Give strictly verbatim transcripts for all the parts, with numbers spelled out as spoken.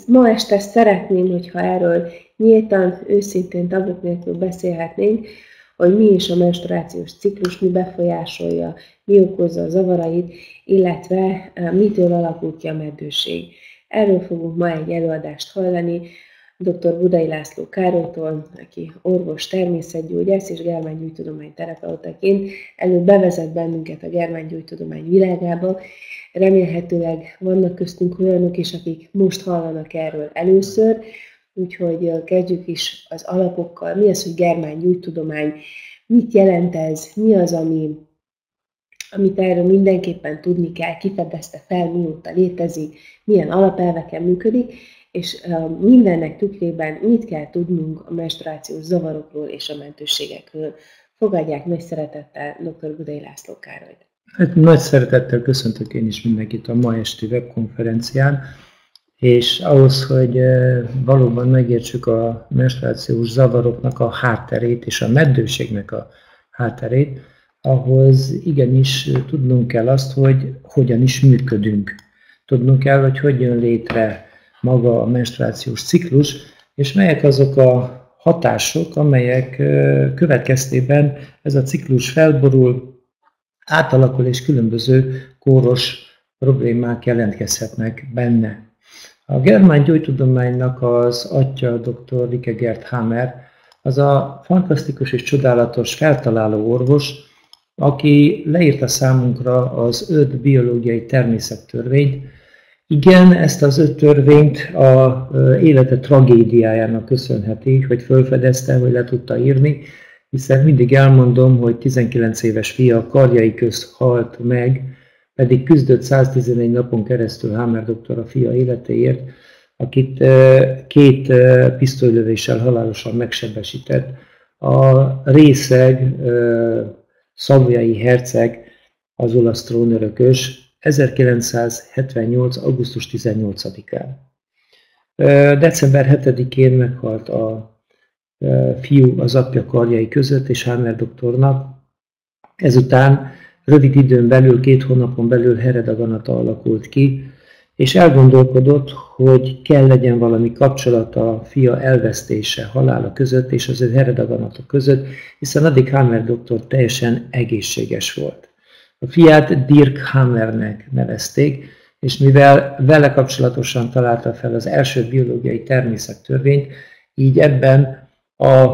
ma este szeretném, hogyha erről nyíltan, őszintén, tabuk nélkül beszélhetnénk, hogy mi is a menstruációs ciklus, mi befolyásolja, mi okozza a zavarait, illetve mitől alakul ki a meddőség. Erről fogunk ma egy előadást hallani dr. Budai László Károlytól, aki orvos, természetgyógyász és germángyógytudomány terapeutaként előbb bevezet bennünket a germángyógytudomány világába. Remélhetőleg vannak köztünk olyanok is, akik most hallanak erről először, úgyhogy kezdjük is az alapokkal. Mi az, hogy germángyógytudomány? Mit jelent ez? Mi az, ami, amit erről mindenképpen tudni kell? Ki fedezte fel, mióta létezik, milyen alapelveken működik, és mindennek tükrében mit kell tudnunk a menstruációs zavarokról és a mentőségekről. Fogadják nagy szeretettel dr. Budai László Károlyt. Hát nagy szeretettel köszöntök én is mindenkit a ma esti webkonferencián, és ahhoz, hogy valóban megértsük a menstruációs zavaroknak a hátterét és a meddőségnek a hátterét, ahhoz igenis tudnunk kell azt, hogy hogyan is működünk. Tudnunk kell, hogy hogy jön létre maga a menstruációs ciklus, és melyek azok a hatások, amelyek következtében ez a ciklus felborul, átalakul, és különböző kóros problémák jelentkezhetnek benne. A germángyógytudománynak az atya, dr. Rike Gert Hammer, az a fantasztikus és csodálatos feltaláló orvos, aki leírta számunkra az öt biológiai természettörvényt. Igen, ezt az öt törvényt az élete tragédiájának köszönheti, hogy felfedezte, hogy le tudta írni, hiszen mindig elmondom, hogy tizenkilenc éves fia karjai közt halt meg, pedig küzdött száztizenegy napon keresztül Hammer doktor a fia életéért, akit két pisztolylövéssel halálosan megsebesített. A részeg szavoyai herceg, az olasz trónörökös, ezerkilencszázhetvennyolc. augusztus tizennyolcadikán. december hetedikén meghalt a fiú az apja karjai között, és Hammer doktornak ezután rövid időn belül, két hónapon belül herredaganata alakult ki, és elgondolkodott, hogy kell legyen valami kapcsolat a fia elvesztése, halála között és az ő herredaganata között, hiszen addig Hammer doktor teljesen egészséges volt. A fiát Dirk Hammernek nevezték, és mivel vele kapcsolatosan találta fel az első biológiai természettörvényt, így ebben a,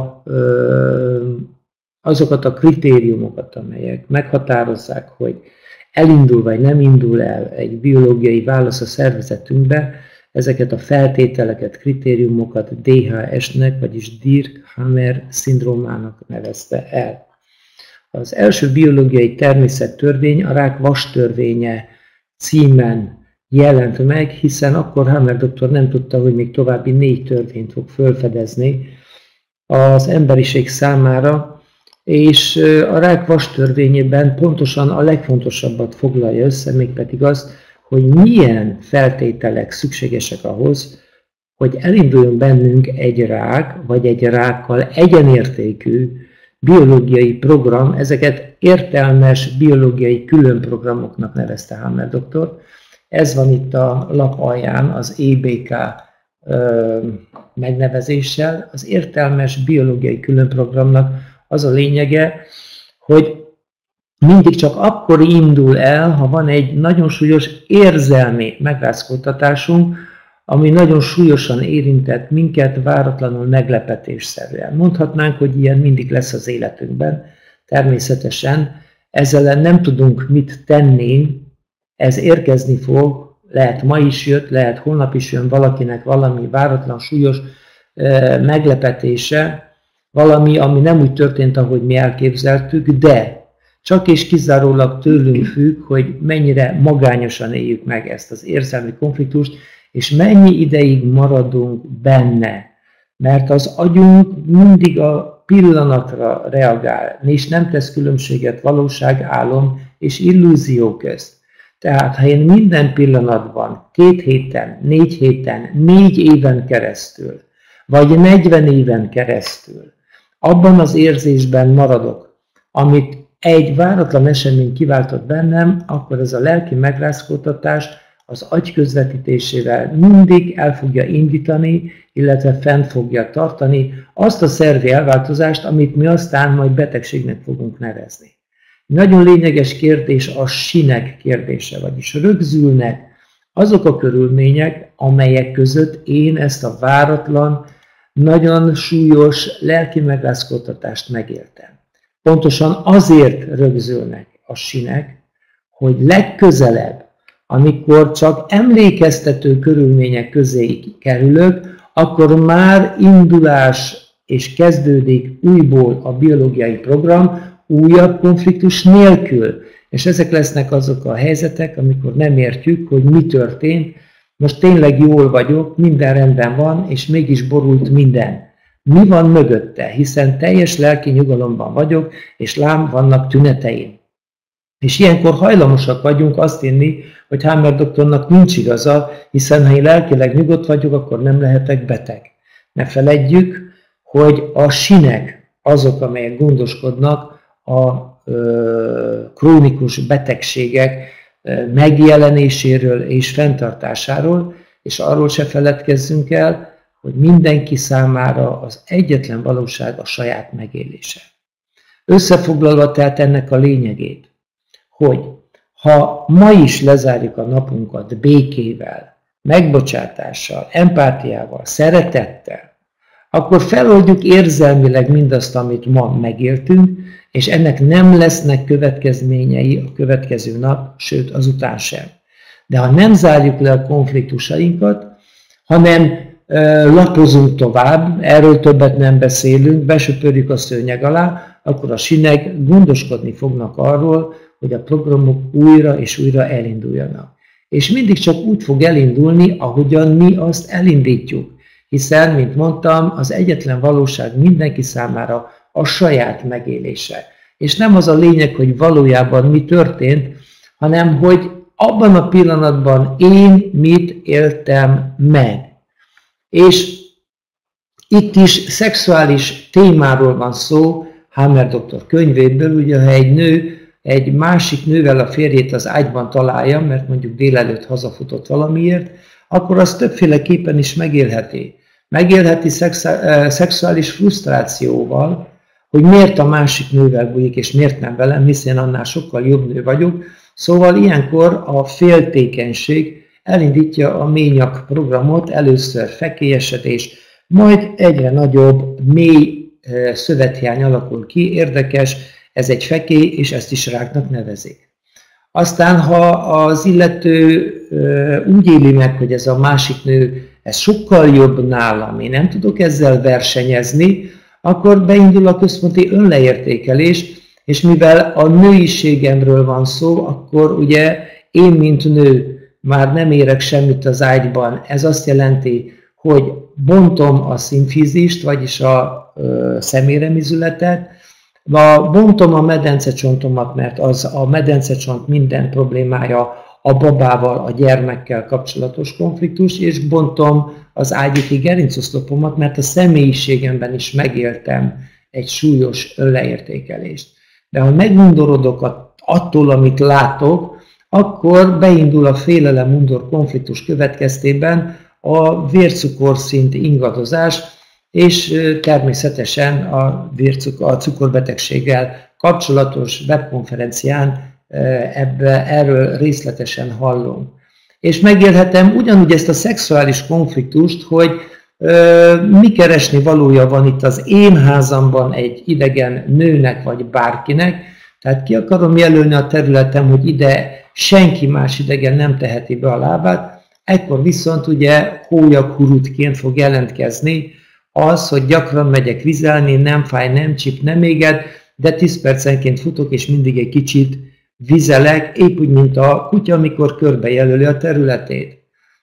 ö, azokat a kritériumokat, amelyek meghatározzák, hogy elindul vagy nem indul el egy biológiai válasz a szervezetünkbe, ezeket a feltételeket, kritériumokat dé há es-nek, vagyis Dirk-Hammer szindrómának nevezte el. Az első biológiai természettörvény a rák vastörvénye címen jelent meg, hiszen akkor Hammer doktor nem tudta, hogy még további négy törvényt fog felfedezni az emberiség számára, és a rák vastörvényében pontosan a legfontosabbat foglalja össze, mégpedig az, hogy milyen feltételek szükségesek ahhoz, hogy elinduljon bennünk egy rák, vagy egy rákkal egyenértékű biológiai program, ezeket értelmes biológiai különprogramoknak nevezte Hammer doktor. Ez van itt a lap alján az é bé ká ö, megnevezéssel. Az értelmes biológiai különprogramnak az a lényege, hogy mindig csak akkor indul el, ha van egy nagyon súlyos érzelmi megrázkódtatásunk, ami nagyon súlyosan érintett minket, váratlanul meglepetésszerűen. Mondhatnánk, hogy ilyen mindig lesz az életünkben. Természetesen ezzel nem tudunk mit tenni, ez érkezni fog, lehet ma is jött, lehet holnap is jön valakinek valami váratlan, súlyos meglepetése, valami, ami nem úgy történt, ahogy mi elképzeltük, de csak és kizárólag tőlünk függ, hogy mennyire magányosan éljük meg ezt az érzelmi konfliktust, és mennyi ideig maradunk benne. Mert az agyunk mindig a pillanatra reagál, és nem tesz különbséget valóság, álom és illúzió közt. Tehát, ha én minden pillanatban, két héten, négy héten, négy éven keresztül, vagy negyven éven keresztül abban az érzésben maradok, amit egy váratlan esemény kiváltott bennem, akkor ez a lelki megrázkódtatás az agy közvetítésével mindig el fogja indítani, illetve fent fogja tartani azt a szervi elváltozást, amit mi aztán majd betegségnek fogunk nevezni. Nagyon lényeges kérdés a sinek kérdése, vagyis rögzülnek azok a körülmények, amelyek között én ezt a váratlan, nagyon súlyos lelki megrázkódtatást megéltem. Pontosan azért rögzülnek a sinek, hogy legközelebb, amikor csak emlékeztető körülmények közé kerülök, akkor már indulás és kezdődik újból a biológiai program, újabb konfliktus nélkül. És ezek lesznek azok a helyzetek, amikor nem értjük, hogy mi történt. Most tényleg jól vagyok, minden rendben van, és mégis borult minden. Mi van mögötte? Hiszen teljes lelki nyugalomban vagyok, és lám vannak tüneteim. És ilyenkor hajlamosak vagyunk azt hinni, hogy Hammer doktornak nincs igaza, hiszen ha én lelkileg nyugodt vagyok, akkor nem lehetek beteg. Ne feledjük, hogy a sinek azok, amelyek gondoskodnak a ö, krónikus betegségek ö, megjelenéséről és fenntartásáról, és arról se feledkezzünk el, hogy mindenki számára az egyetlen valóság a saját megélése. Összefoglalva tehát ennek a lényegét, hogy ha ma is lezárjuk a napunkat békével, megbocsátással, empátiával, szeretettel, akkor feloldjuk érzelmileg mindazt, amit ma megéltünk, és ennek nem lesznek következményei a következő nap, sőt azután sem. De ha nem zárjuk le a konfliktusainkat, hanem ö, lapozunk tovább, erről többet nem beszélünk, besöpörjük a szőnyeg alá, akkor a sinek gondoskodni fognak arról, hogy a programok újra és újra elinduljanak. És mindig csak úgy fog elindulni, ahogyan mi azt elindítjuk. Hiszen, mint mondtam, az egyetlen valóság mindenki számára a saját megélése. És nem az a lényeg, hogy valójában mi történt, hanem hogy abban a pillanatban én mit éltem meg. És itt is szexuális témáról van szó, Hammer doktor könyvéből, ugye ha egy nő egy másik nővel a férjét az ágyban találja, mert mondjuk délelőtt hazafutott valamiért, akkor az többféleképpen is megélheti. Megélheti szexuális frusztrációval, hogy miért a másik nővel bújik, és miért nem velem, hiszen annál sokkal jobb nő vagyok. Szóval ilyenkor a féltékenység elindítja a ményak programot, először fekélyesedés, majd egyre nagyobb, mély szövethiány alakul ki, érdekes, ez egy fekély, és ezt is ráknak nevezik. Aztán, ha az illető úgy éli meg, hogy ez a másik nő, ez sokkal jobb nálam, én nem tudok ezzel versenyezni, akkor beindul a központi önleértékelés, és mivel a nőiségemről van szó, akkor ugye én, mint nő, már nem érek semmit az ágyban. Ez azt jelenti, hogy bontom a szimfizist, vagyis a ö, szeméremizületet, bontom a medencecsontomat, mert az a medencecsont minden problémája a babával, a gyermekkel kapcsolatos konfliktus, és bontom az ágyuti gerincoszlopomat, mert a személyiségemben is megéltem egy súlyos leértékelést. De ha megundorodok attól, amit látok, akkor beindul a félelem-undor konfliktus következtében a vércukorszint ingadozás, és természetesen a, vércukor, a cukorbetegséggel kapcsolatos webkonferencián ebbe, erről részletesen hallunk. És megélhetem ugyanúgy ezt a szexuális konfliktust, hogy ö, mi keresni valója van itt az én házamban egy idegen nőnek vagy bárkinek, tehát ki akarom jelölni a területem, hogy ide senki más idegen nem teheti be a lábát, ekkor viszont ugye hólyakhurutként fog jelentkezni az, hogy gyakran megyek vizelni, nem fáj, nem csíp, nem éged, de tíz percenként futok, és mindig egy kicsit vizelek, épp úgy, mint a kutya, amikor körbejelöli a területét.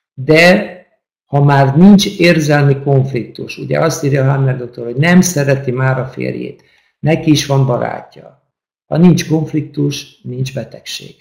De ha már nincs érzelmi konfliktus, ugye azt írja Hammer doktor, hogy nem szereti már a férjét, neki is van barátja. Ha nincs konfliktus, nincs betegség.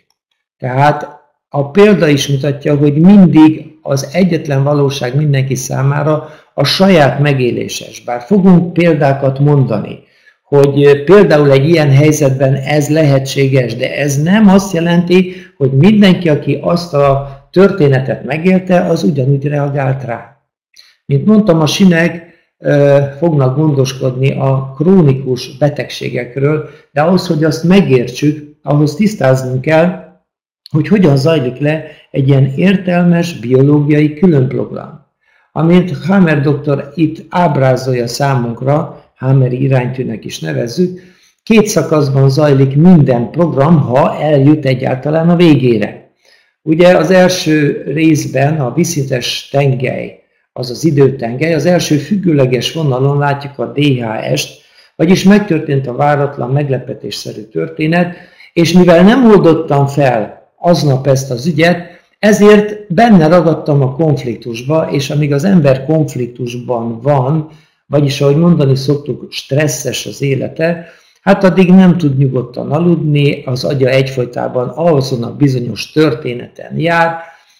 Tehát a példa is mutatja, hogy mindig az egyetlen valóság mindenki számára a saját megéléses. Bár fogunk példákat mondani, hogy például egy ilyen helyzetben ez lehetséges, de ez nem azt jelenti, hogy mindenki, aki azt a történetet megélte, az ugyanúgy reagált rá. Mint mondtam, a sinek fognak gondoskodni a krónikus betegségekről, de ahhoz, hogy azt megértsük, ahhoz tisztáznunk kell, hogy hogyan zajlik le egy ilyen értelmes biológiai különprogram. Amint Hamer doktor itt ábrázolja számunkra, Hameri iránytűnek is nevezzük, két szakaszban zajlik minden program, ha eljut egyáltalán a végére. Ugye az első részben a vízszintes tengely, az az időtengely, az első függőleges vonalon látjuk a dé há est, vagyis megtörtént a váratlan, meglepetésszerű történet, és mivel nem oldottam fel aznap ezt az ügyet, ezért benne ragadtam a konfliktusba, és amíg az ember konfliktusban van, vagyis ahogy mondani szoktuk, stresszes az élete, hát addig nem tud nyugodtan aludni, az agya egyfolytában azon a bizonyos történeten jár,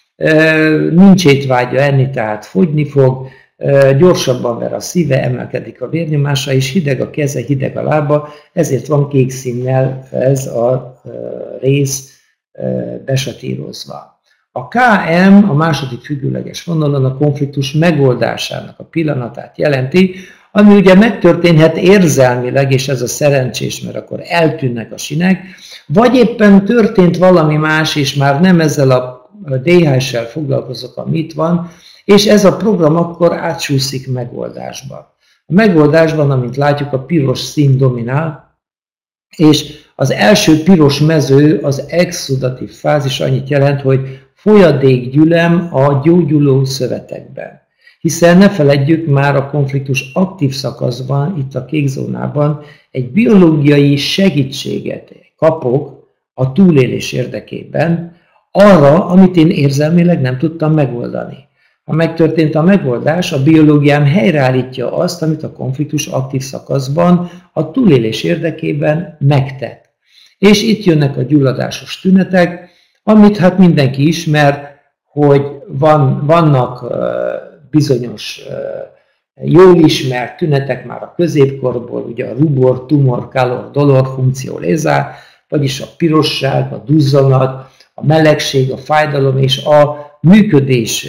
nincs étvágya enni, tehát fogyni fog, gyorsabban ver a szíve, emelkedik a vérnyomása, és hideg a keze, hideg a lába, ezért van kék színnel ez a rész besatírozva. A ká em a második függőleges vonalon a konfliktus megoldásának a pillanatát jelenti, ami ugye megtörténhet érzelmileg, és ez a szerencsés, mert akkor eltűnnek a sinek, vagy éppen történt valami más, és már nem ezzel a dé há essel foglalkozok, ami itt van, és ez a program akkor átsúszik megoldásba. A megoldásban, amint látjuk, a piros szín dominál, és az első piros mező, az exudatív fázis annyit jelent, hogy folyadékgyülem a gyógyuló szövetekben. Hiszen ne feledjük, már a konfliktus aktív szakaszban, itt a kék zónában egy biológiai segítséget kapok a túlélés érdekében arra, amit én érzelmileg nem tudtam megoldani. Ha megtörtént a megoldás, a biológiám helyreállítja azt, amit a konfliktus aktív szakaszban a túlélés érdekében megtett. És itt jönnek a gyulladásos tünetek, amit hát mindenki ismer, hogy van, vannak uh, bizonyos uh, jól ismert tünetek már a középkorból, ugye a rubor, tumor, calor, dolor, funkció, lézár, vagyis a pirosság, a duzzanat, a melegség, a fájdalom és a működés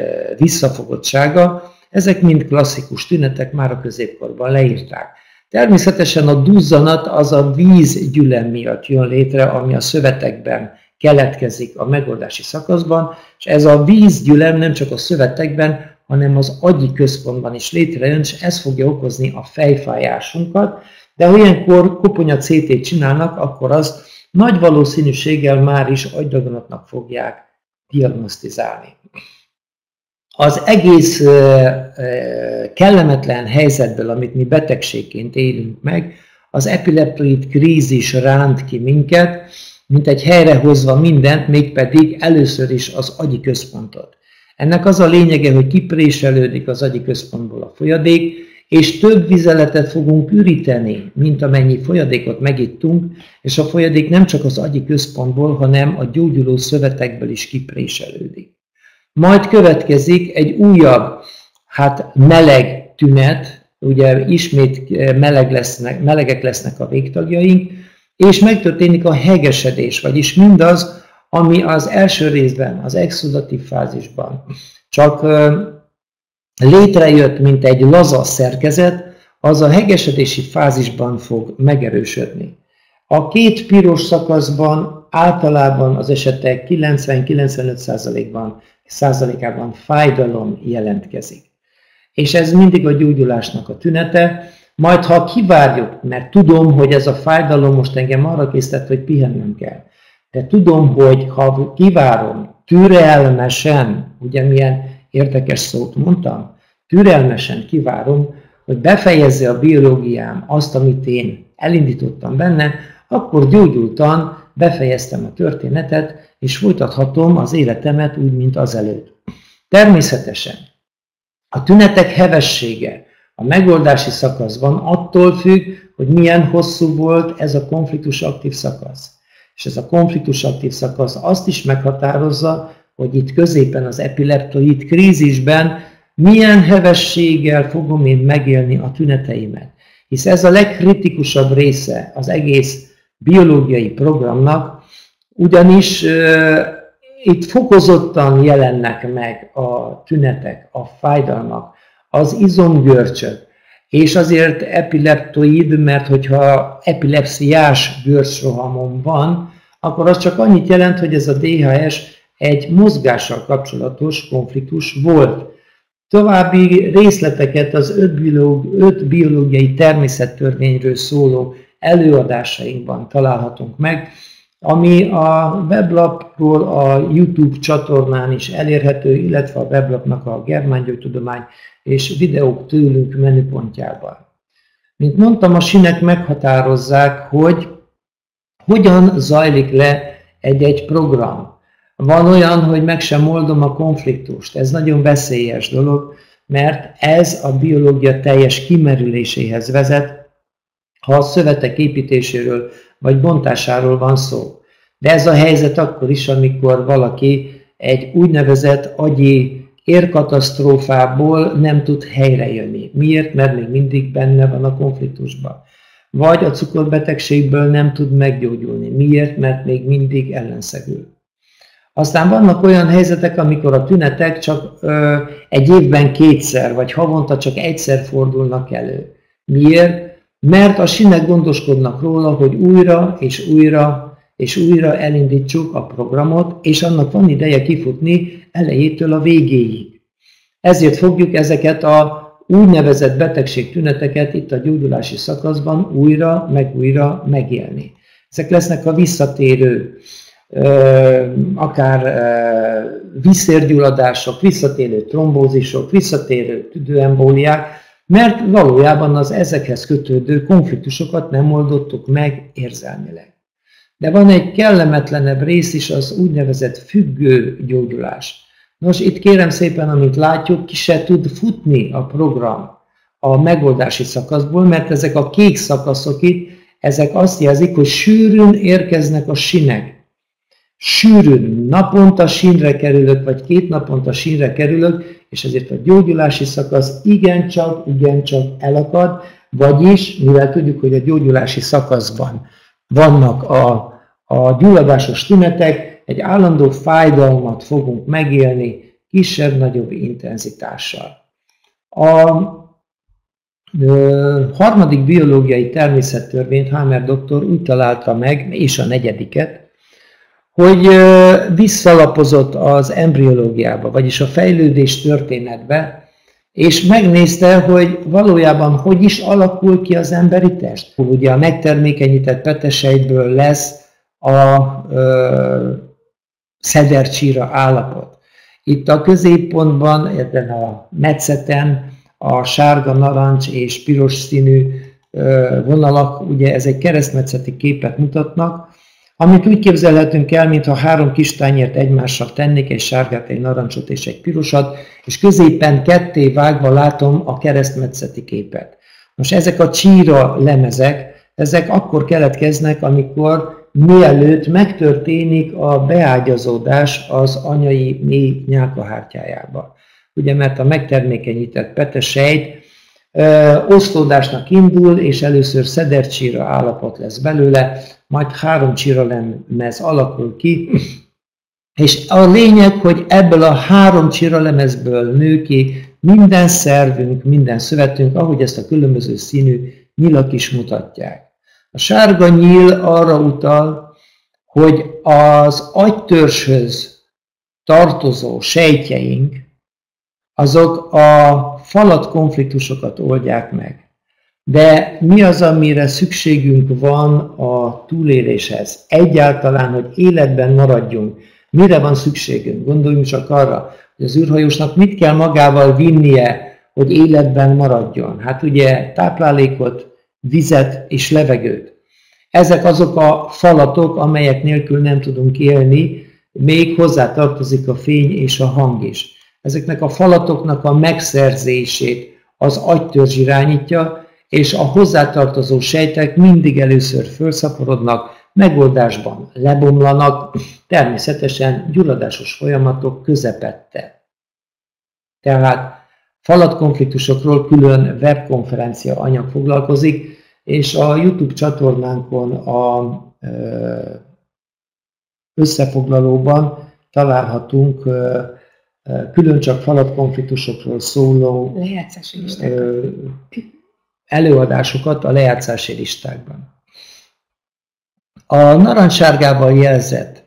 visszafogottsága, ezek mind klasszikus tünetek, már a középkorban leírták. Természetesen a duzzanat az a vízgyülem miatt jön létre, ami a szövetekben keletkezik a megoldási szakaszban, és ez a vízgyülem nem csak a szövetekben, hanem az agyi központban is létrejön, és ez fogja okozni a fejfájásunkat, de ha ilyenkor koponya cé tét csinálnak, akkor azt nagy valószínűséggel már is agydaganatnak fogják diagnosztizálni. Az egész kellemetlen helyzetből, amit mi betegségként élünk meg, az epileptoid krízis ránt ki minket, mint egy helyrehozva mindent, mégpedig először is az agyi központot. Ennek az a lényege, hogy kipréselődik az agyi központból a folyadék, és több vizeletet fogunk üríteni, mint amennyi folyadékot megittunk, és a folyadék nem csak az agyi központból, hanem a gyógyuló szövetekből is kipréselődik. Majd következik egy újabb, hát meleg tünet, ugye ismét meleg lesznek, melegek lesznek a végtagjaink, és megtörténik a hegesedés, vagyis mindaz, ami az első részben, az exudatív fázisban csak létrejött, mint egy laza szerkezet, az a hegesedési fázisban fog megerősödni. A két piros szakaszban általában az esetek kilencven-kilencvenöt százalékban százalékában fájdalom jelentkezik. És ez mindig a gyógyulásnak a tünete, majd ha kivárjuk, mert tudom, hogy ez a fájdalom most engem arra készített, hogy pihennem kell. De tudom, hogy ha kivárom, türelmesen, ugye milyen érdekes szót mondtam, türelmesen kivárom, hogy befejezze a biológiám azt, amit én elindítottam benne, akkor gyógyultan befejeztem a történetet, és folytathatom az életemet úgy, mint azelőtt. Természetesen a tünetek hevessége a megoldási szakaszban attól függ, hogy milyen hosszú volt ez a konfliktus aktív szakasz. És ez a konfliktus aktív szakasz azt is meghatározza, hogy itt középen az epileptoid krízisben milyen hevességgel fogom én megélni a tüneteimet. Hisz ez a legkritikusabb része az egész biológiai programnak, ugyanis itt fokozottan jelennek meg a tünetek, a fájdalmak, az izomgörcsök, és azért epileptoid, mert hogyha epilepsziás görcsrohamon van, akkor az csak annyit jelent, hogy ez a dé há es egy mozgással kapcsolatos konfliktus volt. További részleteket az öt, biológ, öt biológiai természettörvényről szóló előadásainkban találhatunk meg, ami a weblapról a YouTube csatornán is elérhető, illetve a weblapnak a Germángyógytudomány és videók tőlünk menüpontjában. Mint mondtam, a sínek meghatározzák, hogy hogyan zajlik le egy-egy program. Van olyan, hogy meg sem oldom a konfliktust. Ez nagyon veszélyes dolog, mert ez a biológia teljes kimerüléséhez vezet, ha a szövetek építéséről vagy bontásáról van szó. De ez a helyzet akkor is, amikor valaki egy úgynevezett agyi érkatasztrófából nem tud helyrejönni. Miért? Mert még mindig benne van a konfliktusban. Vagy a cukorbetegségből nem tud meggyógyulni. Miért? Mert még mindig ellenszegül. Aztán vannak olyan helyzetek, amikor a tünetek csak ö, egy évben kétszer, vagy havonta csak egyszer fordulnak elő. Miért? Mert a sínek gondoskodnak róla, hogy újra és újra és újra elindítsuk a programot, és annak van ideje kifutni elejétől a végéig. Ezért fogjuk ezeket a úgynevezett betegségtüneteket itt a gyógyulási szakaszban újra, meg újra megélni. Ezek lesznek a visszatérő, akár vízszérgyulladások, visszatérő trombózisok, visszatérő tüdőembóliák, mert valójában az ezekhez kötődő konfliktusokat nem oldottuk meg érzelmileg. De van egy kellemetlenebb rész is, az úgynevezett függő gyógyulás. Nos, itt kérem szépen, amit látjuk, ki se tud futni a program a megoldási szakaszból, mert ezek a kék szakaszok itt, ezek azt jelzik, hogy sűrűn érkeznek a sínek. Sűrűn, naponta sínre kerülök, vagy két naponta sínre kerülök, és ezért a gyógyulási szakasz igencsak, igencsak elakad, vagyis, mivel tudjuk, hogy a gyógyulási szakaszban vannak a, a gyulladásos tünetek, egy állandó fájdalmat fogunk megélni kisebb-nagyobb intenzitással. A ö, harmadik biológiai természettörvényt Hamer doktor úgy találta meg, és a negyediket, hogy ö, visszalapozott az embriológiába, vagyis a fejlődés történetbe, és megnézte, hogy valójában hogy is alakul ki az emberi test. Ugye a megtermékenyített petesejtből lesz a ö, szedercsíra állapot. Itt a középpontban, ebben a metszeten a sárga, narancs és piros színű ö, vonalak, ugye ezek keresztmetszeti képet mutatnak, amit úgy képzelhetünk el, mintha három kis tányért egymással tennék, egy sárgát, egy narancsot és egy pirosat, és középen ketté vágva látom a keresztmetszeti képet. Most ezek a csíra lemezek, ezek akkor keletkeznek, amikor mielőtt megtörténik a beágyazódás az anyai mély nyálkahártyájába. Ugye, mert a megtermékenyített petesejt ö, osztódásnak indul, és először szedercsíra állapot lesz belőle, majd három csíralemez alakul ki, és a lényeg, hogy ebből a három csíralemezből nő ki minden szervünk, minden szövetünk, ahogy ezt a különböző színű nyilak is mutatják. A sárga nyíl arra utal, hogy az agytörzshöz tartozó sejtjeink, azok a falat konfliktusokat oldják meg. De mi az, amire szükségünk van a túléléshez? Egyáltalán, hogy életben maradjunk. Mire van szükségünk? Gondoljunk csak arra, hogy az űrhajósnak mit kell magával vinnie, hogy életben maradjon. Hát ugye táplálékot, vizet és levegőt. Ezek azok a falatok, amelyek nélkül nem tudunk élni, még hozzá tartozik a fény és a hang is. Ezeknek a falatoknak a megszerzését az agytörzs irányítja, és a hozzátartozó sejtek mindig először felszaporodnak, megoldásban lebomlanak, természetesen gyulladásos folyamatok közepette. Tehát falatkonfliktusokról külön webkonferencia anyag foglalkozik, és a YouTube csatornánkon a összefoglalóban találhatunk külön csak falatkonfliktusokról szóló lejátszási listákat. előadásokat a lejátszási listákban. A narancssárgával jelzett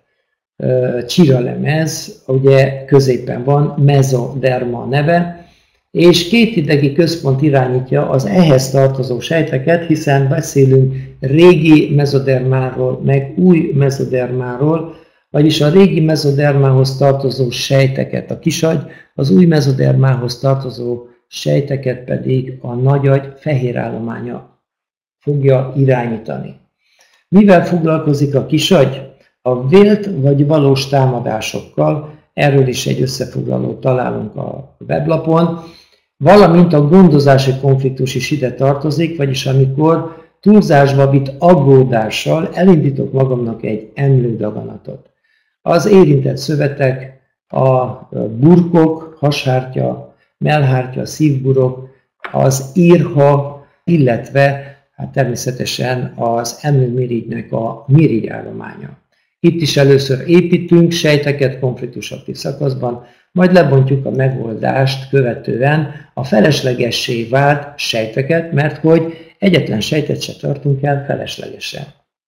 csíralemez, ugye középen van, mezoderma neve, és két idegi központ irányítja az ehhez tartozó sejteket, hiszen beszélünk régi mezodermáról, meg új mezodermáról, vagyis a régi mezodermához tartozó sejteket a kisagy, az új mezodermához tartozó sejteket pedig a nagyagy fehérállománya fogja irányítani. Mivel foglalkozik a kisagy? A vélt vagy valós támadásokkal, erről is egy összefoglalót találunk a weblapon, valamint a gondozási konfliktus is ide tartozik, vagyis amikor túlzásba vitt aggódással elindítok magamnak egy emlődaganatot. Az érintett szövetek, a burkok, hashártya, mellhártya, szívburok, az írha, illetve hát természetesen az emlőmirigynek a mirigyállománya. Itt is először építünk sejteket konfliktus aktív szakaszban, majd lebontjuk a megoldást követően a feleslegessé vált sejteket, mert hogy egyetlen sejtet se tartunk el feleslegesen.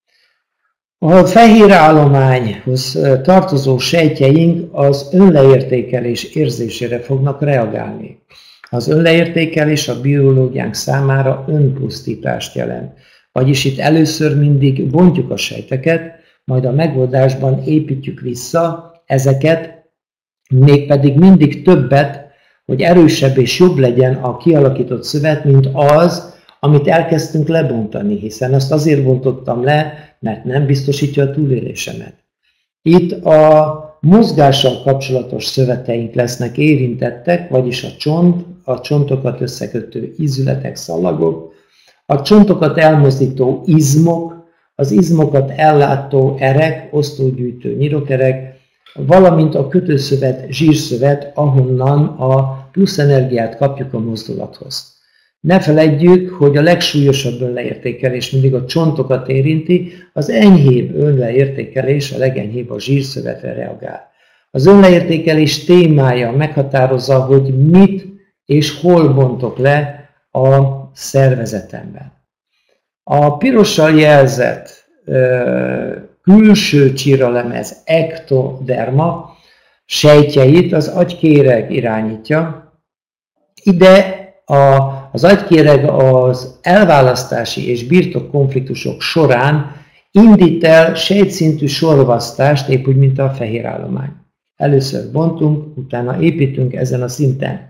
A fehérállományhoz tartozó sejtjeink az önleértékelés érzésére fognak reagálni. Az önleértékelés a biológiánk számára önpusztítást jelent. Vagyis itt először mindig bontjuk a sejteket, majd a megoldásban építjük vissza ezeket, mégpedig mindig többet, hogy erősebb és jobb legyen a kialakított szövet, mint az, amit elkezdtünk lebontani, hiszen azt azért bontottam le, mert nem biztosítja a túlélésemet. Itt a mozgással kapcsolatos szöveteink lesznek érintettek, vagyis a csont, a csontokat összekötő ízületek, szalagok, a csontokat elmozdító izmok, az izmokat ellátó erek, osztógyűjtő nyirokerek, valamint a kötőszövet, zsírszövet, ahonnan a plusz energiát kapjuk a mozdulathoz. Ne feledjük, hogy a legsúlyosabb önleértékelés mindig a csontokat érinti, az enyhébb önleértékelés, a legenyhébb a zsírszövetre reagál. Az önleértékelés témája meghatározza, hogy mit és hol bontok le a szervezetemben. A pirossal jelzett ö, külső csíralemez ektoderma sejtjeit az agykéreg irányítja. Ide a, az agykéreg az elválasztási és birtokkonfliktusok során indít el sejtszintű sorvasztást, épp úgy, mint a fehérállomány. Először bontunk, utána építünk ezen a szinten.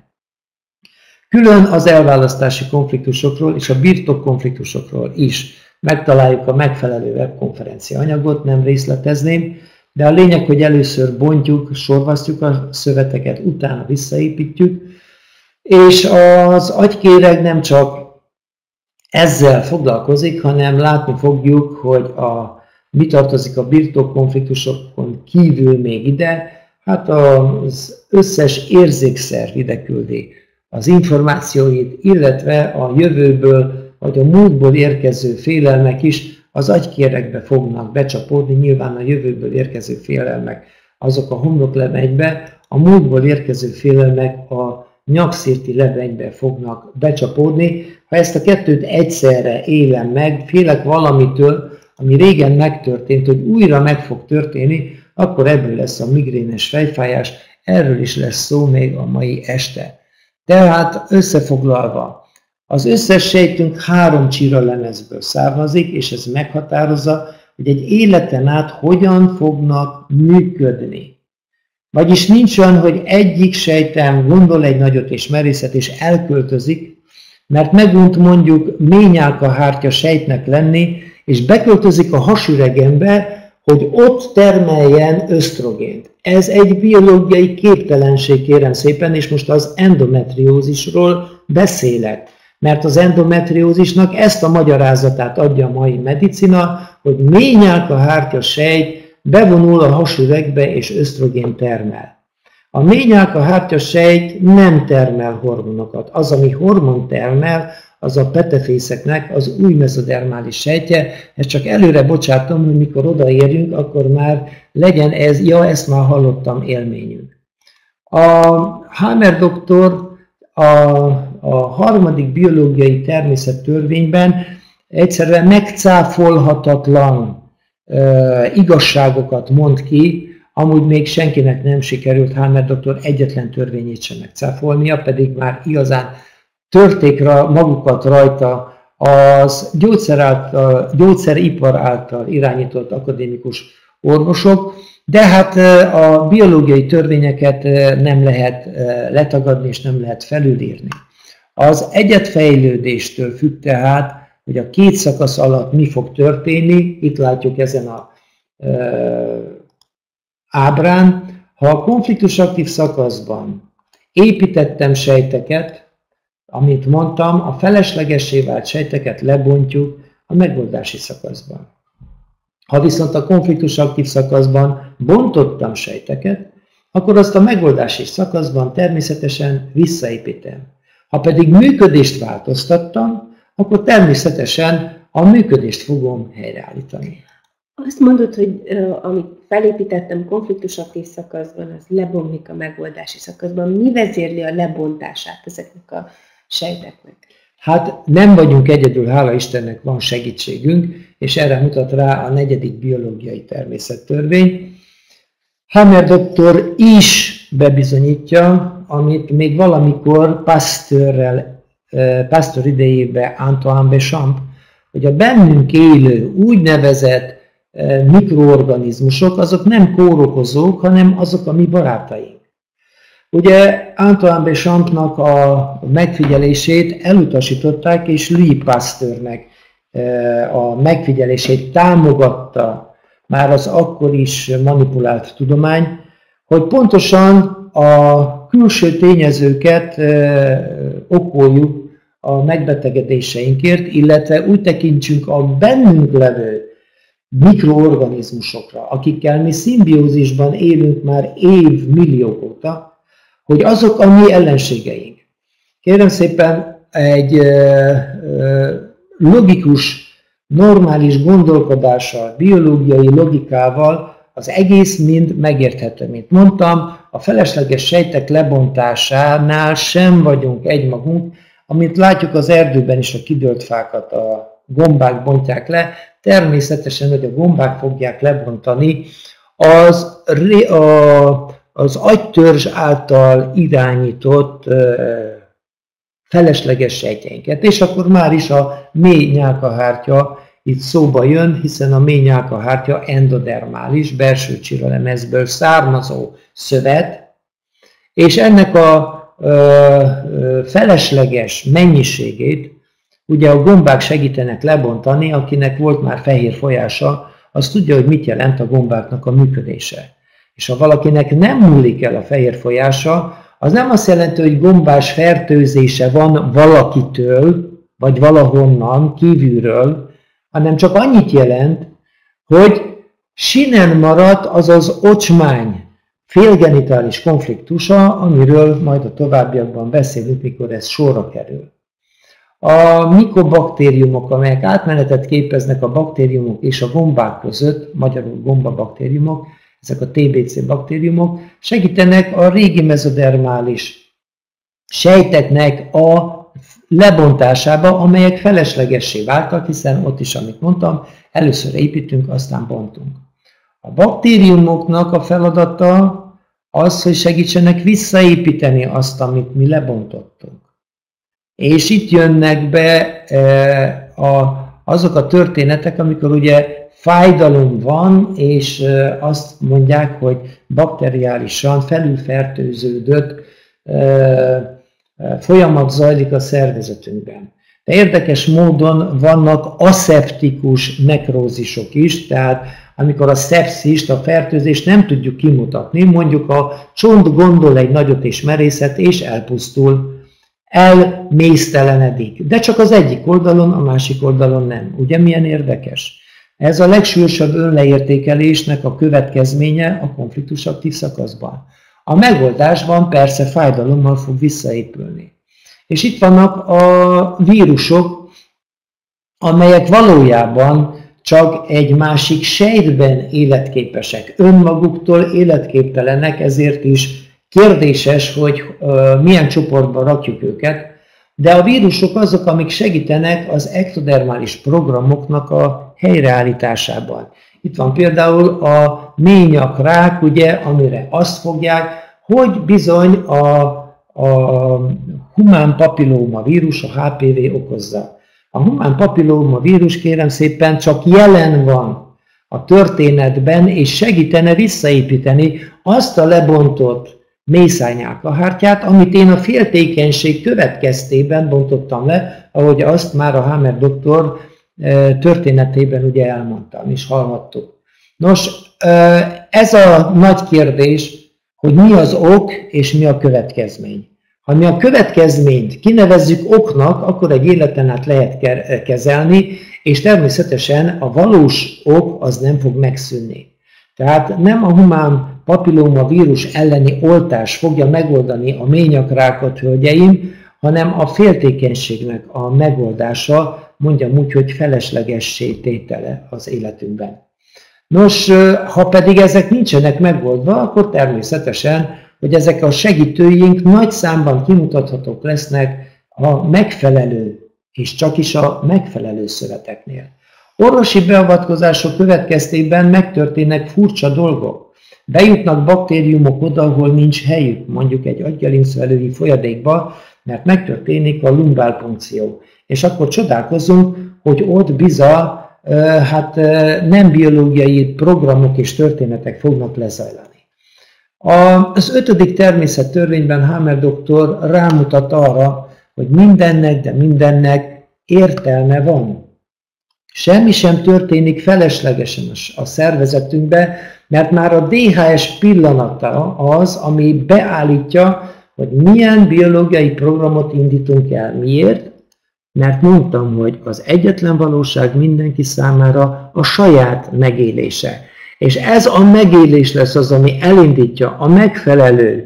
Külön az elválasztási konfliktusokról és a birtokkonfliktusokról is megtaláljuk a megfelelő webkonferencia anyagot, nem részletezném, de a lényeg, hogy először bontjuk, sorvasztjuk a szöveteket, utána visszaépítjük, és az agykéreg nem csak ezzel foglalkozik, hanem látni fogjuk, hogy a, mi tartozik a birtokkonfliktusokon kívül még ide, hát az összes érzékszerv ide küldi az információit, illetve a jövőből vagy a múltból érkező félelmek is az agykéregbe fognak becsapódni, nyilván a jövőből érkező félelmek azok a homloklebenybe, a múltból érkező félelmek a nyakszírti lebenybe fognak becsapódni. Ha ezt a kettőt egyszerre élem meg, félek valamitől, ami régen megtörtént, hogy újra meg fog történni, akkor ebből lesz a migrénes fejfájás, erről is lesz szó még a mai este. Tehát összefoglalva, az összes sejtünk három csíralemezből származik, és ez meghatározza, hogy egy életen át hogyan fognak működni. Vagyis nincs olyan, hogy egyik sejtem gondol egy nagyot és merészet, és elköltözik, mert megunt mondjuk ményálkahártya sejtnek lenni, és beköltözik a hasüregembe, hogy ott termeljen ösztrogént. Ez egy biológiai képtelenség, kérem szépen, és most az endometriózisról beszélek. Mert az endometriózisnak ezt a magyarázatát adja a mai medicina, hogy ményálkahártya sejt bevonul a hasüregbe és ösztrogén termel. A ményálkahártya sejt nem termel hormonokat. Az, ami hormon termel, az a petefészeknek az új mezodermális sejtje. Ezt csak előre bocsátom, hogy mikor odaérjünk, akkor már legyen ez, ja, ezt már hallottam élményünk. A Hammer doktor a, a harmadik biológiai természettörvényben egyszerűen megcáfolhatatlan uh, igazságokat mond ki, amúgy még senkinek nem sikerült Hammer doktor egyetlen törvényét sem megcáfolnia, pedig már igazán törték magukat rajta az gyógyszer által, gyógyszeripar által irányított akadémikus orvosok, de hát a biológiai törvényeket nem lehet letagadni és nem lehet felülírni. Az egyetfejlődéstől függ tehát, hogy a két szakasz alatt mi fog történni, itt látjuk ezen a ábrán, ha a konfliktus aktív szakaszban építettem sejteket, amit mondtam, a feleslegessé vált sejteket lebontjuk a megoldási szakaszban. Ha viszont a konfliktus aktív szakaszban bontottam sejteket, akkor azt a megoldási szakaszban természetesen visszaépítem. Ha pedig működést változtattam, akkor természetesen a működést fogom helyreállítani. Azt mondod, hogy uh, amit felépítettem konfliktus aktív szakaszban, az lebomlik a megoldási szakaszban. Mi vezérli a lebontását ezeknek a sejteknek? Hát nem vagyunk egyedül, hála Istennek van segítségünk, és erre mutat rá a negyedik biológiai természettörvény. Hammer doktor is bebizonyítja, amit még valamikor Pasteurrel, Pasteur idejében Antoine Béchamp, hogy a bennünk élő úgynevezett mikroorganizmusok, azok nem kórokozók, hanem azok a mi barátaink. Ugye Antoine Béchampnak a megfigyelését elutasították, és Louis Pasteurnek a megfigyelését támogatta már az akkor is manipulált tudomány, hogy pontosan a külső tényezőket okoljuk a megbetegedéseinkért, illetve úgy tekintsünk a bennünk levő mikroorganizmusokra, akikkel mi szimbiózisban élünk már évmilliók óta, hogy azok a mi ellenségeink. Kérem szépen, egy logikus, normális gondolkodással, biológiai logikával az egész mind megérthető. Mint mondtam, a felesleges sejtek lebontásánál sem vagyunk egymagunk, amit látjuk az erdőben is, a kidőlt fákat a gombák bontják le, természetesen, hogy a gombák fogják lebontani az, a, az agytörzs által irányított felesleges sejtjeinket. És akkor már is a mély nyálkahártya itt szóba jön, hiszen a mély nyálkahártya endodermális, belső csíralemezből származó szövet, és ennek a ö, ö, felesleges mennyiségét ugye a gombák segítenek lebontani, akinek volt már fehér folyása, az tudja, hogy mit jelent a gombáknak a működése. És ha valakinek nem múlik el a fehér folyása, az nem azt jelenti, hogy gombás fertőzése van valakitől, vagy valahonnan, kívülről, hanem csak annyit jelent, hogy sinen maradt az az ocsmány félgenitális konfliktusa, amiről majd a továbbiakban beszélünk, mikor ez sorra kerül. A mikobaktériumok, amelyek átmenetet képeznek a baktériumok és a gombák között, magyarul gombabaktériumok, ezek a té bé cé baktériumok, segítenek a régi mezodermális sejteknek a lebontásába, amelyek feleslegessé váltak, hiszen ott is, amit mondtam, először építünk, aztán bontunk. A baktériumoknak a feladata az, hogy segítsenek visszaépíteni azt, amit mi lebontottunk. És itt jönnek be e, a, azok a történetek, amikor ugye fájdalom van, és e, azt mondják, hogy bakteriálisan felülfertőződött e, folyamat zajlik a szervezetünkben. De érdekes módon vannak aszeptikus nekrózisok is, tehát amikor a szepszist, a fertőzést nem tudjuk kimutatni, mondjuk a csont gondol egy nagyot és merészet, és elpusztul, elmésztelenedik. De csak az egyik oldalon, a másik oldalon nem. Ugye milyen érdekes? Ez a legsúlyosabb önleértékelésnek a következménye a konfliktus aktív szakaszban. A megoldásban persze fájdalommal fog visszaépülni. És itt vannak a vírusok, amelyek valójában csak egy másik sejtben életképesek, önmaguktól életképtelenek, ezért is kérdéses, hogy uh, milyen csoportban rakjuk őket, de a vírusok azok, amik segítenek az ektodermális programoknak a helyreállításában. Itt van például a ményakrák, ugye, amire azt fogják, hogy bizony a, a humán papillóma vírus, a há pé vé okozza. A humán papillóma vírus, kérem szépen, csak jelen van a történetben, és segítene visszaépíteni azt a lebontott mészárnyálkahártyát, amit én a féltékenység következtében bontottam le, ahogy azt már a Hammer doktor történetében ugye elmondtam, és hallhattuk. Nos, ez a nagy kérdés, hogy mi az ok, és mi a következmény. Ha mi a következményt kinevezzük oknak, akkor egy életen át lehet kezelni, és természetesen a valós ok az nem fog megszűnni. Tehát nem a humán papillóma vírus elleni oltás fogja megoldani a ményakrákat, hölgyeim, hanem a féltékenységnek a megoldása, mondjam úgy, hogy feleslegessé tétele az életünkben. Nos, ha pedig ezek nincsenek megoldva, akkor természetesen, hogy ezek a segítőink nagy számban kimutathatók lesznek a megfelelő, és csak is a megfelelő szöveteknél. Orvosi beavatkozások következtében megtörténnek furcsa dolgok. Bejutnak baktériumok oda, ahol nincs helyük, mondjuk egy agygerincvelői folyadékba, mert megtörténik a lumbálpunkció. És akkor csodálkozunk, hogy ott biza, hát nem biológiai programok és történetek fognak lezajlani. Az ötödik természettörvényben Hammer doktor rámutat arra, hogy mindennek, de mindennek értelme van. Semmi sem történik feleslegesen a szervezetünkbe, mert már a dé há es pillanata az, ami beállítja, hogy milyen biológiai programot indítunk el. Miért? Mert mondtam, hogy az egyetlen valóság mindenki számára a saját megélése. És ez a megélés lesz az, ami elindítja a megfelelő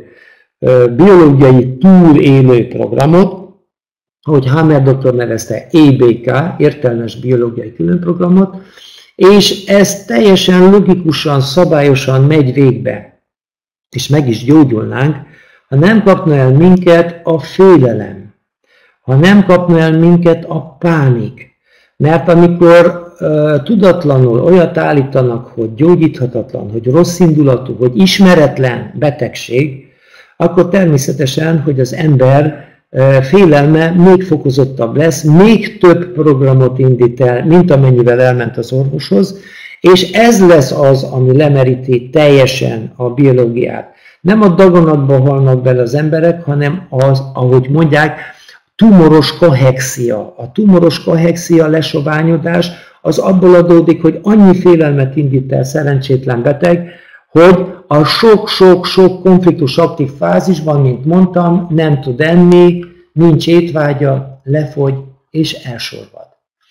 biológiai túlélő programot, ahogy Hammer doktor nevezte é bé ká, értelmes biológiai különprogramot, és ez teljesen logikusan, szabályosan megy végbe, és meg is gyógyulnánk, ha nem kapna el minket a félelem, ha nem kapna el minket a pánik. Mert amikor uh, tudatlanul olyat állítanak, hogy gyógyíthatatlan, hogy rosszindulatú, hogy ismeretlen betegség, akkor természetesen, hogy az ember uh, félelme még fokozottabb lesz, még több programot indít el, mint amennyivel elment az orvoshoz, és ez lesz az, ami lemeríti teljesen a biológiát. Nem a daganatba halnak bele az emberek, hanem az, ahogy mondják, tumoros kahexia. A tumoros kahexia, lesoványodás, az abból adódik, hogy annyi félelmet indít el szerencsétlen beteg, hogy a sok-sok-sok konfliktus aktív fázisban, mint mondtam, nem tud enni, nincs étvágya, lefogy és elsorvad.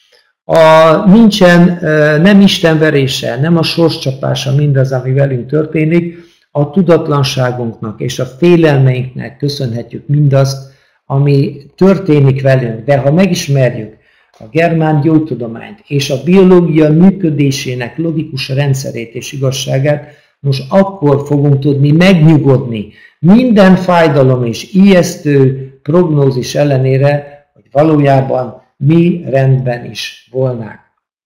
A, nincsen nem istenverése, nem a sorscsapása mindaz, ami velünk történik, a tudatlanságunknak és a félelmeinknek köszönhetjük mindazt, ami történik velünk, de ha megismerjük a germán gyógytudományt és a biológia működésének logikus rendszerét és igazságát, most akkor fogunk tudni megnyugodni minden fájdalom és ijesztő prognózis ellenére, hogy valójában mi rendben is volnánk.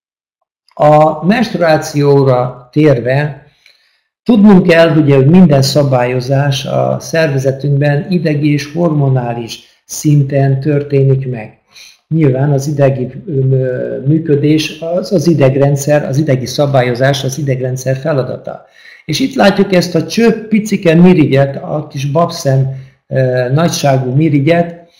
A menstruációra térve, tudnunk kell, hogy minden szabályozás a szervezetünkben idegi és hormonális szinten történik meg. Nyilván az idegi működés, az, az idegrendszer, az idegi szabályozás az idegrendszer feladata. És itt látjuk ezt a csöpp picike mirigyet, a kis babszem e, nagyságú mirigyet,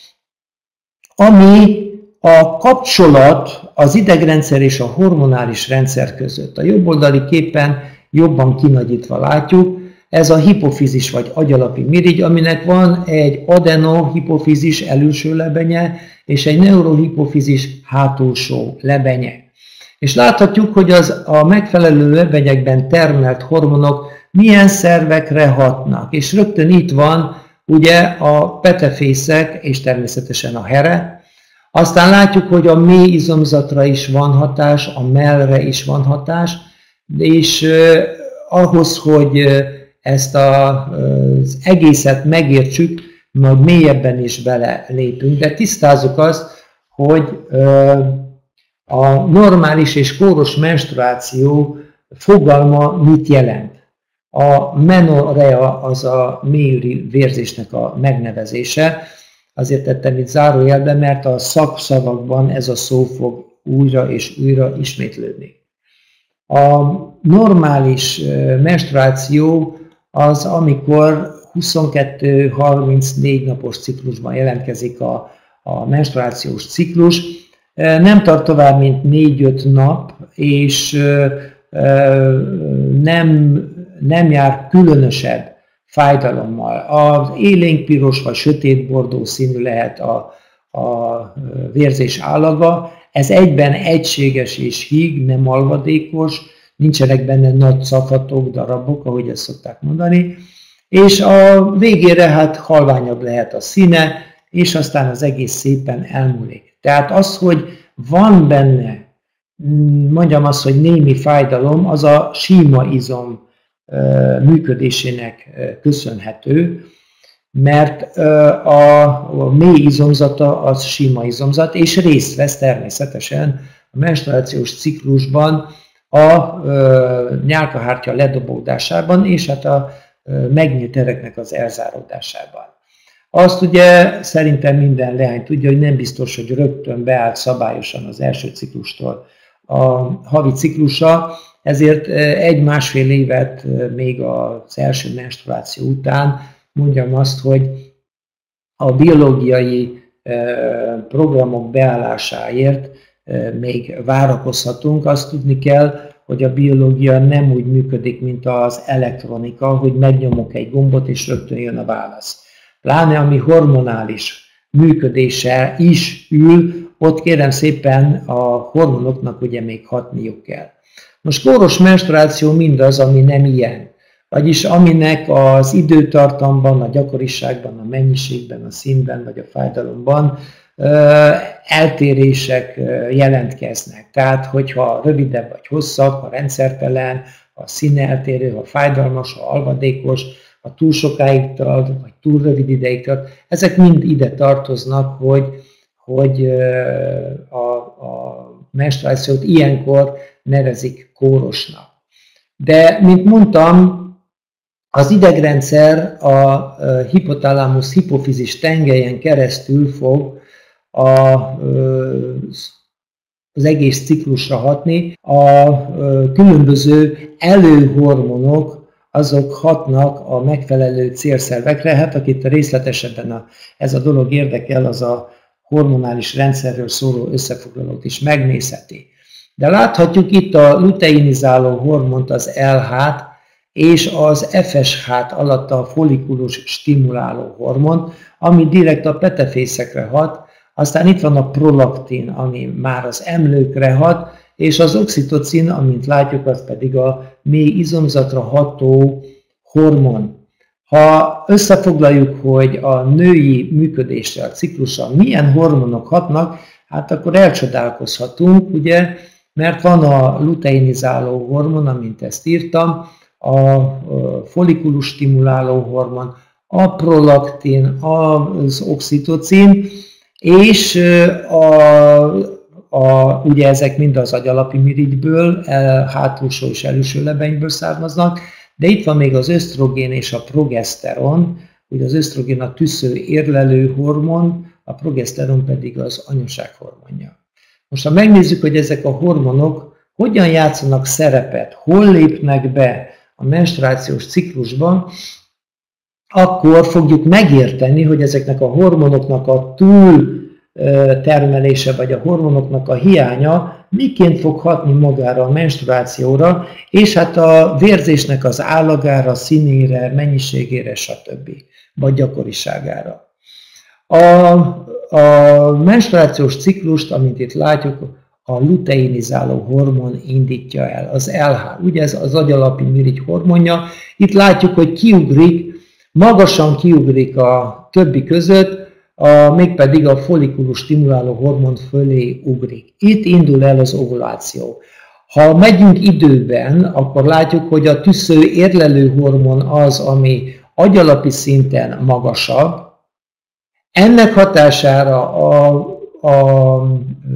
ami a kapcsolat az idegrendszer és a hormonális rendszer között. A jobb oldali képen jobban kinagyítva látjuk, ez a hipofizis vagy agyalapi mirigy, aminek van egy adenohipofizis előső lebenye és egy neurohipofizis hátulsó lebenye. És láthatjuk, hogy az a megfelelő lebenyekben termelt hormonok milyen szervekre hatnak. És rögtön itt van ugye a petefészek és természetesen a here. Aztán látjuk, hogy a mély izomzatra is van hatás, a mellre is van hatás, és eh, ahhoz, hogy ezt a, az egészet megértsük, majd mélyebben is belelépünk, de tisztázzuk azt, hogy eh, a normális és kóros menstruáció fogalma mit jelent. A menorea az a mélyüri vérzésnek a megnevezése, azért tettem itt zárójelbe, mert a szakszavakban ez a szó fog újra és újra ismétlődni. A normális menstruáció az, amikor huszonkettő-harmincnégy napos ciklusban jelentkezik a, a menstruációs ciklus, nem tart tovább, mint négy-öt nap, és nem, nem jár különösebb fájdalommal. Az élénkpiros vagy sötétbordó színű lehet a, a vérzés állaga. Ez egyben egységes és híg, nem alvadékos, nincsenek benne nagy szakadtok, darabok, ahogy ezt szokták mondani. És a végére hát halványabb lehet a színe, és aztán az egész szépen elmúlik. Tehát az, hogy van benne, mondjam azt, hogy némi fájdalom, az a síma izom működésének köszönhető, mert a mély izomzata az síma izomzat, és részt vesz természetesen a menstruációs ciklusban a nyálkahártya ledobódásában, és hát a megnyílt ereknek az elzáródásában. Azt ugye szerintem minden leány tudja, hogy nem biztos, hogy rögtön beállt szabályosan az első ciklustól a havi ciklusa, ezért egy-másfél évet még az első menstruáció után mondjam azt, hogy a biológiai programok beállásáért még várakozhatunk. Azt tudni kell, hogy a biológia nem úgy működik, mint az elektronika, hogy megnyomok egy gombot és rögtön jön a válasz. Pláne ami hormonális működése is ül, ott kérem szépen a hormonoknak ugye még hatniuk kell. Most kóros menstruáció mindaz, ami nem ilyen. Vagyis aminek az időtartamban, a gyakoriságban, a mennyiségben, a színben vagy a fájdalomban eltérések jelentkeznek. Tehát, hogyha rövidebb vagy hosszabb, ha rendszertelen, ha színe eltérő, ha fájdalmas, ha alvadékos, ha túl sokáig tart, vagy túl rövid ideig tart, ezek mind ide tartoznak, hogy, hogy a, a menstruációt ilyenkor nevezik kórosnak. De, mint mondtam, az idegrendszer a hipotalamus hipofizis tengelyen keresztül fog a, az egész ciklusra hatni. A különböző előhormonok azok hatnak a megfelelő célszervekre. Hát akit részletesebben a, ez a dolog érdekel, az a hormonális rendszerről szóló összefoglalót is megnézheti. De láthatjuk itt a luteinizáló hormont, az el há-t, és az ef es há-t alatt a follikulus stimuláló hormont, ami direkt a petefészekre hat, aztán itt van a prolaktin, ami már az emlőkre hat, és az oxitocin, amint látjuk, az pedig a mély izomzatra ható hormon. Ha összefoglaljuk, hogy a női működésre, a ciklusra milyen hormonok hatnak, hát akkor elcsodálkozhatunk, ugye, mert van a luteinizáló hormon, amint ezt írtam, a follikulus stimuláló hormon, a prolaktin, az oxitocin, és a, a, ugye ezek mind az agyalapi mirigyből, hátulsó és előső lebenyből származnak, de itt van még az ösztrogén és a progeszteron, ugye az ösztrogén a tüsző érlelő hormon, a progeszteron pedig az anyaság hormonja. Most ha megnézzük, hogy ezek a hormonok hogyan játszanak szerepet, hol lépnek be a menstruációs ciklusban, akkor fogjuk megérteni, hogy ezeknek a hormonoknak a túltermelése, vagy a hormonoknak a hiánya miként fog hatni magára a menstruációra, és hát a vérzésnek az állagára, színére, mennyiségére, stb. Vagy gyakoriságára. A, a menstruációs ciklust, amint itt látjuk, a luteinizáló hormon indítja el, az el há, ugye ez az agyalapi mirigy hormonja. Itt látjuk, hogy kiugrik magasan kiugrik a többi között, a, mégpedig a follikulus stimuláló hormon fölé ugrik. Itt indul el az ovuláció. Ha megyünk időben, akkor látjuk, hogy a tüsző érlelő hormon az, ami agyalapi szinten magasabb. Ennek hatására a, a, a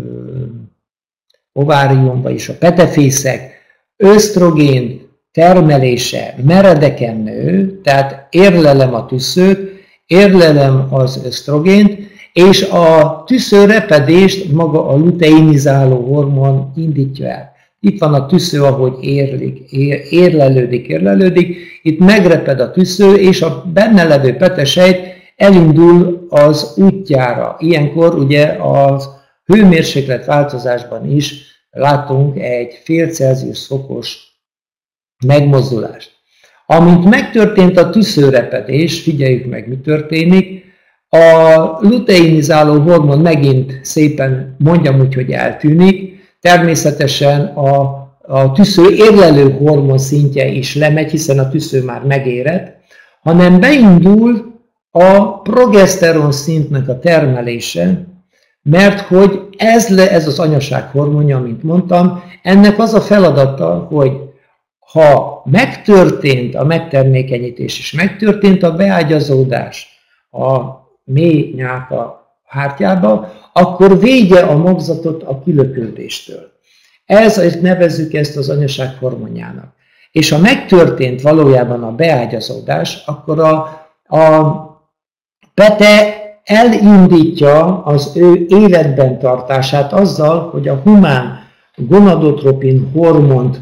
ováriumban és a petefészek ösztrogén termelése meredeken nő, tehát érlelem a tüszőt, érlelem az ösztrogént, és a tüszőrepedést maga a luteinizáló hormon indítja el. Itt van a tüsző, ahogy érlik, ér, érlelődik, érlelődik, itt megreped a tüsző, és a benne levő petesejt elindul az útjára. Ilyenkor ugye az hőmérséklet változásban is látunk egy fél Celsius fokos megmozdulást. Amint megtörtént a tüszőrepedés, figyeljük meg, mi történik, a luteinizáló hormon megint szépen, mondjam úgy, hogy eltűnik, természetesen a, a tüsző érlelő hormon szintje is lemegy, hiszen a tüsző már megérett, hanem beindul a progeszteron szintnek a termelése, mert hogy ez, le, ez az anyaság hormonja, mint mondtam, ennek az a feladata, hogy ha megtörtént a megtermékenyítés és megtörtént a beágyazódás a mély nyálka hártyába, akkor védje a magzatot a kilököldéstől. Ez, nevezzük ezt az anyaság hormonjának. És ha megtörtént valójában a beágyazódás, akkor a, a pete elindítja az ő életben tartását azzal, hogy a humán gonadotropin hormont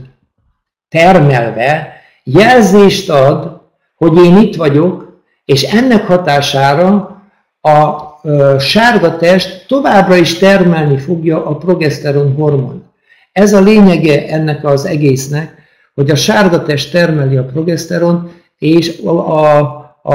termelve jelzést ad, hogy én itt vagyok, és ennek hatására a ö, sárga test továbbra is termelni fogja a progeszteron hormont. Ez a lényege ennek az egésznek, hogy a sárga test termeli a progeszteron, és a, a, a,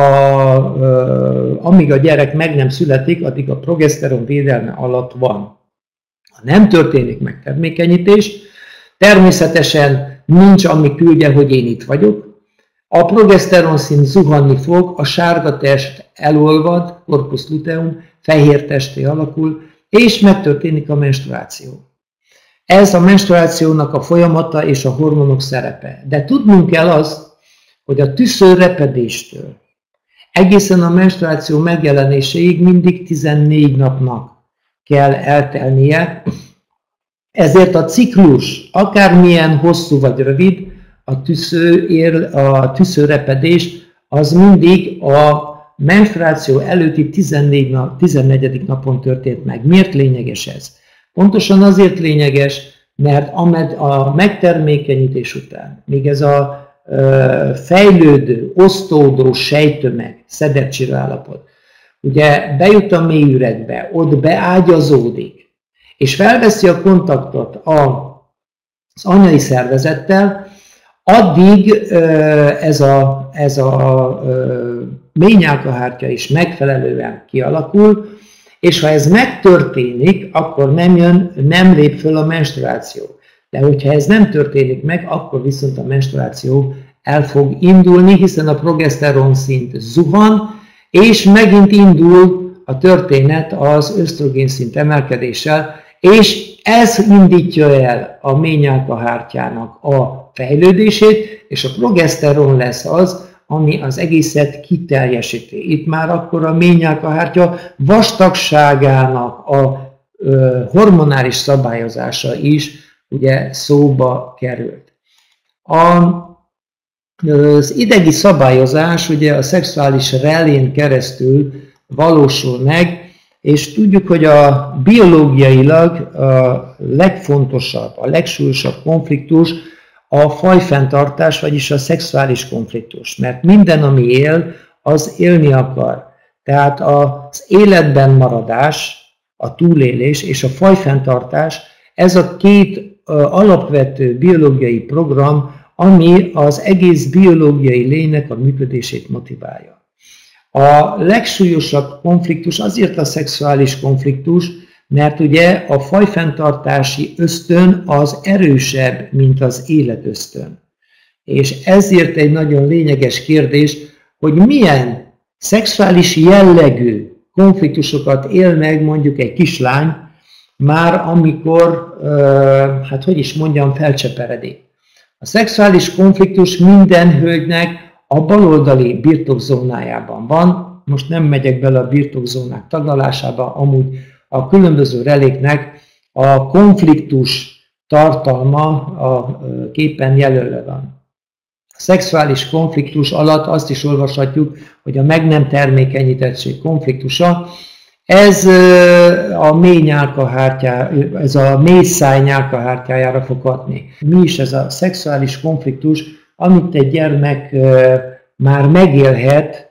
ö, amíg a gyerek meg nem születik, addig a progeszteron védelme alatt van. Ha nem történik megtermékenyítés, természetesen nincs, ami küldje, hogy én itt vagyok. A progeszteron szint zuhanni fog, a sárga test elolvad, corpus luteum, fehér testé alakul, és megtörténik a menstruáció. Ez a menstruációnak a folyamata és a hormonok szerepe. De tudnunk kell azt, hogy a tüszőrepedéstől egészen a menstruáció megjelenéséig mindig tizennégy napnak kell eltelnie, ezért a ciklus, akármilyen hosszú vagy rövid, a, tüsző ér, a tüszőrepedés az mindig a menstruáció előtti tizennégy nap, tizennegyedik napon történt meg. Miért lényeges ez? Pontosan azért lényeges, mert a megtermékenyítés után, még ez a fejlődő, osztódó sejttömeg, szedettsírő állapot, ugye bejut a mélyüregbe, ott beágyazódik, és felveszi a kontaktot az anyai szervezettel, addig ez a, ez a mélynyálkahártya is megfelelően kialakul, és ha ez megtörténik, akkor nem jön, nem lép föl a menstruáció. De hogyha ez nem történik meg, akkor viszont a menstruáció el fog indulni, hiszen a progeszteron szint zuhan, és megint indul a történet az ösztrogén szint emelkedéssel, és ez indítja el a mélynyálkahártyának a fejlődését, és a progeszteron lesz az, ami az egészet kiteljesíti. Itt már akkor a mélynyálkahártya vastagságának a hormonális szabályozása is ugye szóba került. A, az idegi szabályozás ugye a szexuális relén keresztül valósul meg, és tudjuk, hogy a biológiailag a legfontosabb, a legsúlyosabb konfliktus a fajfenntartás, vagyis a szexuális konfliktus. Mert minden, ami él, az élni akar. Tehát az életben maradás, a túlélés és a fajfenntartás, ez a két alapvető biológiai program, ami az egész biológiai lénynek a működését motiválja. A legsúlyosabb konfliktus azért a szexuális konfliktus, mert ugye a fajfenntartási ösztön az erősebb, mint az életösztön. És ezért egy nagyon lényeges kérdés, hogy milyen szexuális jellegű konfliktusokat él meg mondjuk egy kislány, már amikor, hát hogy is mondjam, felcseperedik. A szexuális konfliktus minden hölgynek a baloldali birtokzónájában van. Most nem megyek bele a birtokzónák taglalásába, amúgy a különböző reléknek a konfliktus tartalma a képen jelölve van. A szexuális konfliktus alatt azt is olvashatjuk, hogy a meg nem termékenyítettség konfliktusa, ez a mély nyálkahártyá, ez a mély száj nyálkahártyájára fog hatni. Mi is ez a szexuális konfliktus, amit egy gyermek már megélhet,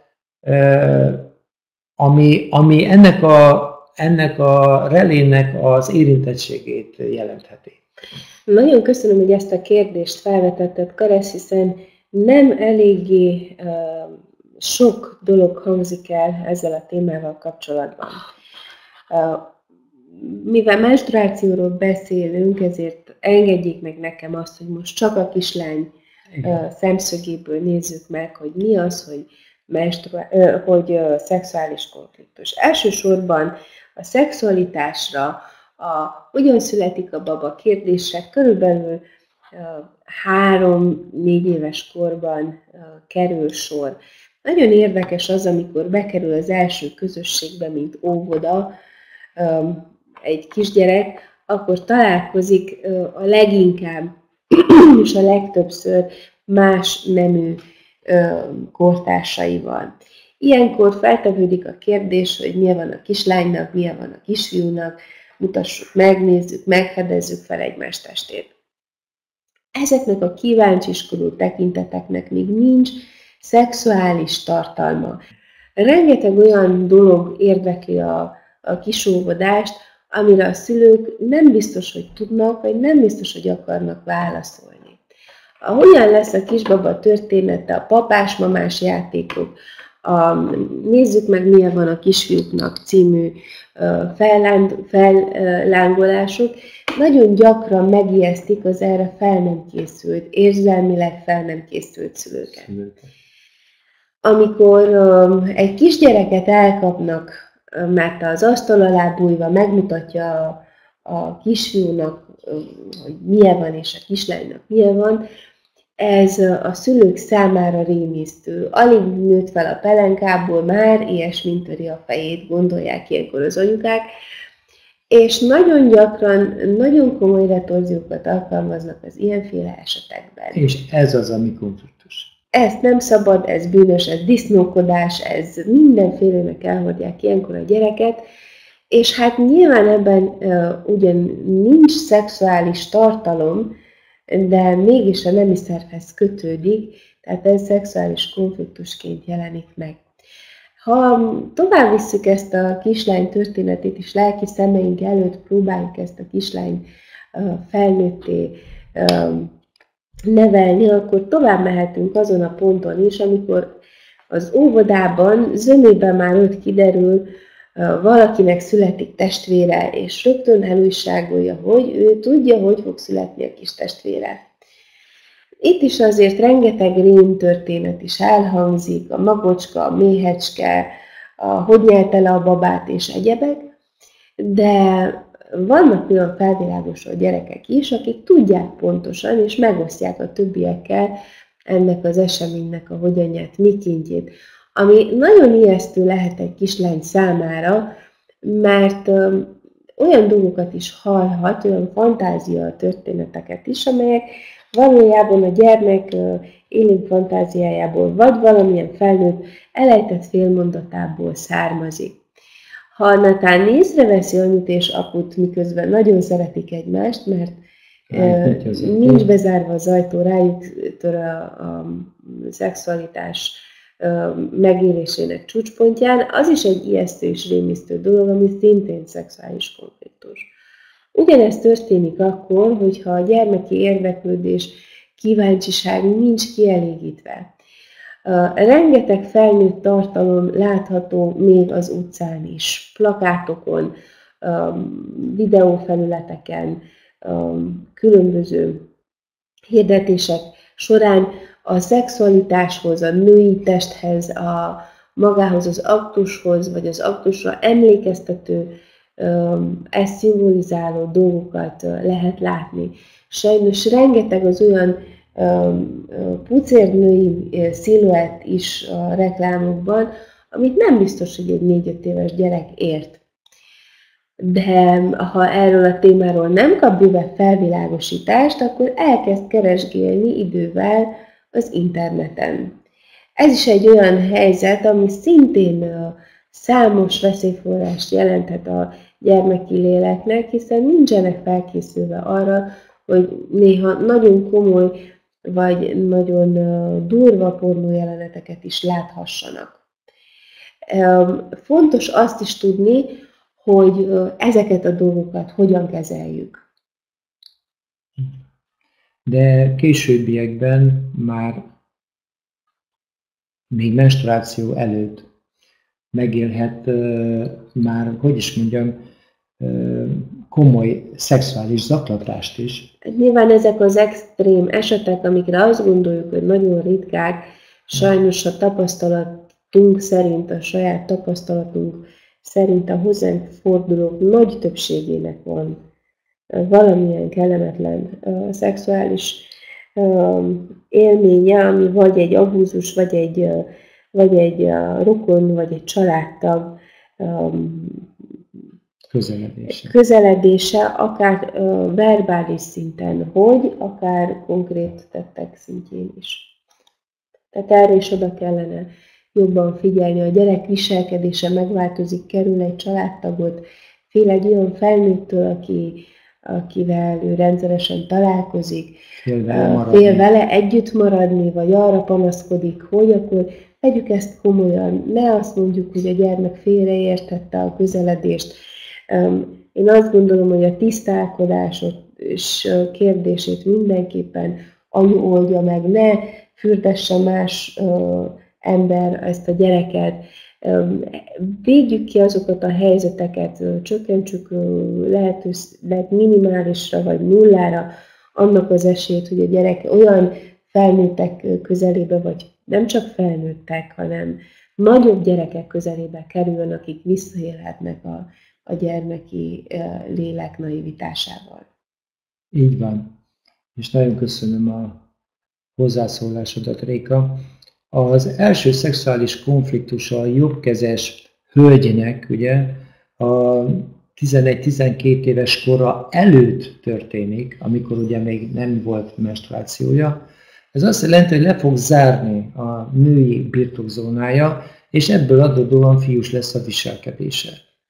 ami, ami ennek, a, ennek a relének az érintettségét jelentheti. Nagyon köszönöm, hogy ezt a kérdést felvetetted, Karesz, hiszen nem eléggé uh, sok dolog hangzik el ezzel a témával kapcsolatban. Uh, mivel menstruációról beszélünk, ezért engedjék meg nekem azt, hogy most csak a kislány uh, szemszögéből nézzük meg, hogy mi az, hogy, menstrua- uh, hogy uh, szexuális konfliktus. Elsősorban a szexualitásra, a hogyan születik a baba kérdések körülbelül három-négy éves korban kerül sor. Nagyon érdekes az, amikor bekerül az első közösségbe, mint óvoda egy kisgyerek, akkor találkozik a leginkább és a legtöbbször más nemű kortársaival. Ilyenkor feltevődik a kérdés, hogy milyen van a kislánynak, milyen van a kisfiúnak, mutassuk meg, nézzük meg, fedezzük fel egymás testét. Ezeknek a kíváncsiskodó tekinteteknek még nincs szexuális tartalma. Rengeteg olyan dolog érdekli a, a kisóvodást, amire a szülők nem biztos, hogy tudnak, vagy nem biztos, hogy akarnak válaszolni. A hogyan lesz a kisbaba története, a papás-mamás játékok, a Nézzük meg, milyen van a kisfiúknak című fellángolások, nagyon gyakran megijesztik az erre fel nem készült, érzelmileg fel nem készült szülőket. Amikor egy kisgyereket elkapnak, mert az asztal alá bújva megmutatja a, a kisfiúnak, hogy milyen van, és a kislánynak milyen van, ez a szülők számára rémisztő. Alig nőtt fel a pelenkából, már ilyesmint töri a fejét, gondolják ilyenkor az anyukák, és nagyon gyakran, nagyon komoly retorziókat alkalmaznak az ilyenféle esetekben. És ez az, ami konfliktus. Ezt nem szabad, ez bűnös, ez disznókodás, ez mindenfélenek elhordják ilyenkor a gyereket, és hát nyilván ebben uh, ugyan nincs szexuális tartalom, de mégis a nemi szervhez kötődik, tehát ez szexuális konfliktusként jelenik meg. Ha tovább visszük ezt a kislány történetét, és lelki szemeink előtt próbáljuk ezt a kislány felnőtté nevelni, akkor tovább mehetünk azon a ponton is, amikor az óvodában zömében már ott kiderül, valakinek születik testvére, és rögtön elújságolja, hogy ő tudja, hogy fog születni a kis testvére. Itt is azért rengeteg rém történet is elhangzik, a magocska, a méhecske, a hogy nyelte le a babát és egyebek, de vannak olyan felvilágosult gyerekek is, akik tudják pontosan, és megosztják a többiekkel ennek az eseménynek a hogyan nyert mikéntjét, ami nagyon ijesztő lehet egy kislány számára, mert ö, olyan dolgokat is hallhat, olyan fantázia történeteket is, amelyek valójában a gyermek ö, élénk fantáziájából, vagy valamilyen felnőtt elejtett félmondatából származik. Ha netán észreveszi anyut és aput, miközben nagyon szeretik egymást, mert ö, nincs bezárva az ajtó, rájuk tör a, a szexualitás megélésének csúcspontján, az is egy ijesztő és rémisztő dolog, ami szintén szexuális konfliktus. Ugyanezt történik akkor, hogyha a gyermeki érdeklődés, kíváncsiság nincs kielégítve. Rengeteg felnőtt tartalom látható még az utcán is, plakátokon, videófelületeken, különböző hirdetések során, a szexualitáshoz, a női testhez, a magához az aktushoz, vagy az aktusra emlékeztető, ezt szimbolizáló dolgokat lehet látni. Sajnos rengeteg az olyan pucérnői sziluett is a reklámokban, amit nem biztos, hogy egy négy-öt éves gyerek ért. De ha erről a témáról nem kap bőve felvilágosítást, akkor elkezd keresgélni idővel az interneten. Ez is egy olyan helyzet, ami szintén számos veszélyforrást jelenthet a gyermeki léleknek, hiszen nincsenek felkészülve arra, hogy néha nagyon komoly vagy nagyon durva pornójeleneteket is láthassanak. Fontos azt is tudni, hogy ezeket a dolgokat hogyan kezeljük. De későbbiekben már még menstruáció előtt megélhet már, hogy is mondjam, komoly szexuális zaklatást is. Nyilván ezek az extrém esetek, amikre azt gondoljuk, hogy nagyon ritkák, sajnos a tapasztalatunk szerint, a saját tapasztalatunk szerint a hozzánk fordulók nagy többségének van valamilyen kellemetlen uh, szexuális uh, élménye, ami vagy egy abúzus, vagy egy, uh, vagy egy uh, rokon, vagy egy családtag um, közeledése. közeledése, akár uh, verbális szinten, hogy akár konkrét tettek szintjén is. Tehát erre is oda kellene jobban figyelni. A gyerek viselkedése megváltozik, kerül egy családtagot, fél egy olyan felnőttől, aki, akivel ő rendszeresen találkozik, fél vele, fél vele együtt maradni, vagy arra panaszkodik, hogy akkor vegyük ezt komolyan, ne azt mondjuk, hogy a gyermek félreértette a közeledést. Én azt gondolom, hogy a tisztálkodás kérdését mindenképpen anyu oldja meg, ne fürdesse más ember ezt a gyereket. Védjük ki azokat a helyzeteket, csökkentsük lehetőleg minimálisra vagy nullára annak az esélyt, hogy a gyerek olyan felnőttek közelébe, vagy nem csak felnőttek, hanem nagyobb gyerekek közelébe kerüljön, akik visszaélhetnek a, a gyermeki lélek naivitásával. Így van. És nagyon köszönöm a hozzászólásodat, Réka. Az első szexuális konfliktus a jobbkezes hölgynek, ugye, a tizenegy-tizenkét éves kora előtt történik, amikor ugye még nem volt menstruációja. Ez azt jelenti, hogy le fog zárni a női birtokzónája, és ebből adódóan fiús lesz a viselkedése.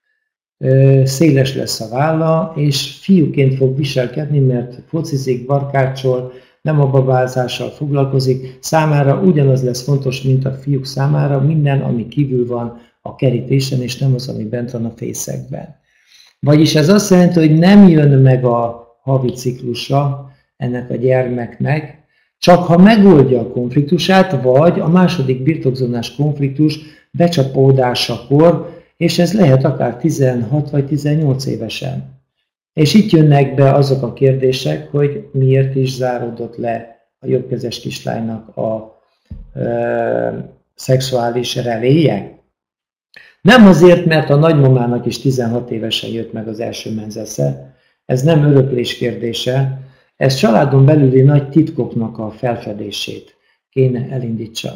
Széles lesz a válla, és fiúként fog viselkedni, mert focizik, barkácsol, nem a babázással foglalkozik, számára ugyanaz lesz fontos, mint a fiúk számára, minden, ami kívül van a kerítésen, és nem az, ami bent van a fészekben. Vagyis ez azt jelenti, hogy nem jön meg a havi ciklusa ennek a gyermeknek, csak ha megoldja a konfliktusát, vagy a második birtokzónás konfliktus becsapódásakor, és ez lehet akár tizenhat vagy tizennyolc évesen. És itt jönnek be azok a kérdések, hogy miért is záródott le a jobbkezes kislánynak a ö, szexuális reléje. Nem azért, mert a nagymamának is tizenhat évesen jött meg az első menzesze, ez nem öröklés kérdése, ez családon belüli nagy titkoknak a felfedését kéne elindítsa.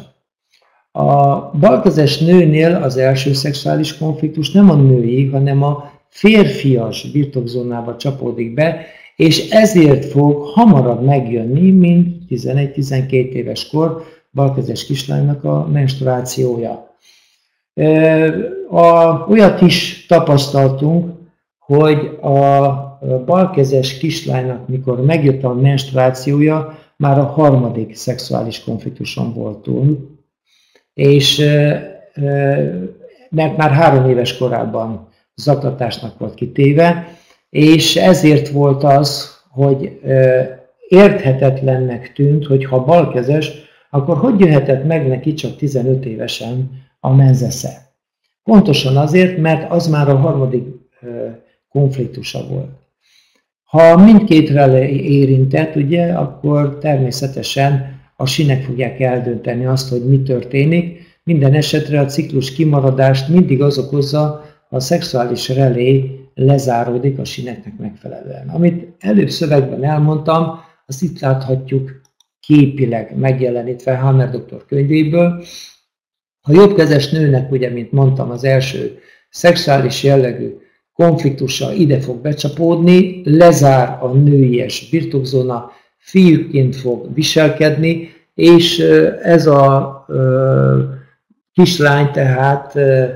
A balkezes nőnél az első szexuális konfliktus nem a női, hanem a férfias birtokzónába csapódik be, és ezért fog hamarabb megjönni, mint tizenegy-tizenkét éves kor balkezes kislánynak a menstruációja. A, olyat is tapasztaltunk, hogy a balkezes kislánynak, mikor megjött a menstruációja, már a harmadik szexuális konfliktuson volt túl, és mert már három éves korában zaklatásnak volt kitéve, és ezért volt az, hogy érthetetlennek tűnt, hogy ha balkezes, akkor hogy jöhetett meg neki csak tizenöt évesen a menzesze. Pontosan azért, mert az már a harmadik konfliktusa volt. Ha mindkétre érintett, ugye, akkor természetesen a sínek fogják eldönteni azt, hogy mi történik. Minden esetre a ciklus kimaradást mindig az okozza, ha a szexuális relé lezáródik a síneknek megfelelően. Amit előbb szövegben elmondtam, azt itt láthatjuk képileg megjelenítve Hammer doktor könyvéből. A jobbkezes nőnek, ugye, mint mondtam, az első szexuális jellegű konfliktusa ide fog becsapódni, lezár a nőies birtokzóna, fiúként fog viselkedni, és ez a kislány tehát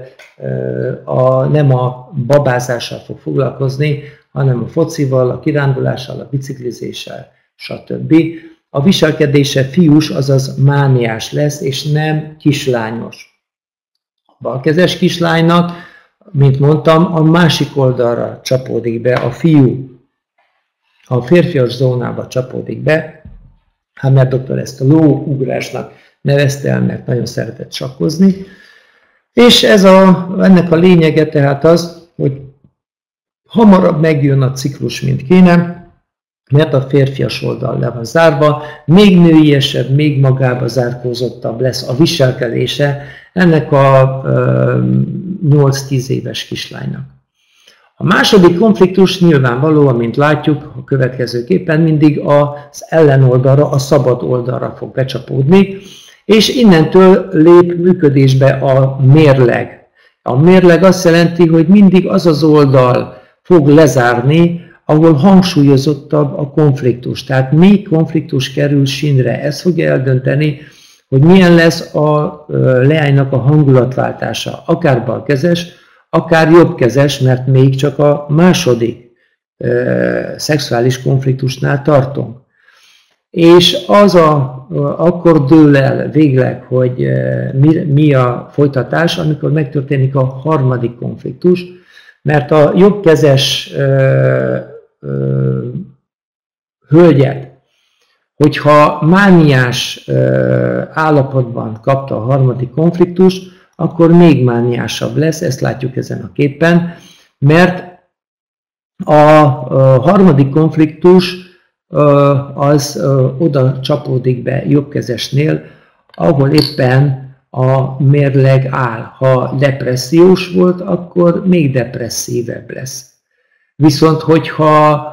a, nem a babázással fog foglalkozni, hanem a focival, a kirándulással, a biciklizéssel, stb. A viselkedése fiús, azaz mániás lesz, és nem kislányos. A balkezes kislánynak, mint mondtam, a másik oldalra csapódik be a fiú, a férfias zónába csapódik be. Hammer doktor ezt a lóugrásnak nevezte el, mert nagyon szeretett sakkozni. És ez a, ennek a lényege tehát az, hogy hamarabb megjön a ciklus, mint kéne, mert a férfias oldal le van zárva, még nőiesebb, még magába zárkózottabb lesz a viselkedése ennek a nyolc-tíz éves kislánynak. A második konfliktus nyilvánvalóan, mint látjuk a következőképpen, mindig az ellenoldalra, a szabad oldalra fog becsapódni, és innentől lép működésbe a mérleg. A mérleg azt jelenti, hogy mindig az az oldal fog lezárni, ahol hangsúlyozottabb a konfliktus. Tehát mi konfliktus kerül sínre, ez fogja eldönteni, hogy milyen lesz a leánynak a hangulatváltása, akár balkezes, akár jobbkezes, mert még csak a második e, szexuális konfliktusnál tartunk. És az a, akkor dől el végleg, hogy e, mi, mi a folytatás, amikor megtörténik a harmadik konfliktus, mert a jobbkezes e, e, hölgyet, hogyha mániás e, állapotban kapta a harmadik konfliktust, akkor még mániásabb lesz, ezt látjuk ezen a képen, mert a harmadik konfliktus az oda csapódik be jobbkezesnél, ahol éppen a mérleg áll. Ha depressziós volt, akkor még depresszívebb lesz. Viszont hogyha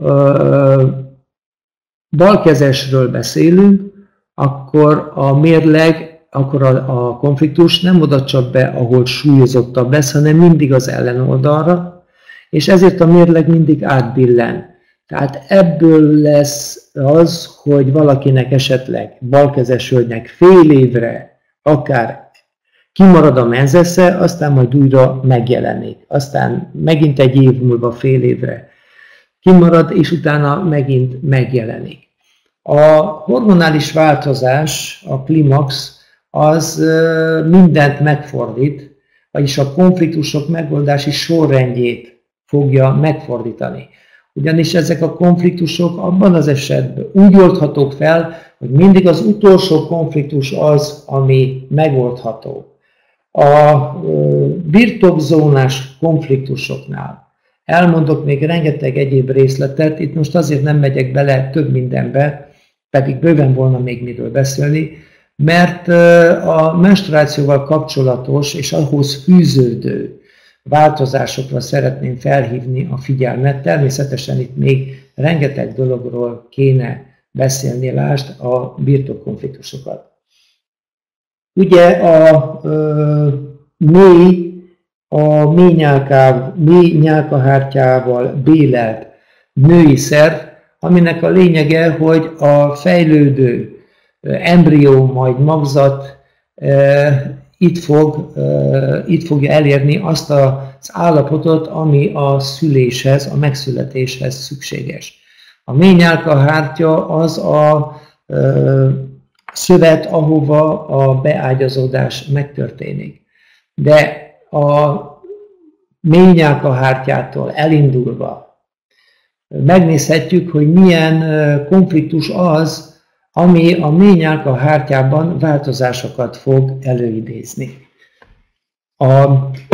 balkezesről beszélünk, akkor a mérleg akkor a, a konfliktus nem oda csap be, ahol súlyozottabb lesz, hanem mindig az ellenoldalra, és ezért a mérleg mindig átbillen. Tehát ebből lesz az, hogy valakinek esetleg balkezes hölgynek fél évre akár kimarad a menzesze, aztán majd újra megjelenik. Aztán megint egy év múlva fél évre kimarad, és utána megint megjelenik. A hormonális változás, a klimax, az mindent megfordít, vagyis a konfliktusok megoldási sorrendjét fogja megfordítani. Ugyanis ezek a konfliktusok abban az esetben úgy oldhatók fel, hogy mindig az utolsó konfliktus az, ami megoldható. A birtokzónás konfliktusoknál elmondok még rengeteg egyéb részletet, itt most azért nem megyek bele több mindenbe, pedig bőven volna még miről beszélni, mert a menstruációval kapcsolatos és ahhoz fűződő változásokra szeretném felhívni a figyelmet. Természetesen itt még rengeteg dologról kéne beszélni, lásd a birtokkonfliktusokat. Ugye a ö, mély, a mély, nyálká, mély nyálkahártyával bélelt női szerv, aminek a lényege, hogy a fejlődő embrió, majd magzat e, itt, fog, e, itt fogja elérni azt az állapotot, ami a szüléshez, a megszületéshez szükséges. A mély nyálkahártya az a e, szövet, ahova a beágyazódás megtörténik. De a mély nyálkahártyától elindulva megnézhetjük, hogy milyen konfliktus az, ami a mély nyálkahártyában változásokat fog előidézni. A,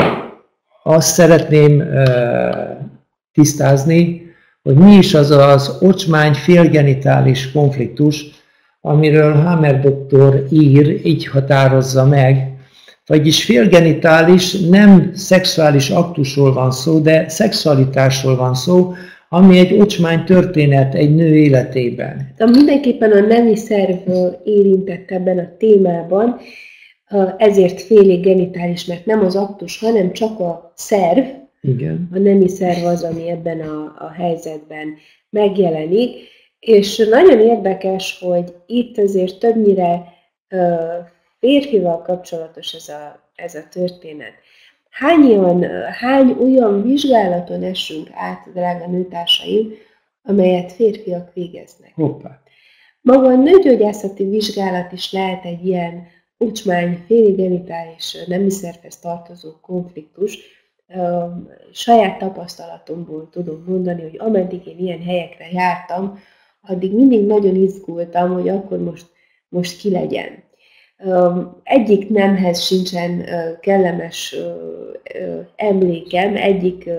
azt szeretném e, tisztázni, hogy mi is az az ocsmány félgenitális konfliktus, amiről Hammer doktor ír, így határozza meg, vagyis félgenitális, nem szexuális aktusról van szó, de szexualitásról van szó, ami egy ocsmány történet egy nő életében. De mindenképpen a nemi szerv érintett ebben a témában, ezért félig genitális, mert nem az aktus, hanem csak a szerv, igen. A nemi szerv az, ami ebben a, a helyzetben megjelenik, és nagyon érdekes, hogy itt azért többnyire uh, férfival kapcsolatos ez a, ez a történet. Hányan, hány olyan vizsgálaton esünk át, drága nőtársaim, amelyet férfiak végeznek? Hoppá. Maga a nőgyógyászati vizsgálat is lehet egy ilyen ocsmány, félig genitális nemi szervhez tartozó konfliktus. Saját tapasztalatomból tudom mondani, hogy ameddig én ilyen helyekre jártam, addig mindig nagyon izgultam, hogy akkor most, most ki legyen. Egyik nemhez sincsen kellemes emlékem, egyik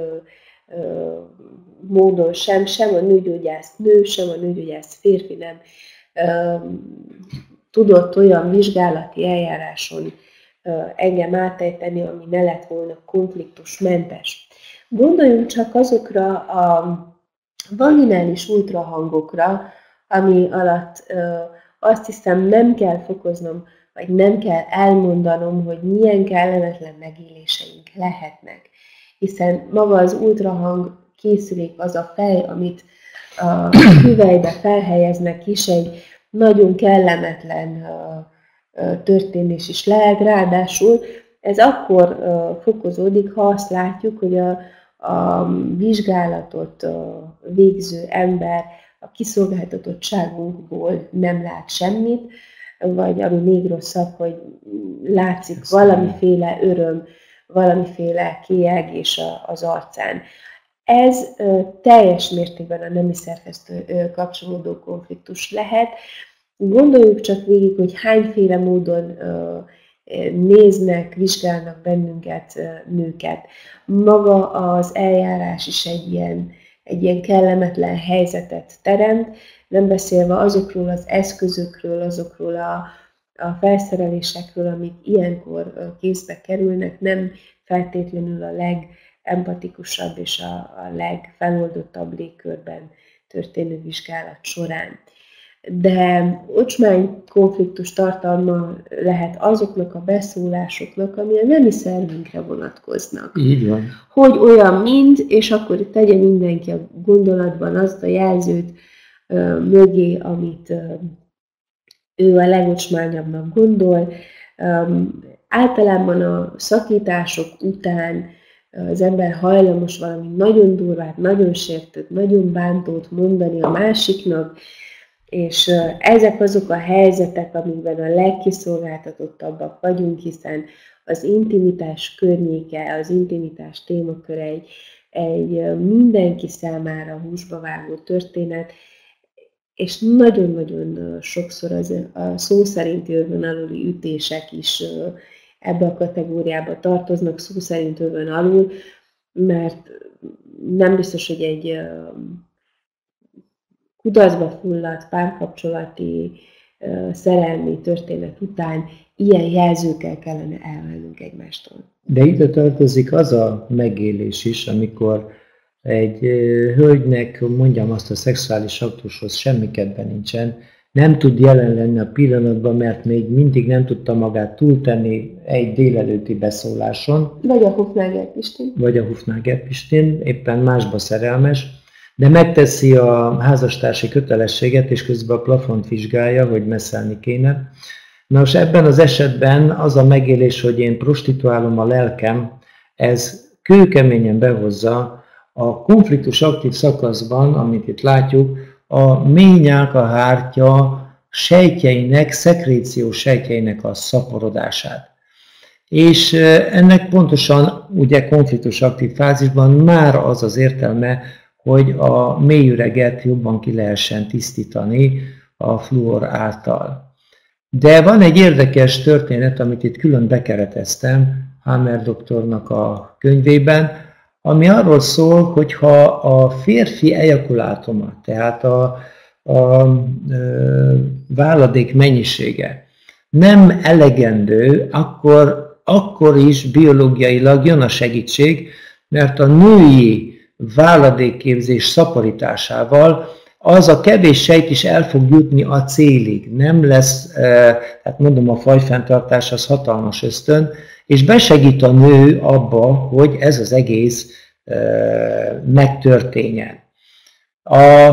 módon sem, sem a nőgyógyász nő, sem a nőgyógyász férfi nem tudott olyan vizsgálati eljáráson engem átejteni, ami ne lett volna konfliktusmentes. Gondoljunk csak azokra a vaginális ultrahangokra, ami alatt azt hiszem nem kell fokoznom, vagy nem kell elmondanom, hogy milyen kellemetlen megéléseink lehetnek. Hiszen maga az ultrahang készülék, az a fej, amit a hüvelybe felhelyeznek is, egy nagyon kellemetlen történés is lehet, ráadásul ez akkor fokozódik, ha azt látjuk, hogy a, a vizsgálatot végző ember a kiszolgáltatottságunkból nem lát semmit, vagy ami még rosszabb, hogy látszik valamiféle öröm, valamiféle kiegés az arcán. Ez teljes mértékben a nemi szervhez kapcsolódó konfliktus lehet. Gondoljuk csak végig, hogy hányféle módon néznek, vizsgálnak bennünket nőket. Maga az eljárás is egy ilyen, egy ilyen kellemetlen helyzetet teremt, nem beszélve azokról az eszközökről, azokról a, a felszerelésekről, amik ilyenkor kézbe kerülnek, nem feltétlenül a legempatikusabb és a, a legfeloldottabb légkörben történő vizsgálat során. De ocsmány konfliktus tartalma lehet azoknak a beszólásoknak, ami a nemi szervünkre vonatkoznak. Így van. Hogy olyan mind, és akkor tegye mindenki a gondolatban azt a jelzőt ö, mögé, amit ö, ő a legocsmányabbnak gondol. Ö, általában a szakítások után az ember hajlamos valami nagyon durvát, nagyon sértőt, nagyon bántót mondani a másiknak, és ezek azok a helyzetek, amikben a legkiszolgáltatottabbak vagyunk, hiszen az intimitás környéke, az intimitás témaköre egy, egy mindenki számára húsba vágó történet, és nagyon-nagyon sokszor az, a szó szerinti övön aluli ütések is ebbe a kategóriába tartoznak, szó szerint övön alul, mert nem biztos, hogy egy kudarcba fulladt párkapcsolati, szerelmi történet után ilyen jelzőkkel kellene elvennünk egymástól. De ide tartozik az a megélés is, amikor egy hölgynek, mondjam azt, a szexuális aktushoz semmi kedve nincsen, nem tud jelen lenni a pillanatban, mert még mindig nem tudta magát túltenni egy délelőtti beszóláson. Vagy a Hufnagel Pistin. Vagy a Hufnagel Pistin, éppen másba szerelmes, de megteszi a házastársi kötelességet, és közben a plafont vizsgálja, hogy messzelni kéne. Na most ebben az esetben az a megélés, hogy én prostituálom a lelkem, ez kőkeményen behozza a konfliktus aktív szakaszban, amit itt látjuk, a mély nyálkahártya sejtjeinek, szekréciós sejtjeinek a szaporodását. És ennek pontosan ugye konfliktus aktív fázisban már az az értelme, hogy a mélyüreget jobban ki lehessen tisztítani a fluor által. De van egy érdekes történet, amit itt külön bekereteztem Hammer doktornak a könyvében, ami arról szól, hogy ha a férfi ejakulátuma, tehát a, a váladék mennyisége nem elegendő, akkor, akkor is biológiailag jön a segítség, mert a női váladékképzés szaporításával az a kevés sejt is el fog jutni a célig. Nem lesz, hát mondom, a fajfenntartás az hatalmas ösztön, és besegít a nő abba, hogy ez az egész megtörténjen. A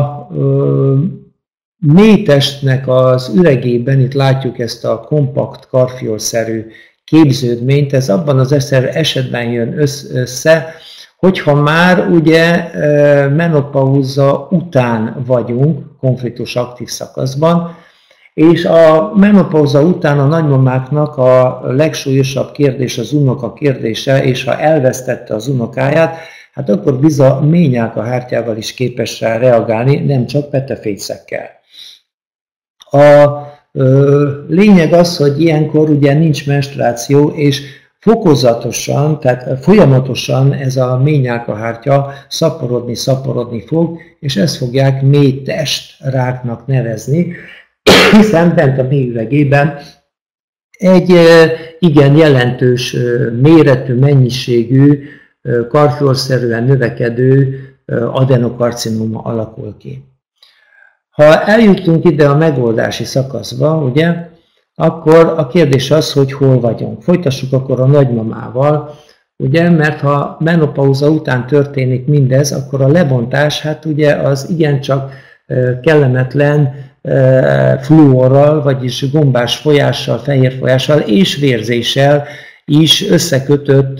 mélytestnek az üregében, itt látjuk ezt a kompakt karfiolszerű képződményt, ez abban az esetben jön össze, hogyha már ugye menopauza után vagyunk, konfliktus aktív szakaszban, és a menopauza után a nagymamáknak a legsúlyosabb kérdés az unoka kérdése, és ha elvesztette az unokáját, hát akkor bizony mély nyálkahártyával is képes rá reagálni, nem csak petefészekkel. A ö, lényeg az, hogy ilyenkor ugye nincs menstruáció, és fokozatosan, tehát folyamatosan ez a mély nyálkahártya szaporodni, szaporodni fog, és ezt fogják mélytestráknak nevezni, hiszen bent a mélyüregében egy igen jelentős méretű, mennyiségű, karfiolszerűen növekedő adenokarcinoma alakul ki. Ha eljutunk ide a megoldási szakaszba, ugye, akkor a kérdés az, hogy hol vagyunk. Folytassuk akkor a nagymamával, ugye, mert ha menopauza után történik mindez, akkor a lebontás, hát ugye az igencsak kellemetlen fluorral, vagyis gombás folyással, fehér folyással és vérzéssel is összekötött,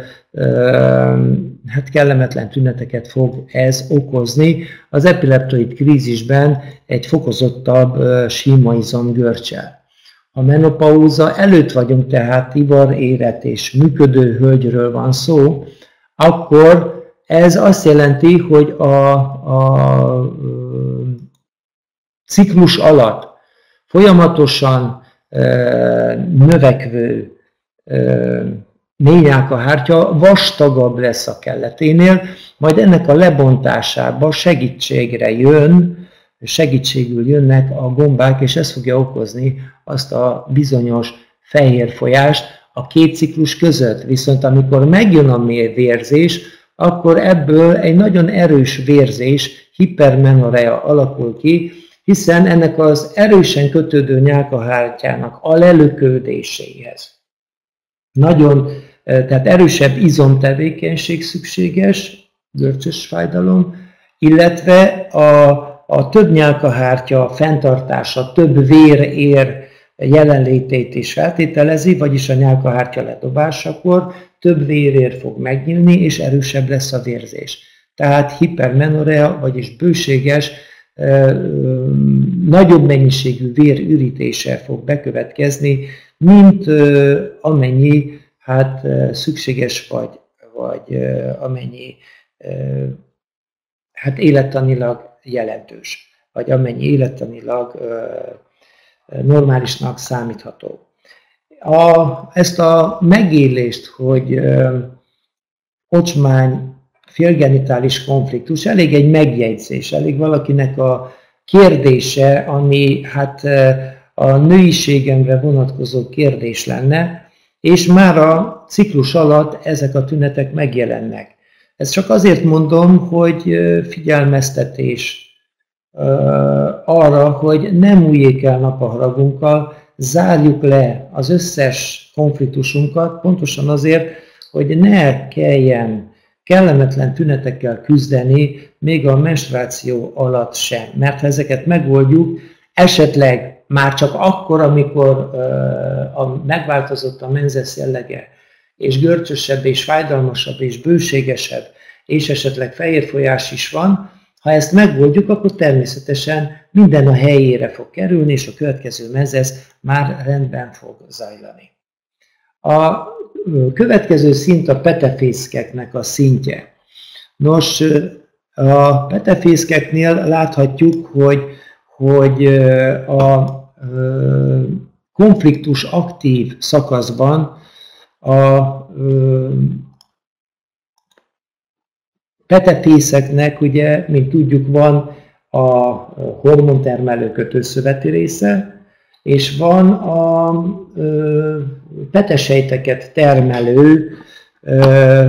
hát kellemetlen tüneteket fog ez okozni. Az epileptoid krízisben egy fokozottabb símaizom görccsel. A menopauza előtt vagyunk, tehát ivarérett és működő hölgyről van szó, akkor ez azt jelenti, hogy a, a ciklus alatt folyamatosan e, növekvő e, mély nyálkahártya vastagabb lesz a kelleténél, majd ennek a lebontásába segítségre jön, segítségül jönnek a gombák, és ez fogja okozni azt a bizonyos fehér folyást a két ciklus között. Viszont amikor megjön a mély vérzés, akkor ebből egy nagyon erős vérzés, hipermenorea alakul ki, hiszen ennek az erősen kötődő nyálkahártyának a lelöködéséhez nagyon, tehát erősebb izomtevékenység szükséges, görcsös fájdalom, illetve a, a több nyálkahártya fenntartása, több vérér jelenlétét is feltételezi, vagyis a nyálkahártya ledobásakor több vérér fog megnyílni, és erősebb lesz a vérzés. Tehát hipermenorea, vagyis bőséges, nagyobb mennyiségű vér ürítése fog bekövetkezni, mint amennyi hát, szükséges, vagy, vagy amennyi hát, élettanilag jelentős, vagy amennyi élettanilag normálisnak számítható. A, ezt a megélést, hogy ocsmány, félgenitális konfliktus, elég egy megjegyzés, elég valakinek a kérdése, ami hát a nőiségemre vonatkozó kérdés lenne, és már a ciklus alatt ezek a tünetek megjelennek. Ezt csak azért mondom, hogy figyelmeztetés arra, hogy nem újjék el napaharagunkkal, zárjuk le az összes konfliktusunkat, pontosan azért, hogy ne kelljen kellemetlen tünetekkel küzdeni, még a menstruáció alatt sem. Mert ha ezeket megoldjuk, esetleg már csak akkor, amikor a megváltozott a menzesz jellege, és görcsösebb, és fájdalmasabb, és bőségesebb, és esetleg fehér folyás is van, ha ezt megoldjuk, akkor természetesen minden a helyére fog kerülni, és a következő menzesz már rendben fog zajlani. A következő szint a petefészkeknek a szintje. Nos, a petefészkeknél láthatjuk, hogy, hogy a konfliktus aktív szakaszban a petefészeknek, ugye, mint tudjuk, van a hormontermelő kötőszöveti része, és van a ö, petesejteket termelő ö,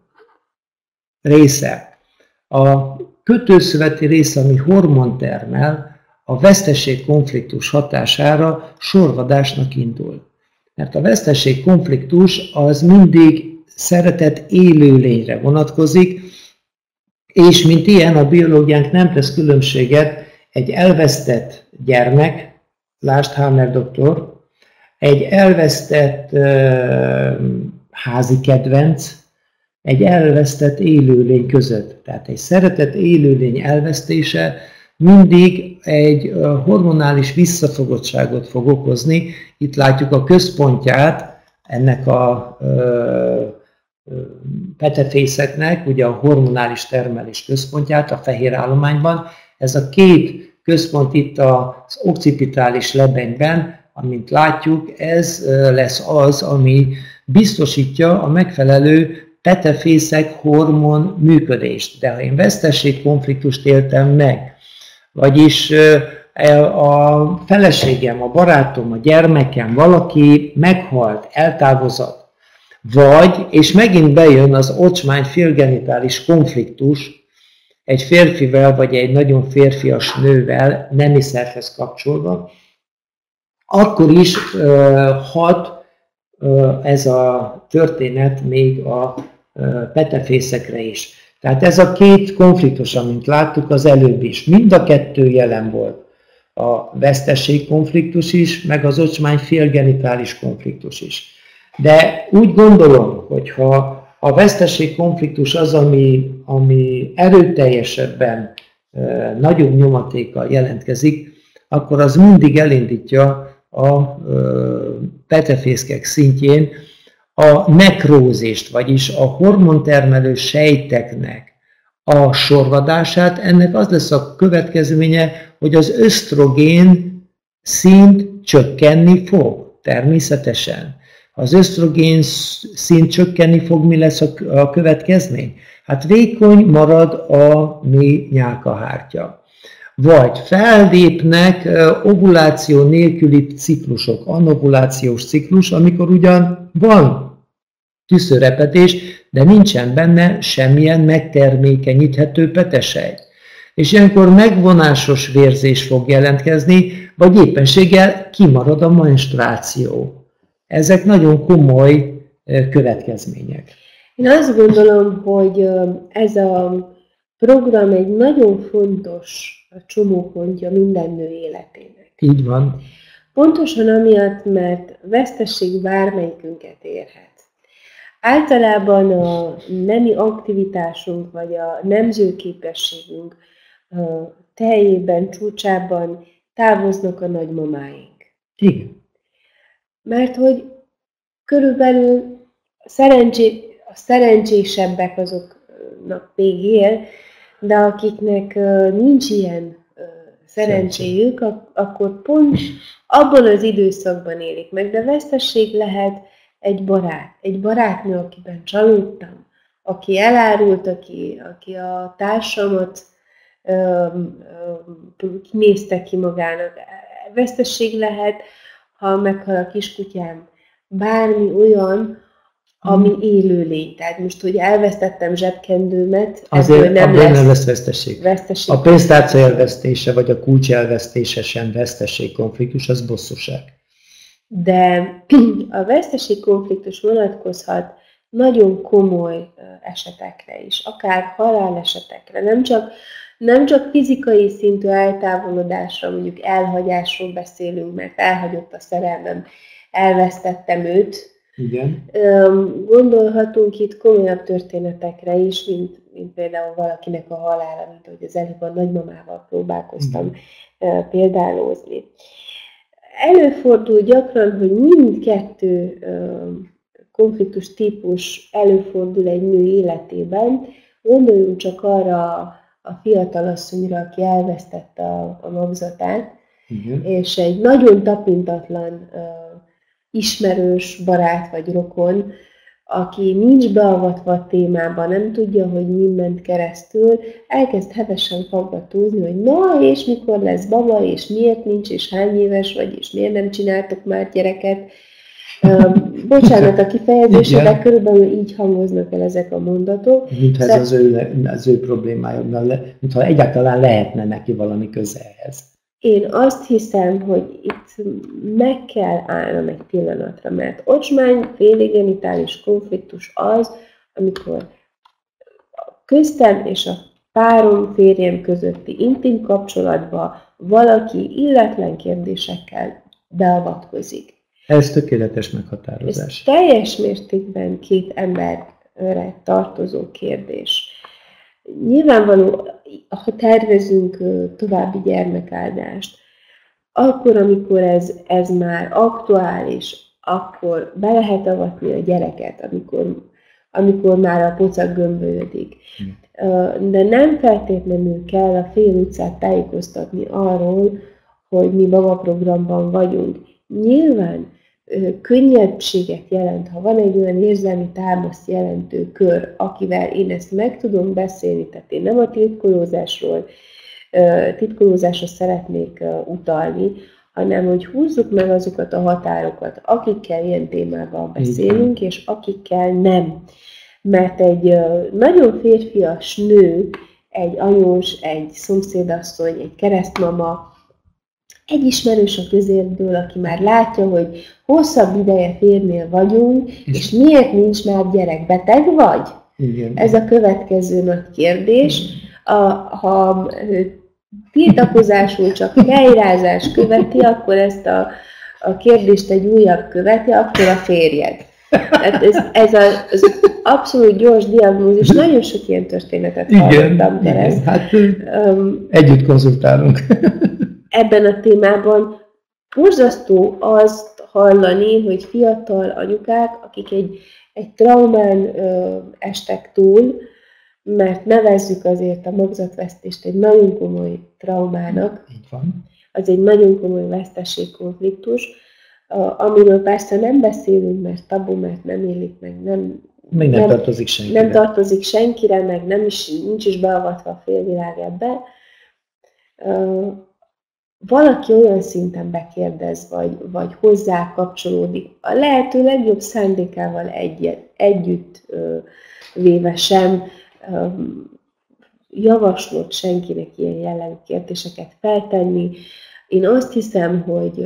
része. A kötőszöveti része, ami hormon termel, a veszteségkonfliktus hatására sorvadásnak indul. Mert a veszteségkonfliktus az mindig szeretett élőlényre vonatkozik, és mint ilyen a biológiánk nem tesz különbséget egy elvesztett gyermek, lásd Hammer doktor, egy elvesztett uh, házi kedvenc, egy elvesztett élőlény között. Tehát egy szeretett élőlény elvesztése mindig egy hormonális visszafogottságot fog okozni. Itt látjuk a központját ennek a ö, ö, petefészeknek, ugye a hormonális termelés központját a fehér állományban. Ez a két központ itt az occipitális lebenyben, amint látjuk, ez lesz az, ami biztosítja a megfelelő petefészek hormon működést. De ha én veszteségkonfliktust éltem meg, vagyis a feleségem, a barátom, a gyermekem, valaki meghalt, eltávozott, vagy, és megint bejön az ocsmány félgenitális konfliktus egy férfivel, vagy egy nagyon férfias nővel, nemi szervhez kapcsolva, akkor is hat ez a történet még a petefészekre is. Tehát ez a két konfliktus, amint láttuk az előbb is, mind a kettő jelen volt. A veszteségkonfliktus is, meg az ocsmány félgenitális konfliktus is. De úgy gondolom, hogy ha a veszteségkonfliktus az, ami, ami erőteljesebben, nagyobb nyomatékkal jelentkezik, akkor az mindig elindítja a petefészkek szintjén a nekrózist, vagyis a hormontermelő sejteknek a sorvadását. Ennek az lesz a következménye, hogy az ösztrogén szint csökkenni fog, természetesen. Ha az ösztrogén szint csökkenni fog, mi lesz a következmény? Hát vékony marad a mély nyálkahártya. Vagy fellépnek ovuláció nélküli ciklusok, anovulációs ciklus, amikor ugyan van tüszőrepetés, de nincsen benne semmilyen megtermékenyíthető petesejt. És ilyenkor megvonásos vérzés fog jelentkezni, vagy éppenséggel kimarad a menstruáció. Ezek nagyon komoly következmények. Én azt gondolom, hogy ez a program egy nagyon fontos csomópontja minden nő életének. Így van. Pontosan amiatt, mert vesztesség bármelyikünket érhet. Általában a nemi aktivitásunk, vagy a nemzőképességünk teljében, csúcsában távoznak a nagymamáink. Igen. Mert hogy körülbelül szerencsé, a szerencsésebbek azoknak még él, de akiknek nincs ilyen szerencséjük, akkor pont abban az időszakban élik meg. De vesztesség lehet egy barát, egy barátnő, akiben csalódtam, aki elárult, aki, aki a társamat nézte ki magának. Vesztesség lehet, ha meghal a kiskutyám, bármi olyan, ami élőlény. Tehát most, hogy elvesztettem zsebkendőmet, azért nem lesz, nem lesz veszteség. veszteség. A pénztárca elvesztése, vagy a kulcs elvesztése sem veszteségkonfliktus, az bosszúság. De a veszteségkonfliktus vonatkozhat nagyon komoly esetekre is, akár halálesetekre, nem csak, nem csak fizikai szintű eltávolodásra, mondjuk elhagyásról beszélünk, mert elhagyott a szerelmem, elvesztettem őt. Igen. Gondolhatunk itt komolyabb történetekre is, mint, mint például valakinek a halála, mint ahogy az előbb a nagymamával próbálkoztam Igen. példálózni. Előfordul gyakran, hogy mindkettő konfliktus típus előfordul egy nő életében. Gondoljunk csak arra a fiatalasszonyra, aki elvesztette a, a magzatát, Igen. és egy nagyon tapintatlan ismerős, barát vagy rokon aki nincs beavatva a témában, nem tudja, hogy mi ment keresztül, elkezd hevesen faggatózni, hogy na, és mikor lesz baba, és miért nincs, és hány éves vagy, és miért nem csináltok már gyereket. Uh, bocsánat a kifejezésre, de körülbelül így hangoznak el ezek a mondatok. Mintha ez az ő, az ő problémája, mintha egyáltalán lehetne neki valami köze ehhez. Én azt hiszem, hogy itt meg kell állnom egy pillanatra, mert ocsmány, féligenitális konfliktus az, amikor köztem és a párom, férjem közötti intim kapcsolatban valaki illetlen kérdésekkel beavatkozik. Ez tökéletes meghatározás. Ez teljes mértékben két emberre tartozó kérdés. Nyilvánvaló, ha tervezünk további gyermekáldást, akkor, amikor ez, ez már aktuális, akkor be lehet avatni a gyereket, amikor, amikor már a pocak gömbölödik. De nem feltétlenül kell a fél utcát tájékoztatni arról, hogy mi babaprogramban vagyunk. Nyilván könnyebbséget jelent, ha van egy olyan érzelmi támaszt jelentő kör, akivel én ezt meg tudom beszélni, tehát én nem a titkolózásról, titkolózásra szeretnék utalni, hanem hogy húzzuk meg azokat a határokat, akikkel ilyen témában beszélünk, és akikkel nem. Mert egy nagyon férfias nő, egy anyós, egy szomszédasszony, egy keresztmama, egy ismerős a közérből, aki már látja, hogy hosszabb ideje férnél vagyunk, és, és miért nincs már gyerek? Beteg vagy? Igen. Ez a következő nagy kérdés. A, ha tiltakozásul csak leírázás követi, akkor ezt a, a kérdést egy újabb követi, akkor a férjed. Hát ez, ez a, az abszolút gyors diagnózis, nagyon sok ilyen történetet hallottam. Igen, igen. Hát um, együtt konzultálunk. Ebben a témában borzasztó azt hallani, hogy fiatal anyukák, akik egy, egy traumán ö, estek túl, mert nevezzük azért a magzatvesztést egy nagyon komoly traumának. Így van. Az egy nagyon komoly veszteségkonfliktus, amiről persze nem beszélünk, mert tabu, mert nem élik meg, nem, meg nem, nem tartozik senkire. Nem tartozik senkire, meg nem is, nincs is beavatva a félvilág ebbe. Valaki olyan szinten bekérdez, vagy, vagy hozzá kapcsolódik, a lehető legjobb szándékával egy, együtt véve sem javaslott senkinek ilyen jellegű kérdéseket feltenni. Én azt hiszem, hogy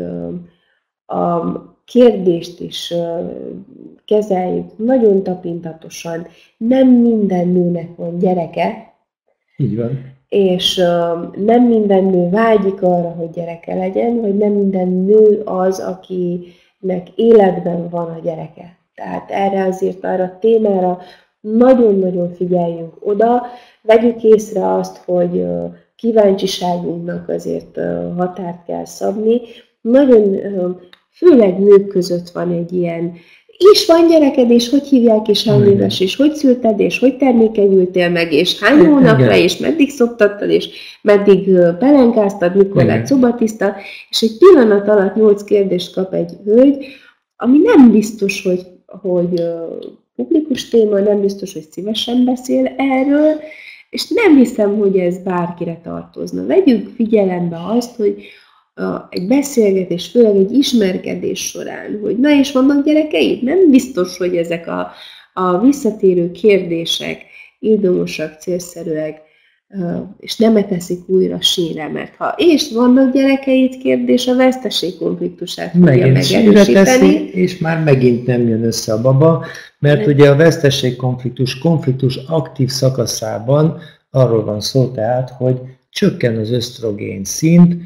a kérdést is kezeljük nagyon tapintatosan. Nem minden nőnek van gyereke. Így van. És nem minden nő vágyik arra, hogy gyereke legyen, vagy nem minden nő az, akinek életben van a gyereke. Tehát erre azért, arra a témára nagyon-nagyon figyeljünk oda, vegyük észre azt, hogy kíváncsiságunknak azért határt kell szabni. Nagyon, főleg nők között van egy ilyen, és van gyereked, és hogy hívják, és hány éves, és hogy szülted, és hogy termékenyültél meg, és hány hónapra, és meddig szoptattad, és meddig pelenkáztad, mikor lett szobatiszta, és egy pillanat alatt nyolc kérdést kap egy hölgy, ami nem biztos, hogy, hogy publikus téma, nem biztos, hogy szívesen beszél erről, és nem hiszem, hogy ez bárkire tartozna. Vegyük figyelembe azt, hogy egy beszélgetés, főleg egy ismerkedés során, hogy na és vannak gyerekeid? Nem biztos, hogy ezek a, a visszatérő kérdések ildomosak, célszerűek, és nem eteszik újra sínre, mert ha és vannak gyerekeid kérdés, a veszteségkonfliktusát fogja megerősíteni. És már megint nem jön össze a baba, mert nem. Ugye a veszteségkonfliktus konfliktus aktív szakaszában arról van szó tehát, hogy csökken az ösztrogén szint,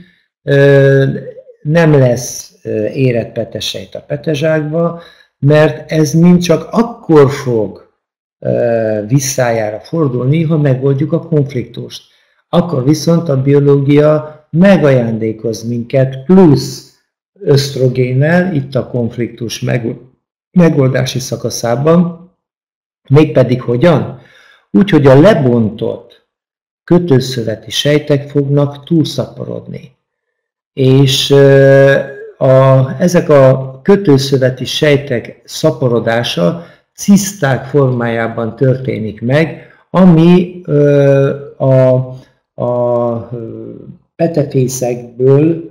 nem lesz érett petesejt a petezsákba, mert ez mind csak akkor fog visszájára fordulni, ha megoldjuk a konfliktust. Akkor viszont a biológia megajándékoz minket plusz ösztrogénnel, itt a konfliktus megoldási szakaszában, mégpedig hogyan? Úgy, hogy a lebontott kötőszöveti sejtek fognak túlszaporodni. És a, ezek a kötőszöveti sejtek szaporodása ciszták formájában történik meg, ami a, a petefészekből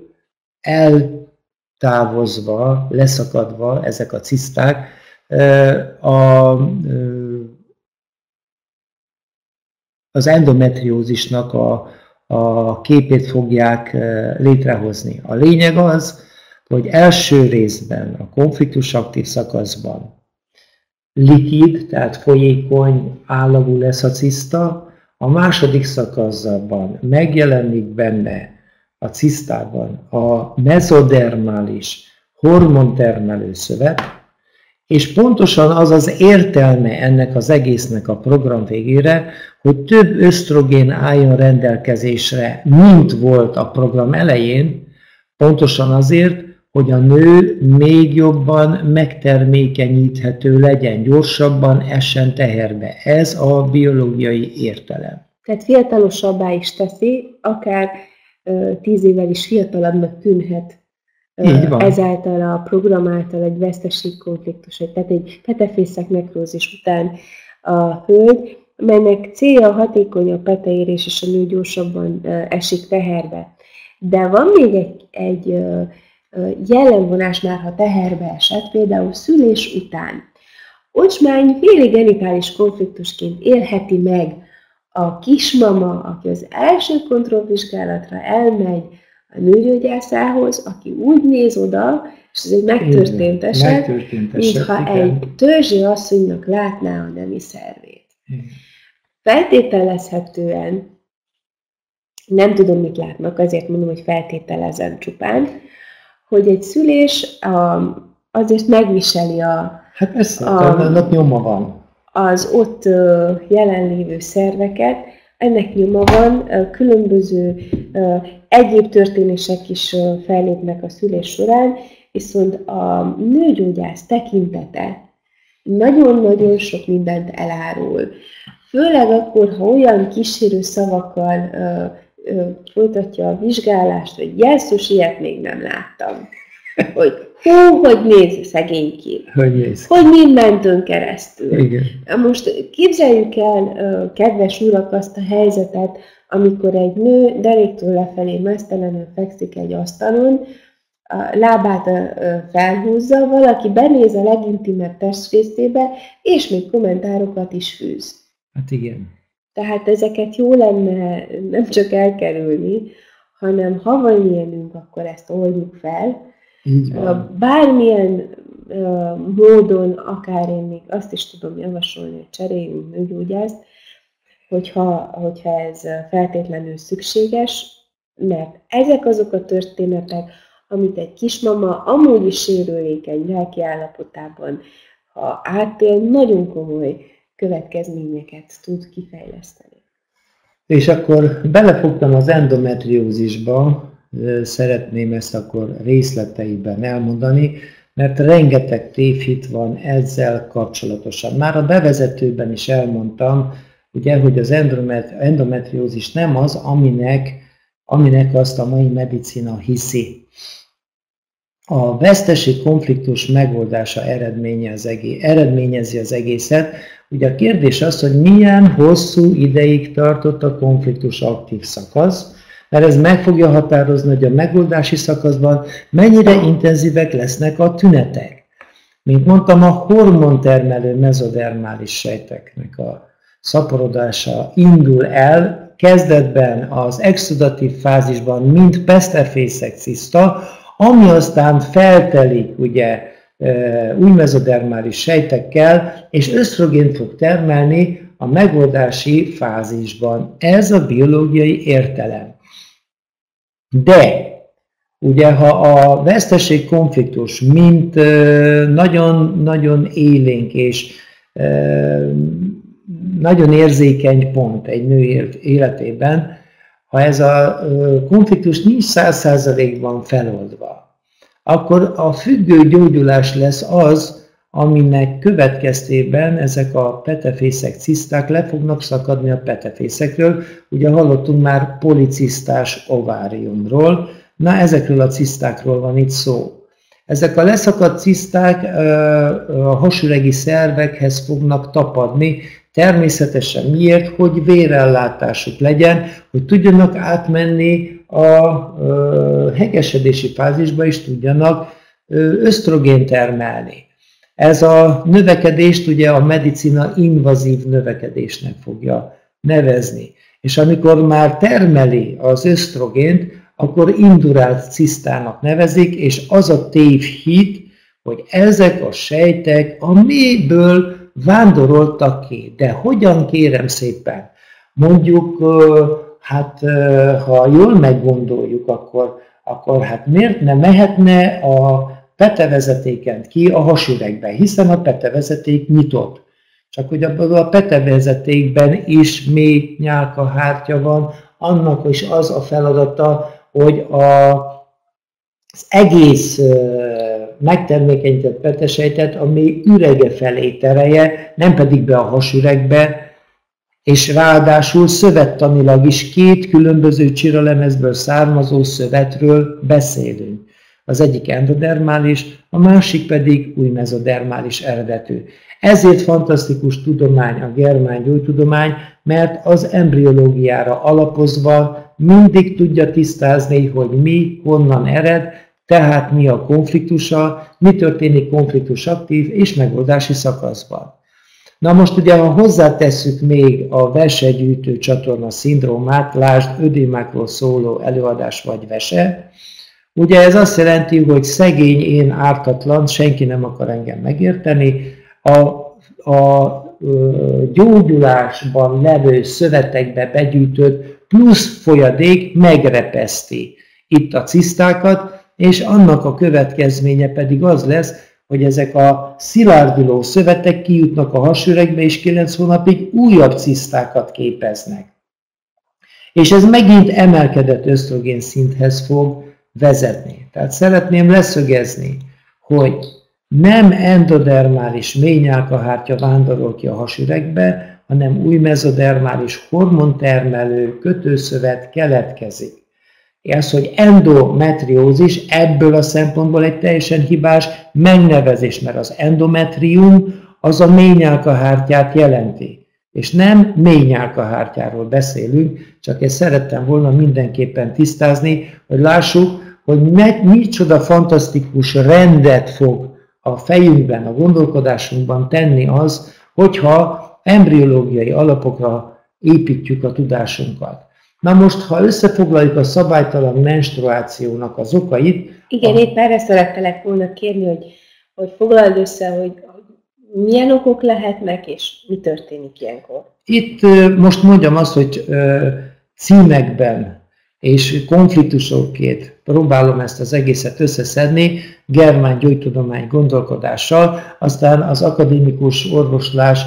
eltávozva, leszakadva ezek a ciszták a, az endometriózisnak a, a képét fogják létrehozni. A lényeg az, hogy első részben, a konfliktus aktív szakaszban likid, tehát folyékony állagú lesz a ciszta, a második szakaszban megjelenik benne a cisztában a mezodermális hormontermelő szövet, és pontosan az az értelme ennek az egésznek a program végére, hogy több ösztrogén álljon rendelkezésre, mint volt a program elején, pontosan azért, hogy a nő még jobban megtermékenyíthető legyen, gyorsabban essen teherbe. Ez a biológiai értelem. Tehát fiatalosabbá is teszi, akár tíz évvel is fiatalabbnak tűnhet ezáltal a program által egy veszteségkonfliktus, tehát egy petefészek nekrózis után a hölgy, melynek célja a hatékonyabb peteérés, és a nő gyorsabban esik teherbe. De van még egy, egy jellemvonás már, ha teherbe esett, például szülés után. Ocsmány félig genitális konfliktusként élheti meg a kismama, aki az első kontrollvizsgálatra elmegy a nőgyógyászához, aki úgy néz oda, és ez egy megtörtént eset, megtörtént eset mintha igen. egy törzsi asszonynak látná a nemi szervét. Igen. Feltételezhetően, nem tudom, mit látnak, azért mondom, hogy feltételezem csupán, hogy egy szülés azért megviseli a... Hát persze, a, annak nyoma van. Az ott jelenlévő szerveket, ennek nyoma van, különböző egyéb történések is fellépnek a szülés során, viszont a nőgyógyász tekintete nagyon-nagyon sok mindent elárul. Főleg akkor, ha olyan kísérő szavakkal folytatja a vizsgálást, hogy jelszós, ilyet még nem láttam. Hogy hú, hogy néz szegény ki. Hogy néz. Hogy mind mentünk keresztül. Igen. Most képzeljük el, kedves urak, azt a helyzetet, amikor egy nő deréktől lefelé meztelenül fekszik egy asztalon, a lábát felhúzza, valaki benéz a legintimebb testrészébe, és még kommentárokat is fűz. Hát igen. Tehát ezeket jó lenne nem csak elkerülni, hanem ha van ilyenünk, akkor ezt oldjuk fel. Így van. Bármilyen uh, módon, akár én még azt is tudom javasolni, hogy cseréljünk nőgyógyászt, hogyha, hogyha ez feltétlenül szükséges, mert ezek azok a történetek, amit egy kismama amúgy is sérülékeny lelki állapotában, ha átél, nagyon komoly következményeket tud kifejleszteni. És akkor belefogtam az endometriózisba, szeretném ezt akkor részleteiben elmondani, mert rengeteg tévhit van ezzel kapcsolatosan. Már a bevezetőben is elmondtam, ugye, hogy az endometriózis nem az, aminek, aminek azt a mai medicina hiszi. A veszteség konfliktus megoldása eredménye az egész, eredményezi az egészet. Ugye a kérdés az, hogy milyen hosszú ideig tartott a konfliktus aktív szakasz, mert ez meg fogja határozni, hogy a megoldási szakaszban mennyire intenzívek lesznek a tünetek. Mint mondtam, a hormontermelő mezodermális sejteknek a szaporodása indul el, kezdetben az exudatív fázisban, mint petefészek ciszta, ami aztán feltelik ugye új mezodermális sejtekkel, és ösztrogént fog termelni a megoldási fázisban. Ez a biológiai értelem. De, ugye, ha a veszteség konfliktus, mint nagyon-nagyon élénk és nagyon érzékeny pont egy nő életében, ha ez a konfliktus nincs száz százalékban feloldva, akkor a függő gyógyulás lesz az, aminek következtében ezek a petefészek ciszták le fognak szakadni a petefészekről. Ugye hallottunk már policisztás ováriumról, na ezekről a cisztákról van itt szó. Ezek a leszakadt ciszták a hasüregi szervekhez fognak tapadni, természetesen miért? Hogy vérellátásuk legyen, hogy tudjanak átmenni a hegesedési fázisba, és tudjanak ösztrogént termelni. Ez a növekedést ugye a medicina invazív növekedésnek fogja nevezni. És amikor már termeli az ösztrogént, akkor indurált cisztának nevezik, és az a tévhit, hogy ezek a sejtek a mélyből vándoroltak ki. De hogyan, kérem szépen? Mondjuk, hát ha jól meggondoljuk, akkor, akkor hát miért ne mehetne a petevezetéken ki a hasüregbe, hiszen a petevezeték nyitott. Csak hogy abban a petevezetékben is mély nyálkahártya van, annak is az a feladata, hogy a, az egész megtermékenyített petesejtet a mély ürege felé terelje, nem pedig be a hasüregbe, és ráadásul szövettanilag is két különböző csiralemezből származó szövetről beszélünk. Az egyik endodermális, a másik pedig új mezodermális eredetű. Ezért fantasztikus tudomány a germán gyógytudomány, mert az embriológiára alapozva mindig tudja tisztázni, hogy mi honnan ered, tehát mi a konfliktusa, mi történik konfliktus aktív és megoldási szakaszban. Na most ugye, ha hozzátesszük még a vesegyűjtő csatorna szindrómát, lásd ödémákról szóló előadás vagy vese, ugye ez azt jelenti, hogy szegény én ártatlan, senki nem akar engem megérteni, a, a gyógyulásban levő szövetekbe begyűjtött plusz folyadék megrepeszti itt a cisztákat, és annak a következménye pedig az lesz, hogy ezek a szilárduló szövetek kijutnak a hasüregbe, és kilenc hónapig újabb cisztákat képeznek. És ez megint emelkedett ösztrogén szinthez fog vezetni. Tehát szeretném leszögezni, hogy nem endodermális mélynyálkahártya vándorol ki a hasüregbe, hanem új mezodermális hormontermelő kötőszövet keletkezik. Ez, hogy endometriózis ebből a szempontból egy teljesen hibás megnevezés, mert az endometrium az a mélynyálkahártyát jelenti. És nem mélynyálkahártyáról beszélünk, csak ezt szerettem volna mindenképpen tisztázni, hogy lássuk, hogy micsoda fantasztikus rendet fog a fejünkben, a gondolkodásunkban tenni az, hogyha embriológiai alapokra építjük a tudásunkat. Na most, ha összefoglaljuk a szabálytalan menstruációnak az okait... Igen, a... épp erre szerettelek volna kérni, hogy, hogy foglald össze, hogy milyen okok lehetnek, és mi történik ilyenkor. Itt most mondjam azt, hogy címekben és konfliktusokként próbálom ezt az egészet összeszedni, germán gyógytudomány gondolkodással, aztán az akadémikus orvoslás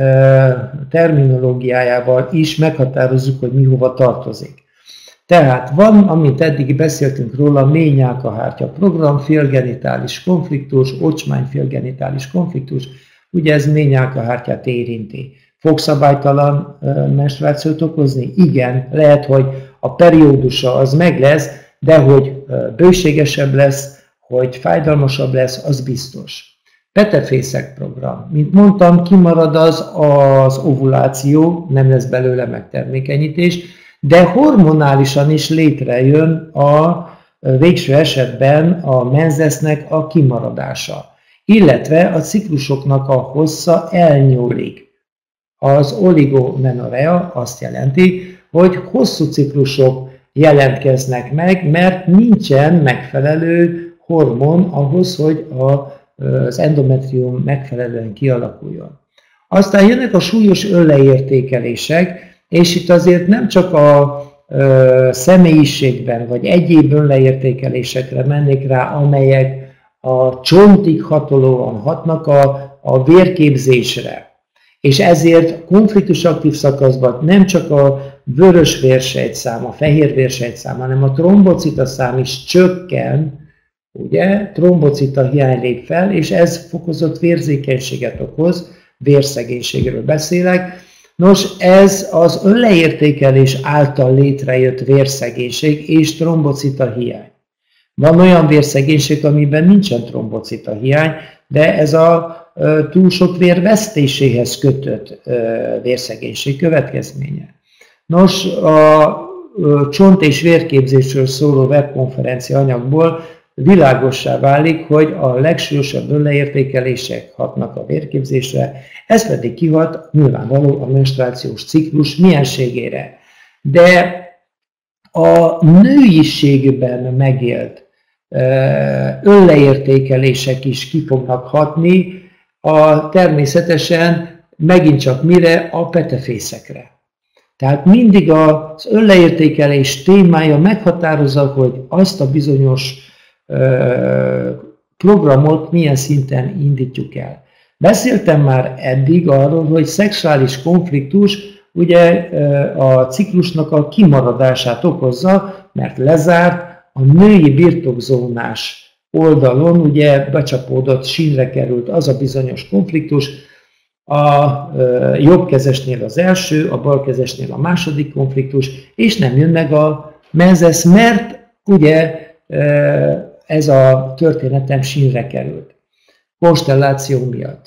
terminológiájával is meghatározzuk, hogy mi hova tartozik. Tehát van, amit eddig beszéltünk róla, mélynyálkahártya program, félgenitális konfliktus, ocsmányfélgenitális konfliktus, ugye ez mélynyálkahártyát érinti. Fog szabálytalan menstruációt okozni? Igen, lehet, hogy a periódusa az meg lesz, de hogy bőségesebb lesz, hogy fájdalmasabb lesz, az biztos. Petefészek program. Mint mondtam, kimarad az az ovuláció, nem lesz belőle megtermékenyítés, de hormonálisan is létrejön a végső esetben a menzesznek a kimaradása, illetve a ciklusoknak a hossza elnyúlik. Az oligomenorea azt jelenti, hogy hosszú ciklusok jelentkeznek meg, mert nincsen megfelelő hormon ahhoz, hogy a az endometrium megfelelően kialakuljon. Aztán jönnek a súlyos önleértékelések, és itt azért nem csak a ö, személyiségben, vagy egyéb önleértékelésekre mennék rá, amelyek a csontig hatolóan hatnak a, a vérképzésre. És ezért konfliktus aktív szakaszban nem csak a vörös vérsejtszám, a fehér vérsejtszám, hanem a trombocita szám is csökken, ugye, trombocita hiány lép fel, és ez fokozott vérzékenységet okoz, vérszegénységről beszélek. Nos, ez az önleértékelés által létrejött vérszegénység és trombocita hiány. Van olyan vérszegénység, amiben nincsen trombocita hiány, de ez a túl sok vér vesztéséhez kötött vérszegénység következménye. Nos, a csont- és vérképzésről szóló webkonferencia anyagból világossá válik, hogy a legsúlyosabb önleértékelések hatnak a vérképzésre, ez pedig kihat nyilvánvaló a menstruációs ciklus mienségére. De a nőiségben megélt önleértékelések is ki fognak hatni, a, természetesen megint csak mire? A petefészekre. Tehát mindig az önleértékelés témája meghatározza, hogy azt a bizonyos ö, programot milyen szinten indítjuk el. Beszéltem már eddig arról, hogy szexuális konfliktus ugye a ciklusnak a kimaradását okozza, mert lezárt, a női birtokzónás oldalon ugye becsapódott, sínre került az a bizonyos konfliktus, a jobbkezesnél az első, a balkezesnél a második konfliktus, és nem jön meg a menzesz, mert ugye ez a történetem sínre került, konstelláció miatt.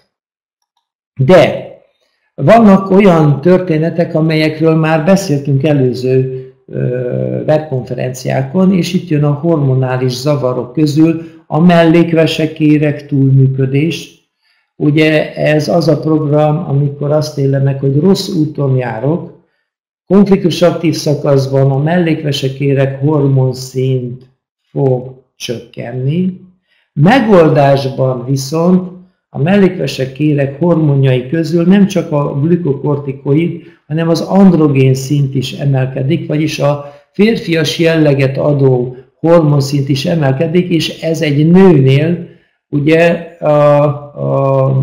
De vannak olyan történetek, amelyekről már beszéltünk előző webkonferenciákon, és itt jön a hormonális zavarok közül a mellékvesekérek túlműködés. Ugye ez az a program, amikor azt élem meg, hogy rossz úton járok, konfliktus aktív szakaszban a mellékvesekérek hormonszint fog csökkenni, megoldásban viszont a mellékvesekérek hormonjai közül nem csak a glükokortikoid, hanem az androgén szint is emelkedik, vagyis a férfias jelleget adó hormonszint is emelkedik, és ez egy nőnél ugye a, a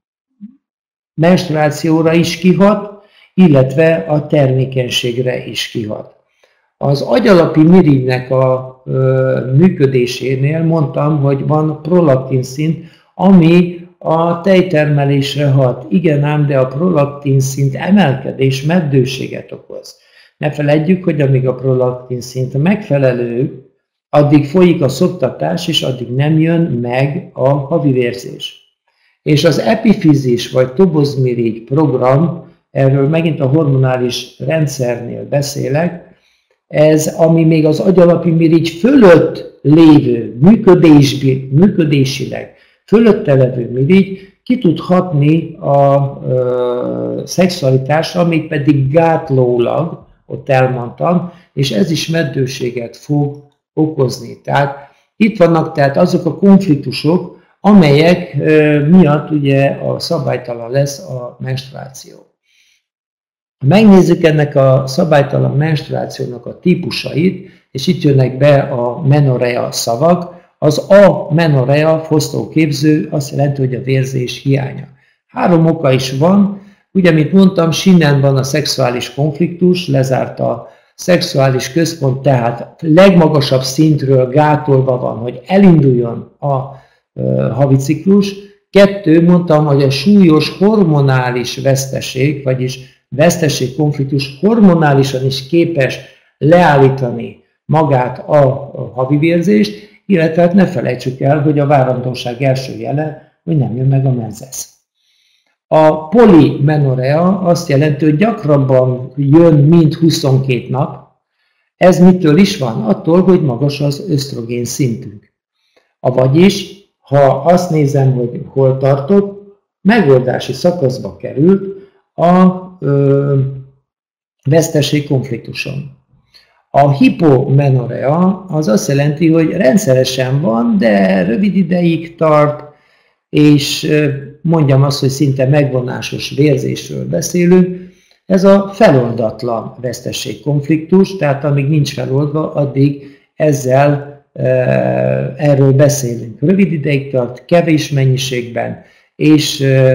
menstruációra is kihat, illetve a termékenységre is kihat. Az agyalapi mirigynek a ö, működésénél mondtam, hogy van prolaktin szint, ami a tejtermelésre hat. Igen ám, de a prolaktin szint emelkedés meddőséget okoz. Ne feledjük, hogy amíg a prolaktin szint megfelelő, addig folyik a szoptatás, és addig nem jön meg a havivérzés. És az epifizis vagy tobozmirigy program, erről megint a hormonális rendszernél beszélek, ez, ami még az agyalapi mirigy fölött lévő, működésileg fölötte levő mirigy ki tud hatni a ö, szexualitásra, még pedig gátlólag, ott elmondtam, és ez is meddőséget fog okozni. Tehát itt vannak tehát azok a konfliktusok, amelyek ö, miatt ugye a szabálytalan lesz a menstruáció. Ha megnézzük ennek a szabálytalan menstruációnak a típusait, és itt jönnek be a menorea szavak, az amenorrea fosztóképző azt jelenti, hogy a vérzés hiánya. Három oka is van, ugye, mint mondtam, sínen van a szexuális konfliktus, lezárt a szexuális központ, tehát legmagasabb szintről gátolva van, hogy elinduljon a uh, havi ciklus. Kettő, mondtam, hogy a súlyos hormonális veszteség, vagyis veszteség konfliktus hormonálisan is képes leállítani magát a, a havi vérzést, illetve hát ne felejtsük el, hogy a várandóság első jele, hogy nem jön meg a menzesz. A polimenorea azt jelenti, hogy gyakrabban jön, mint huszonkét nap. Ez mitől is van? Attól, hogy magas az ösztrogén szintünk. A vagyis, ha azt nézem, hogy hol tartok, megoldási szakaszba került a ö, veszteség konfliktuson. A hipomenorea az azt jelenti, hogy rendszeresen van, de rövid ideig tart, és mondjam azt, hogy szinte megvonásos vérzésről beszélünk. Ez a feloldatlan vesztességkonfliktus, tehát amíg nincs feloldva, addig ezzel erről beszélünk. Rövid ideig tart, kevés mennyiségben, és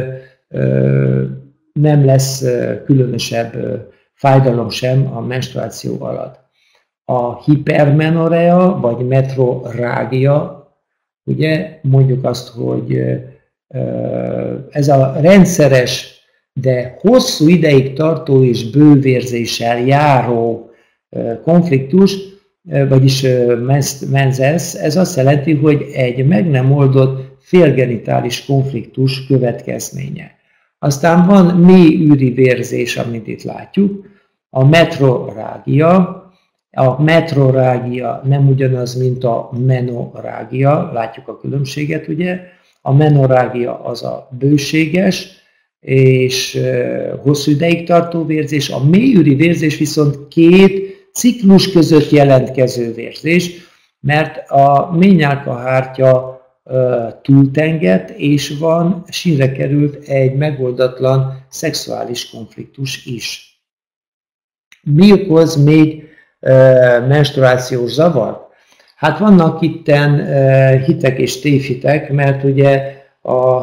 nem lesz különösebb fájdalom sem a menstruáció alatt. A hipermenorea, vagy metrorágia, ugye mondjuk azt, hogy ez a rendszeres, de hosszú ideig tartó és bővérzéssel járó konfliktus, vagyis menzesz, ez azt jelenti, hogy egy meg nem oldott félgenitális konfliktus következménye. Aztán van mélyűri vérzés, amit itt látjuk, a metrorágia. A metrorágia nem ugyanaz, mint a menorágia, látjuk a különbséget, ugye? A menorágia az a bőséges és hosszú ideig tartó vérzés, a mélyűri vérzés viszont két ciklus között jelentkező vérzés, mert a méhnyálkahártya túltengett, és van, sínre került egy megoldatlan szexuális konfliktus is. Mi okoz még menstruációs zavar? Hát vannak itten hitek és tévhitek, mert ugye a,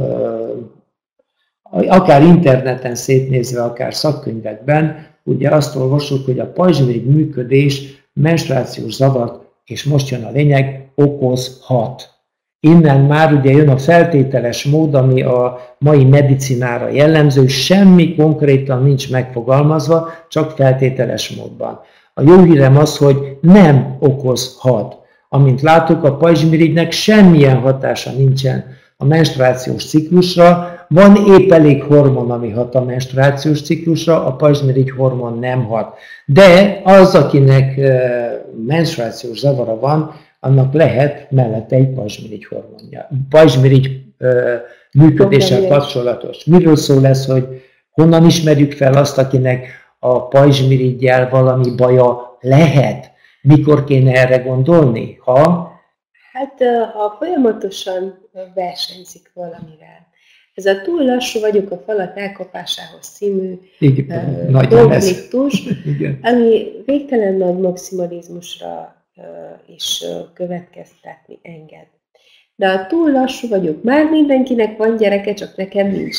akár interneten szétnézve, akár szakkönyvekben, ugye azt olvasjuk, hogy a pajzsmirigy működés menstruációs zavart, és most jön a lényeg, okozhat. Innen már ugye jön a feltételes mód, ami a mai medicinára jellemző, semmi konkrétan nincs megfogalmazva, csak feltételes módban. A jó hírem az, hogy nem okozhat. Amint látok, a pajzsmirigynek semmilyen hatása nincsen a menstruációs ciklusra, van épp elég hormon, ami hat a menstruációs ciklusra, a pajzsmirigy hormon nem hat. De az, akinek menstruációs zavara van, annak lehet mellette egy pajzsmirigy hormonja. Pajzsmirigy működéssel kapcsolatos. Miről szól ez, hogy honnan ismerjük fel azt, akinek a pajzsmiriggyel valami baja lehet? Mikor kéne erre gondolni? Ha? Hát, ha folyamatosan versenyzik valamivel. Ez a túl lassú vagyok a falat elkapásához című Igen, konfliktus, ami végtelen nagy maximalizmusra is következtetni enged. De a túl lassú vagyok, már mindenkinek van gyereke, csak nekem nincs.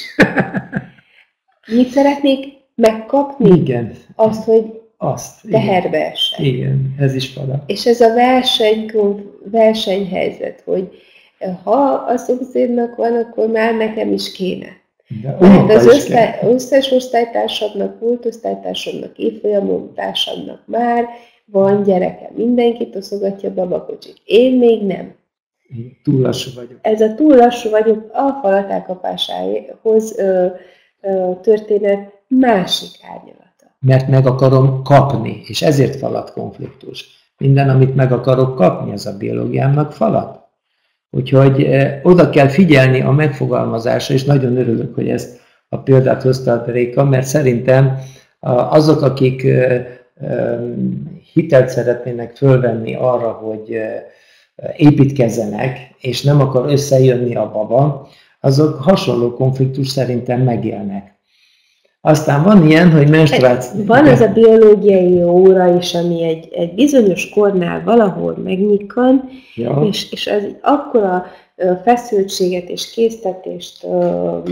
Mit szeretnék megkapni? Igen. Azt, hogy Azt, teherbe essek. Igen, ez is fala. És ez a verseny, versenyhelyzet, hogy ha a szomszédnak van, akkor már nekem is kéne. De mert az össze, összes osztálytársamnak, volt osztálytársamnak, évfolyamú társamnak már van gyereke. Mindenki toszogatja a babakocsik. Én még nem. Túl lassú vagyok. Ez a túl lassú vagyok a falat elkapásához ö, ö, történet másik árnyalata. Mert meg akarom kapni, és ezért falat konfliktus. Minden, amit meg akarok kapni, az a biológiámnak falat. Úgyhogy eh, oda kell figyelni a megfogalmazásra, és nagyon örülök, hogy ezt a példát hozta Réka, mert szerintem azok, akik eh, eh, hitelt szeretnének fölvenni arra, hogy eh, építkezzenek, és nem akar összejönni a baba, azok hasonló konfliktus szerintem megélnek. Aztán van ilyen, hogy menstruáció... Van ez a biológiai óra is, ami egy, egy bizonyos kornál valahol megnyikkan, ja. és, és ez akkora feszültséget és késztetést uh,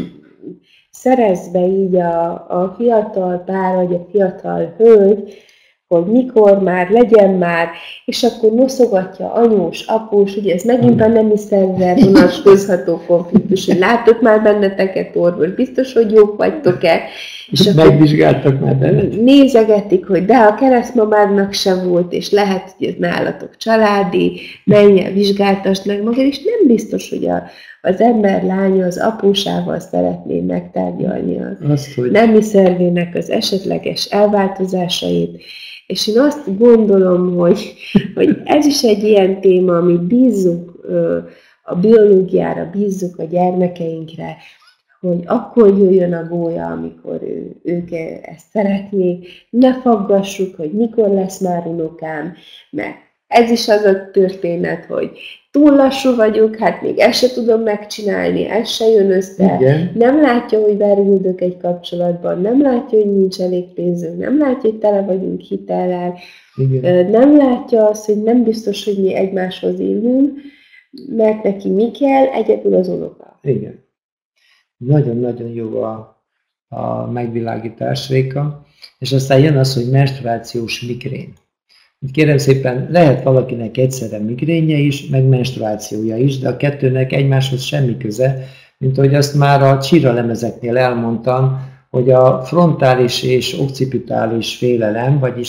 szerez be így a, a fiatal pár, vagy a fiatal hölgy, hogy mikor már, legyen már, és akkor noszogatja anyós, após, ugye ez megint a nemi szervvel vonatkozható konfliktus, hogy látok már benneteket, orvos, biztos, hogy jók vagytok-e, és akkor megvizsgáltak már benneteket. Nézegetik, hogy de a keresztmamádnak sem volt, és lehet, hogy ez nálatok családi, menjen, vizsgáltasd meg magad, és nem biztos, hogy a, az ember lánya az apósával szeretné megtárgyalni a azt, hogy... nemi szervének az esetleges elváltozásait. És én azt gondolom, hogy, hogy ez is egy ilyen téma, amit bízzuk a biológiára, bízzuk a gyermekeinkre, hogy akkor jöjjön a gólya, amikor ő, ők ezt szeretnék, ne faggassuk, hogy mikor lesz már unokám, mert ez is az a történet, hogy túl lassú vagyok, hát még ezt se tudom megcsinálni, ez se jön össze. Igen. Nem látja, hogy vergődök egy kapcsolatban, nem látja, hogy nincs elég pénzünk, nem látja, hogy tele vagyunk hitellel, igen. Nem látja azt, hogy nem biztos, hogy mi egymáshoz illünk, mert neki mi kell, egyedül az unoka. Igen. Nagyon-nagyon jó a, a megvilágítás, Réka. És aztán jön az, hogy menstruációs migrén. Kérem szépen, lehet valakinek egyszerre migrénye is, meg menstruációja is, de a kettőnek egymáshoz semmi köze, mint ahogy azt már a csíralemezeknél elmondtam, hogy a frontális és occipitális félelem, vagyis a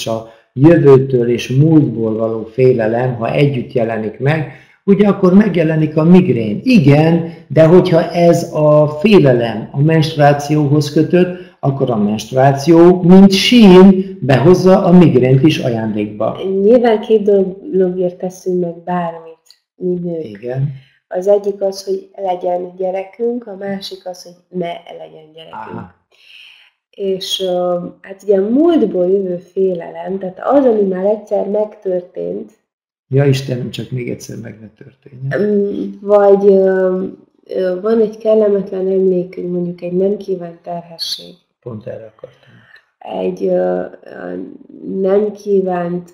jövőtől és múltból való félelem, ha együtt jelenik meg, ugye akkor megjelenik a migrén. Igen, de hogyha ez a félelem a menstruációhoz kötött, akkor a menstruáció, mint sín, behozza a migrént is ajándékba. Nyilván két dologért teszünk meg bármit, mi nők. Igen. Az egyik az, hogy legyen gyerekünk, a másik az, hogy ne legyen gyerekünk. Aha. És hát ugye a múltból jövő félelem, tehát az, ami már egyszer megtörtént, ja Istenem, csak még egyszer meg ne történjen. Vagy van egy kellemetlen emlékünk, mondjuk egy nem kívánt terhesség. Pont erre akartam. Egy nem kívánt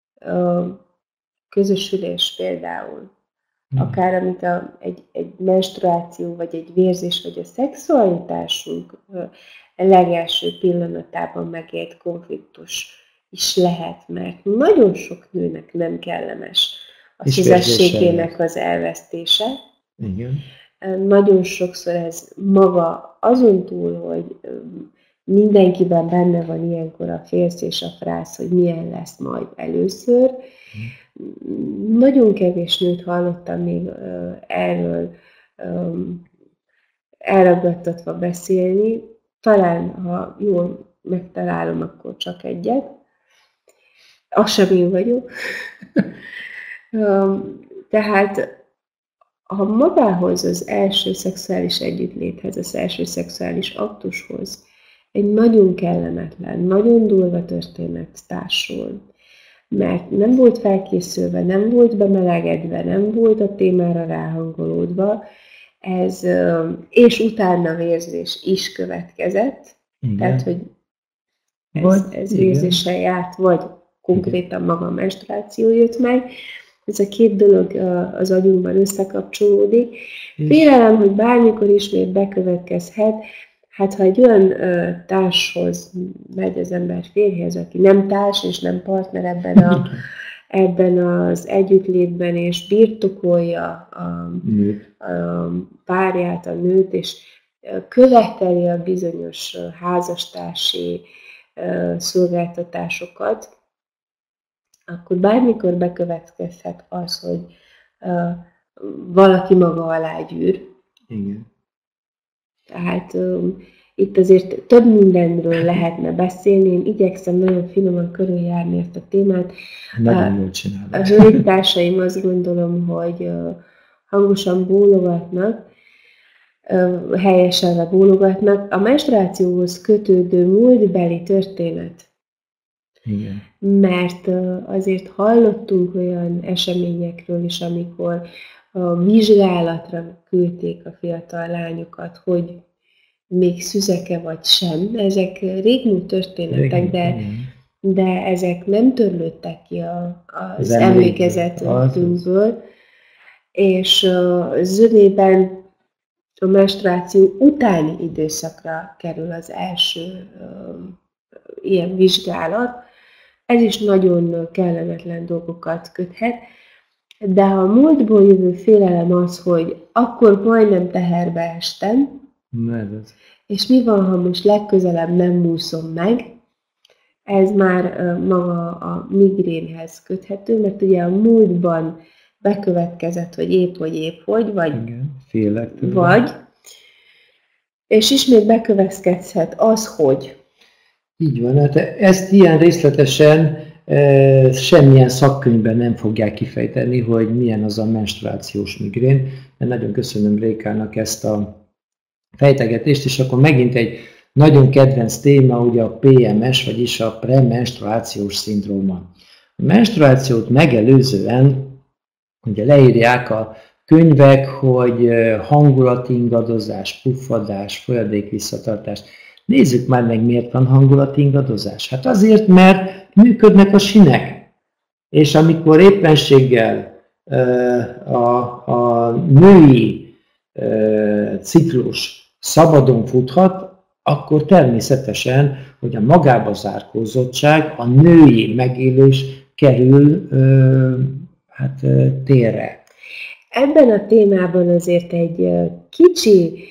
közösülés például. Akár amit a, egy, egy menstruáció, vagy egy vérzés, vagy a szexualitásunk legelső pillanatában megélt konfliktus is lehet, mert nagyon sok nőnek nem kellemes a szüzességének az elvesztése. Igen. Nagyon sokszor ez maga azon túl, hogy mindenkiben benne van ilyenkor a félsz és a frász, hogy milyen lesz majd először. Hmm. Nagyon kevés nőt hallottam még erről elragadtatva beszélni. Talán, ha jól megtalálom, akkor csak egyet. Az sem én vagyok. Tehát, ha magához, az első szexuális együttléthez, az első szexuális aktushoz egy nagyon kellemetlen, nagyon durva történet társul, mert nem volt felkészülve, nem volt bemelegedve, nem volt a témára ráhangolódva, ez, és utána vérzés is következett, igen. Tehát, hogy ez, ez vérzéssel járt, vagy konkrétan maga a menstruáció jött meg. Ez a két dolog az agyunkban összekapcsolódik. Félelem, hogy bármikor ismét bekövetkezhet, hát ha egy olyan társhoz megy az ember férjhez, aki nem társ és nem partner ebben, a, ebben az együttlétben, és birtokolja a, a párját, a nőt, és követeli a bizonyos házastársi szolgáltatásokat, akkor bármikor bekövetkezhet az, hogy uh, valaki maga alá gyűr. Igen. Tehát um, itt azért több mindenről lehetne beszélni. Én igyekszem nagyon finoman körüljárni ezt a témát. Nagyon jól csinálod. A hölgytársaim azt gondolom, hogy uh, hangosan bólogatnak, uh, helyesen bólogatnak. A menstruációhoz kötődő múltbeli történet. Igen. Mert azért hallottunk olyan eseményekről is, amikor a vizsgálatra küldték a fiatal lányokat, hogy még szüzeke vagy sem. Ezek régmúlt történetek, de, de ezek nem törlődtek ki a, az, az emlékezetünkből. És zömében a menstruáció utáni időszakra kerül az első um, ilyen vizsgálat. Ez is nagyon kellemetlen dolgokat köthet, de ha a múltból jövő félelem az, hogy akkor majdnem teherbe estem, ez. És mi van, ha most legközelebb nem úszom meg, ez már maga a migrénhez köthető, mert ugye a múltban bekövetkezett, hogy épp, hogy épp, hogy, vagy, igen, félek tőle. vagy, és ismét bekövetkezhet az, hogy. Így van, hát ezt ilyen részletesen e, semmilyen szakkönyvben nem fogják kifejteni, hogy milyen az a menstruációs migrén. De nagyon köszönöm Rékának ezt a fejtegetést, és akkor megint egy nagyon kedvenc téma, ugye a pé em es, vagyis a premenstruációs szindróma. A menstruációt megelőzően ugye leírják a könyvek, hogy hangulatingadozás, puffadás, folyadékvisszatartás. Nézzük már meg, miért van hangulatingadozás. Hát azért, mert működnek a sinek. És amikor éppenséggel a, a női ciklus szabadon futhat, akkor természetesen, hogy a magába zárkózottság, a női megélés kerül hát, térre. Ebben a témában azért egy kicsi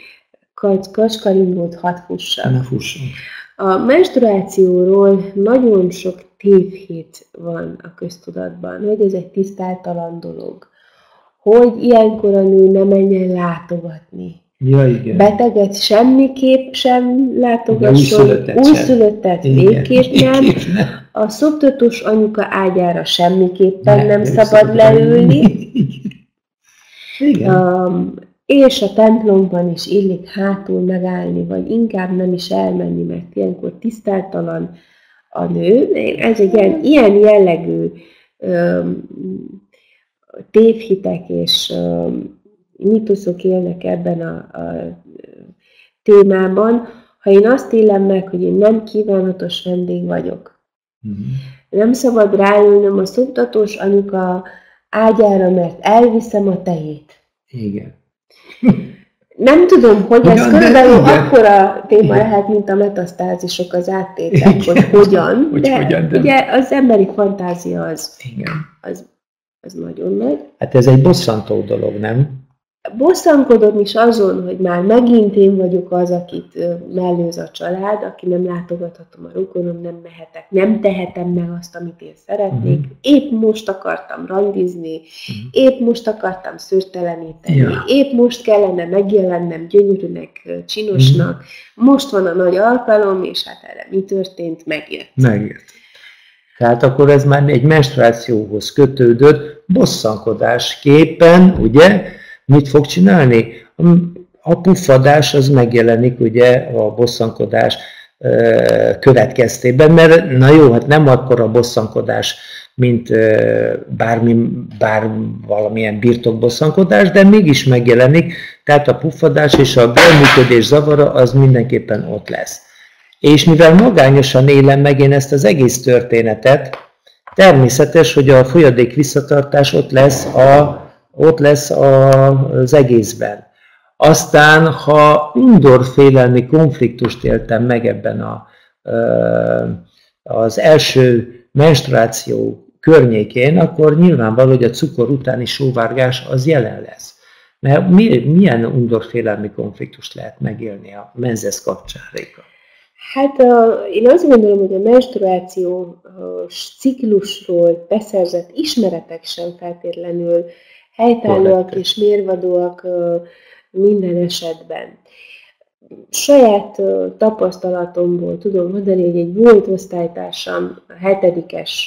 kacskaringót hadd fussak. Ne fusson. A menstruációról nagyon sok tévhit van a köztudatban, hogy ez egy tisztáltalan dolog, hogy ilyenkor a nő ne menjen látogatni. Ja, igen. Beteget semmiképp sem látogasson, újszülöttet újszülöttet végképp nem, a szoptatós anyuka ágyára semmiképpen nem, nem szabad leülni, um, és a templomban is illik hátul megállni, vagy inkább nem is elmenni, mert ilyenkor tisztáltalan a nő. Ez egy ilyen, ilyen jellegű um, tévhitek és um, mitoszok élnek ebben a, a témában. Ha én azt élem meg, hogy én nem kívánatos vendég vagyok, uh-huh. nem szabad ráülnöm a szoptatós anyuka ágyára, mert elviszem a tejét. Igen. Nem tudom, hogy ez körülbelül akkora téma lehet, mint a metasztázisok, az áttétek, hogy hogyan, hogy de, hogyan de ugye az emberi fantázia az, igen. az, az nagyon nagy. Hát ez egy bosszantó dolog, nem? Bosszankodom is azon, hogy már megint én vagyok az, akit mellőz a család, aki nem látogathatom a rokonom, nem mehetek, nem tehetem meg azt, amit én szeretnék. Uh-huh. Épp most akartam randizni, uh-huh. épp most akartam szőrteleníteni, ja. épp most kellene megjelennem gyönyörűnek, csinosnak, uh-huh. most van a nagy alkalom, és hát erre mi történt? Megjött. Megjött. Tehát akkor ez már egy menstruációhoz kötődött bosszankodásképpen, ugye? Mit fog csinálni? A puffadás az megjelenik ugye a bosszankodás következtében, mert na jó, hát nem akkora bosszankodás, mint bármi, bár valamilyen birtokbosszankodás, de mégis megjelenik, tehát a puffadás és a bélműködés zavara az mindenképpen ott lesz. És mivel magányosan élem meg én ezt az egész történetet, természetes, hogy a folyadék visszatartás ott lesz a ott lesz az egészben. Aztán, ha undorfélelmi konfliktust éltem meg ebben a, az első menstruáció környékén, akkor nyilvánvaló, hogy a cukor utáni sóvárgás az jelen lesz. Mert milyen undorfélelmi konfliktust lehet megélni a menzesz kapcsán, Réka? Hát én azt gondolom, hogy a menstruációs ciklusról beszerzett ismeretek sem feltétlenül helytállóak és mérvadóak minden esetben. Saját tapasztalatomból tudom mondani, hogy egy volt osztálytársam a hetedikes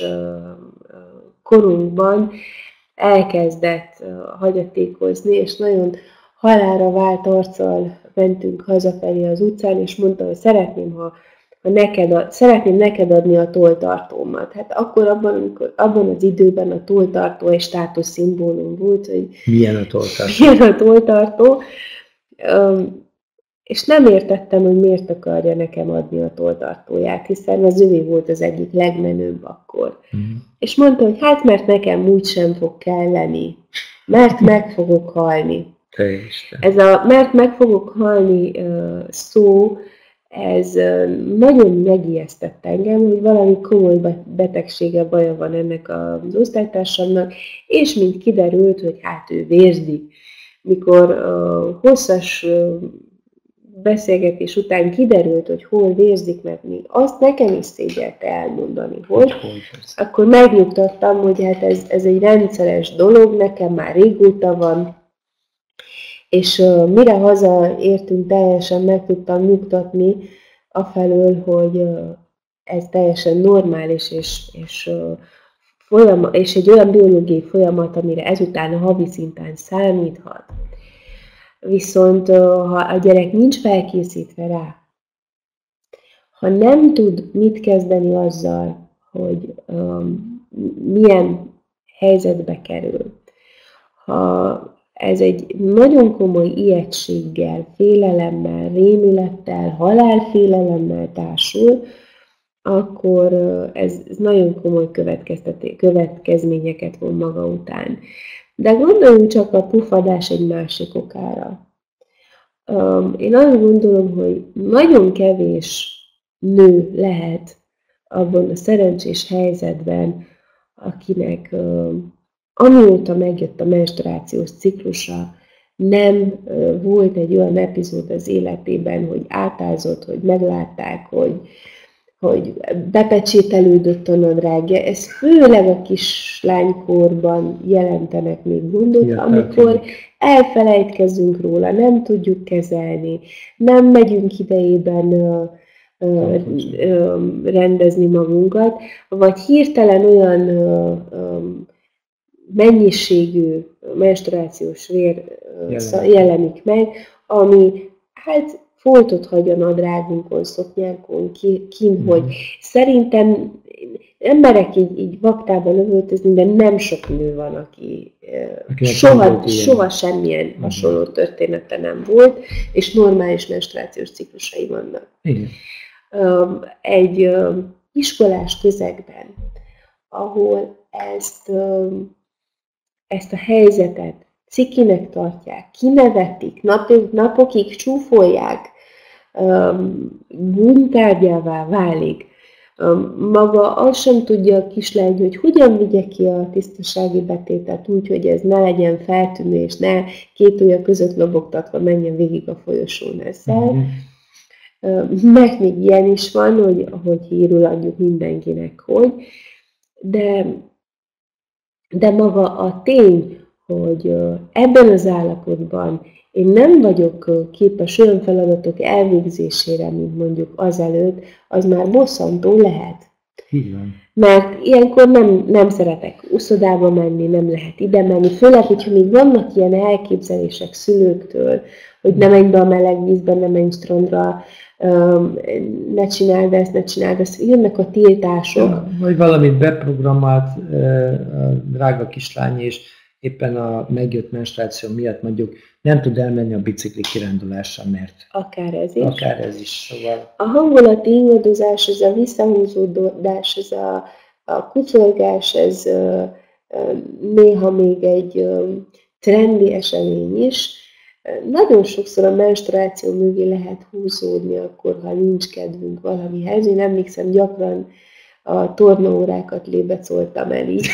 korunkban elkezdett hagyatékozni, és nagyon halálra vált arccal mentünk hazafelé az utcán, és mondta, hogy szeretném, ha Ha neked a, szeretném neked adni a tolltartómat. Hát akkor abban, amikor, abban az időben a tolltartó egy státuszszimbólum volt, hogy milyen a tolltartó. Milyen a tolltartó. Um, és nem értettem, hogy miért akarja nekem adni a tolltartóját, hiszen az övé volt az egyik legmenőbb akkor. Mm. És mondta, hogy hát mert nekem úgysem fog kelleni, mert meg fogok halni. Ez a mert meg fogok halni uh, szó, ez nagyon megijesztett engem, hogy valami komoly betegsége, baja van ennek az osztálytársamnak, és mint kiderült, hogy hát ő vérzik. Mikor uh, hosszas uh, beszélgetés után kiderült, hogy hol vérzik, mert még azt nekem is szégyelte elmondani, hogy, akkor megnyugtattam, hogy hát ez, ez egy rendszeres dolog, nekem már régóta van, és uh, mire hazaértünk, teljesen meg tudtam nyugtatni afelől, hogy uh, ez teljesen normális, és, és, uh, folyamat, és egy olyan biológiai folyamat, amire ezután a havi szinten számíthat. Viszont uh, ha a gyerek nincs felkészítve rá, ha nem tud mit kezdeni azzal, hogy um, milyen helyzetbe kerül, ha ez egy nagyon komoly ijegységgel, félelemmel, rémülettel, halálfélelemmel társul, akkor ez nagyon komoly következményeket von maga után. De gondoljunk csak a puffadás egy másik okára. Én azt gondolom, hogy nagyon kevés nő lehet abban a szerencsés helyzetben, akinek amióta megjött a menstruációs ciklusa, nem volt egy olyan epizód az életében, hogy átázott, hogy meglátták, hogy, hogy bepecsételődött a nadrágja. Ez főleg a kislánykorban jelentenek még gondot, ja, amikor elfelejtkezünk róla, nem tudjuk kezelni, nem megyünk idejében ö, ö, ö, rendezni magunkat, vagy hirtelen olyan ö, ö, mennyiségű menstruációs vér jelenik. jelenik meg, ami hát foltot hagy a nadrágunkon, szoknyánkon, kin, mm. hogy szerintem nem merek így, így vaktában lövöltözni, de nem sok nő van, aki okay, soha, soha semmilyen mm. hasonló története nem volt, és normális menstruációs ciklusai vannak. Igen. Egy iskolás közegben, ahol ezt, ezt a helyzetet cikinek tartják, kinevetik, napok, napokig csúfolják, gúnytárgyává válik. Maga azt sem tudja a kislány, hogy hogyan vigye ki a tisztasági betétet úgy, hogy ez ne legyen feltűnő, és ne két ujja között lobogtatva menjen végig a folyosón ezzel. Mm-hmm. Mert még ilyen is van, hogy, hogy hírul adjuk mindenkinek, hogy. De, de maga a tény, hogy ebben az állapotban én nem vagyok képes olyan feladatok elvégzésére, mint mondjuk azelőtt, az már bosszantó lehet. Így van. Mert ilyenkor nem, nem szeretek uszodába menni, nem lehet ide menni, főleg, hogyha még vannak ilyen elképzelések szülőktől, hogy ne menj be a meleg vízbe, ne menj strandra, ne csináld ezt, ne csináld ezt, jönnek a tiltások. Ja, vagy valamit beprogramált a drága kislány, és éppen a megjött menstruáció miatt mondjuk nem tud elmenni a bicikli kirándulásra, mert akár ez is. Akár ez is. Szóval... A hangulati ingadozás, ez a visszahúzódás, ez a, a kucorgás, ez uh, uh, néha még egy uh, trendi esemény is. Uh, nagyon sokszor a menstruáció mögé lehet húzódni akkor, ha nincs kedvünk valamihez. Én emlékszem, gyakran a tornaórákat lébecoltam el így.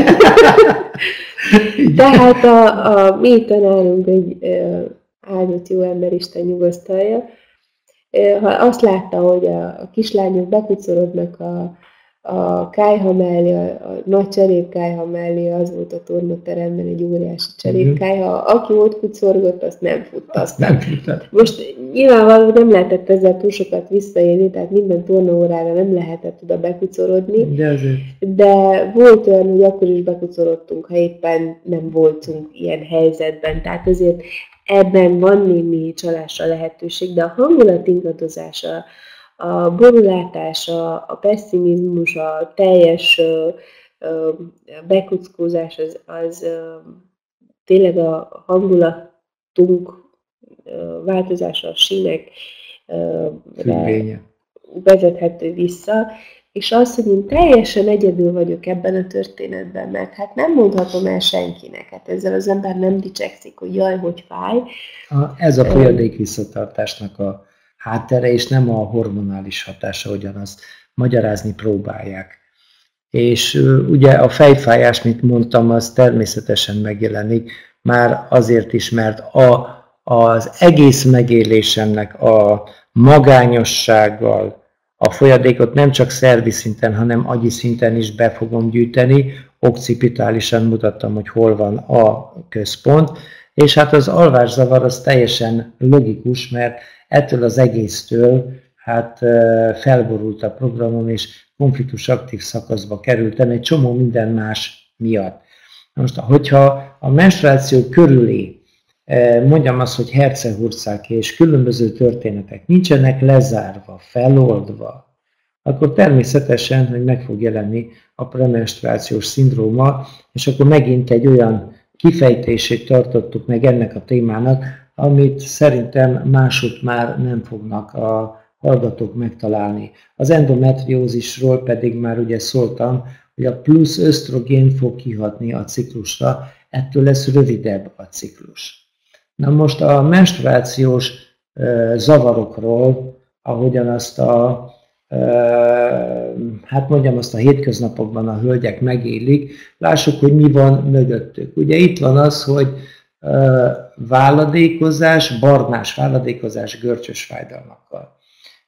Tehát a, a mi tanárunk egy uh, áldott jó ember, Isten nyugosztalja, uh, ha azt látta, hogy a, a kislányok bekucorodnak a, a kályha mellé, a, a nagy cserépkályha mellé, az volt a tornateremben egy óriási cserépkályha, aki ott kucorgott, azt nem futtattak. Most nyilvánvalóan nem lehetett ezzel túl sokat visszaélni, tehát minden tornaórára nem lehetett oda bekucorodni, de, de volt olyan, hogy akkor is bekucorodtunk, ha éppen nem voltunk ilyen helyzetben, tehát azért ebben van némi csalásra lehetőség, de a hangulat ingadozása, a borulátása, a pessimizmus, a teljes bekuckózás, az, az tényleg a hangulatunk változása, a sínek vezethető vissza, és az, hogy én teljesen egyedül vagyok ebben a történetben, mert hát nem mondhatom el senkinek, hát ezzel az ember nem dicsekszik, hogy jaj, hogy fáj. Ez a folyadék visszatartásnak a háttere, és nem a hormonális hatása, hogyan azt magyarázni próbálják. És ugye a fejfájás, mint mondtam, az természetesen megjelenik, már azért is, mert a, az egész megélésemnek a magányossággal a folyadékot nem csak szervi szinten, hanem agyi szinten is be fogom gyűjteni, okcipitálisan mutattam, hogy hol van a központ, és hát az alvászavar az teljesen logikus, mert ettől az egésztől hát felborult a programom, és konfliktus aktív szakaszba kerültem egy csomó minden más miatt. Most, hogyha a menstruáció körüli, mondjam azt, hogy hercehurcák és különböző történetek nincsenek lezárva, feloldva, akkor természetesen, hogy meg fog jelenni a premenstruációs szindróma, és akkor megint egy olyan kifejtését tartottuk meg ennek a témának, amit szerintem másút már nem fognak a hallgatók megtalálni. Az endometriózisról pedig már ugye szóltam, hogy a plusz ösztrogén fog kihatni a ciklusra, ettől lesz rövidebb a ciklus. Na most a menstruációs uh, zavarokról, ahogyan azt a, uh, hát mondjam, azt a hétköznapokban a hölgyek megélik, lássuk, hogy mi van mögöttük. Ugye itt van az, hogy uh, váladékozás, barnás váladékozás görcsös fájdalmakkal.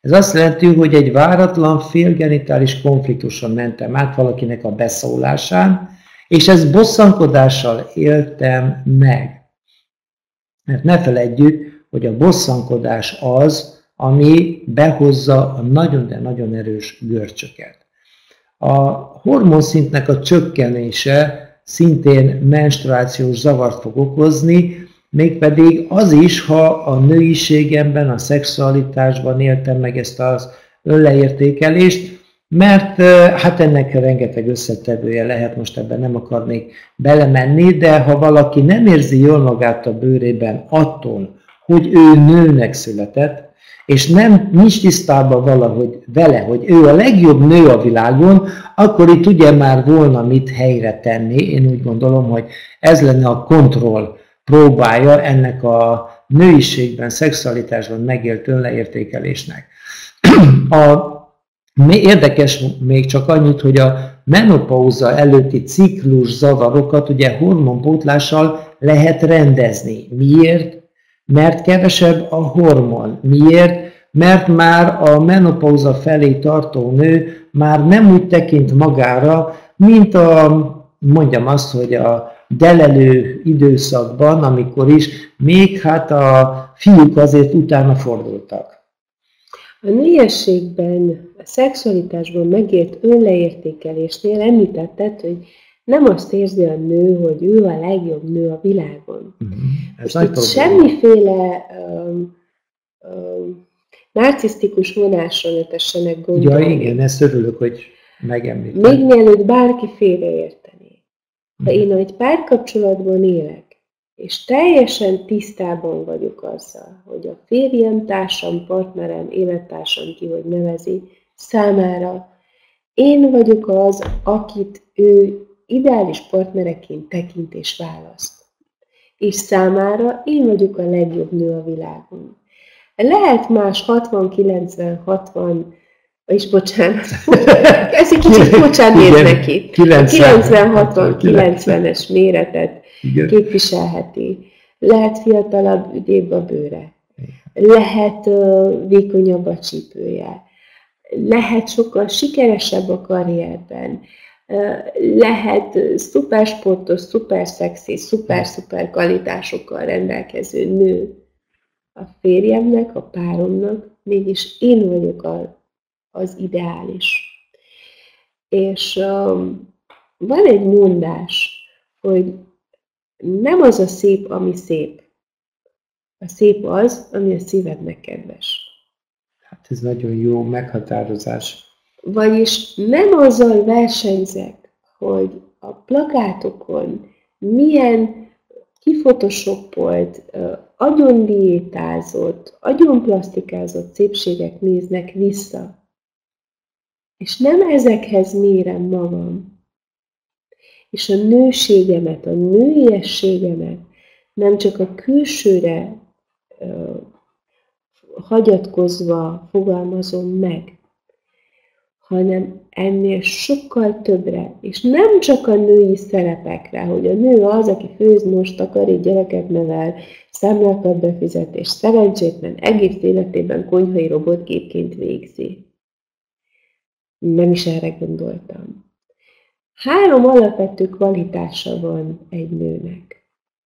Ez azt jelenti, hogy egy váratlan félgenitális konfliktuson mentem át valakinek a beszólásán, és ezt bosszankodással éltem meg. Mert ne feledjük, hogy a bosszankodás az, ami behozza a nagyon, de nagyon erős görcsöket. A hormonszintnek a csökkenése szintén menstruációs zavart fog okozni, mégpedig az is, ha a nőiségemben, a szexualitásban éltem meg ezt az önleértékelést, mert hát ennek rengeteg összetevője lehet, most ebben nem akarnék belemenni, de ha valaki nem érzi jól magát a bőrében attól, hogy ő nőnek született, és nem nincs tisztában valahogy vele, hogy ő a legjobb nő a világon, akkor itt ugye már volna mit helyre tenni. Én úgy gondolom, hogy ez lenne a kontroll próbája ennek a nőiségben, szexualitásban megélt önleértékelésnek. A Érdekes még csak annyit, hogy a menopauza előtti ciklus zavarokat ugye hormonpótlással lehet rendezni. Miért? Mert kevesebb a hormon. Miért? Mert már a menopauza felé tartó nő már nem úgy tekint magára, mint a, mondjam azt, hogy a delelő időszakban, amikor is még hát a fiúk azért utána fordultak. A nőiességben, a szexualitásban megélt önleértékelésnél említetted, hogy nem azt érzi a nő, hogy ő a legjobb nő a világon. Uh-huh. Ez itt probléma. Semmiféle um, um, narcisztikus vonásra ne tessenek gondolni. Ja igen, ezt örülök, hogy megemlítem. Még mielőtt bárki félreértené. Ha uh-huh. én egy párkapcsolatban élek, és teljesen tisztában vagyok azzal, hogy a férjem, társam, partnerem, élettársam, ki hogy nevezi, számára én vagyok az, akit ő ideális partnereként tekint és választ. És számára én vagyok a legjobb nő a világon. Lehet más hatvan, kilencven, hatvan, és bocsánat, ez egy kicsit furcsán néz neki. kilencven, hatvan, kilencvenes méretet igen. képviselheti. Lehet fiatalabb, ügyébb a bőre. Lehet uh, vékonyabb a csípője. Lehet sokkal sikeresebb a karrierben. Uh, lehet szuper sportos, szuper szexi, szuper-szuper kvalitásokkal rendelkező nő. A férjemnek, a páromnak mégis én vagyok a, az ideális. És um, van egy mondás, hogy nem az a szép, ami szép. A szép az, ami a szívednek kedves. Hát ez nagyon jó meghatározás. Vagyis nem azzal versenyzek, hogy a plakátokon milyen kifotoshopolt, agyondiétázott, agyonplasztikázott szépségek néznek vissza. És nem ezekhez mérem magam. És a nőségemet, a nőiességemet nem csak a külsőre uh, hagyatkozva fogalmazom meg, hanem ennél sokkal többre, és nem csak a női szerepekre, hogy a nő az, aki főz, most takarít, gyereket nevel, számlákat befizet, és szerencsétlen egész életében konyhai robotgépként végzi. Nem is erre gondoltam. Három alapvető kvalitása van egy nőnek.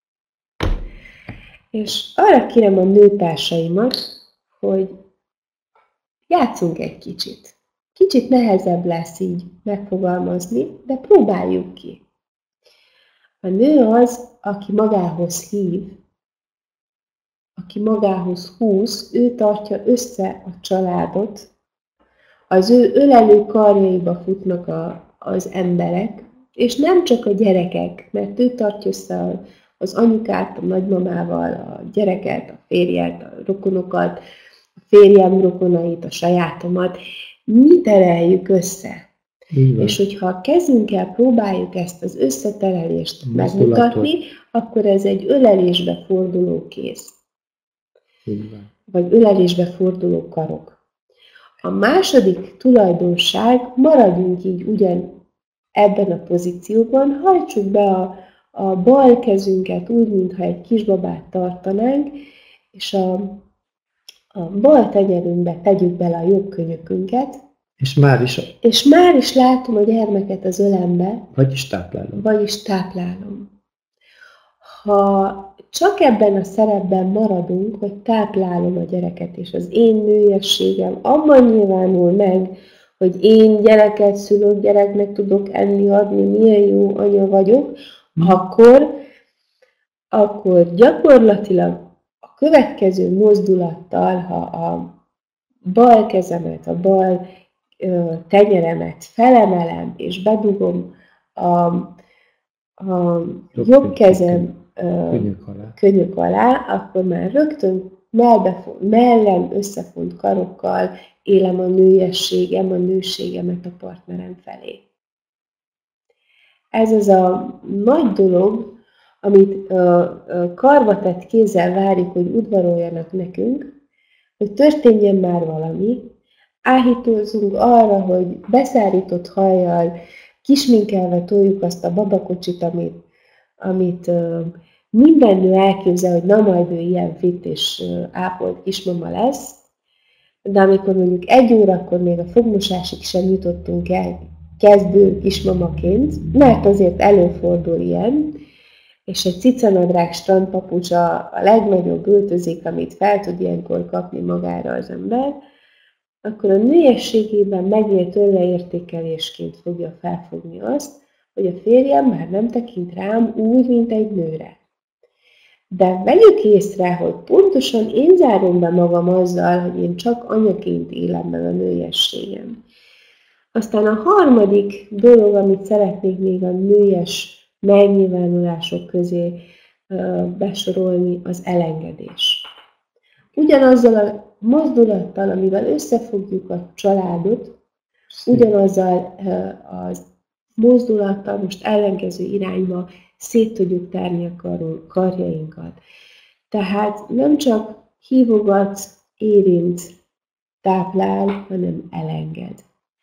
És arra kérem a nőtársaimat, hogy játszunk egy kicsit. Kicsit nehezebb lesz így megfogalmazni, de próbáljuk ki. A nő az, aki magához hív, aki magához húz, ő tartja össze a családot, az ő ölelő karjaiba futnak a az emberek, és nem csak a gyerekek, mert ő tartja össze az anyukát, a nagymamával, a gyereket, a férjet, a rokonokat, a férjem rokonait, a sajátomat, mi tereljük össze. Igen. És hogyha a kezünkkel próbáljuk ezt az összeterelést megmutatni, akkor ez egy ölelésbe forduló kéz. Igen. Vagy ölelésbe forduló karok. A második tulajdonság, maradjunk így ugyan ebben a pozícióban, hajtsuk be a, a bal kezünket úgy, mintha egy kisbabát tartanánk, és a a bal tenyerünkbe tegyük bele a jobb könyökünket, és már is, és már is látom a gyermeket az ölembe, vagyis táplálom. vagyis táplálom. Ha csak ebben a szerepben maradunk, hogy táplálom a gyereket, és az én nőiességem abban nyilvánul meg, hogy én gyereket szülök, gyereknek tudok enni, adni, milyen jó anya vagyok, hmm. akkor, akkor gyakorlatilag a következő mozdulattal, ha a bal kezemet, a bal ö, tenyeremet felemelem, és bedugom a, a jobb kezem könyök alá. könyök alá, akkor már rögtön mellem összefont karokkal élem a nőiességem, a nőségemet a partnerem felé. Ez az a nagy dolog, amit karbatett kézzel várjuk, hogy udvaroljanak nekünk, hogy történjen már valami, áhítózunk arra, hogy beszárított hajjal, kisminkelve toljuk azt a babakocsit, amit, amit minden nő elképzel, hogy na majd ő ilyen fit és ápolt kismama lesz, de amikor mondjuk egy órakor még a fogmosásig sem jutottunk el kezdő kismamaként, mert azért előfordul ilyen, és egy cicanadrág strandpapucs a, a legnagyobb öltözék, amit fel tud ilyenkor kapni magára az ember, akkor a nőiességében megélt önleértékelésként fogja felfogni azt, hogy a férjem már nem tekint rám úgy, mint egy nőre. De vegyük észre, hogy pontosan én zárom be magam azzal, hogy én csak anyaként élem meg a nőiességem. Aztán a harmadik dolog, amit szeretnék még a nőies megnyilvánulások közé besorolni, az elengedés. Ugyanazzal a mozdulattal, amivel összefogjuk a családot, ugyanazzal az mozdulattal most ellenkező irányba szét tudjuk tárni a karjainkat. Tehát nem csak hívogat, érint, táplál, hanem elenged.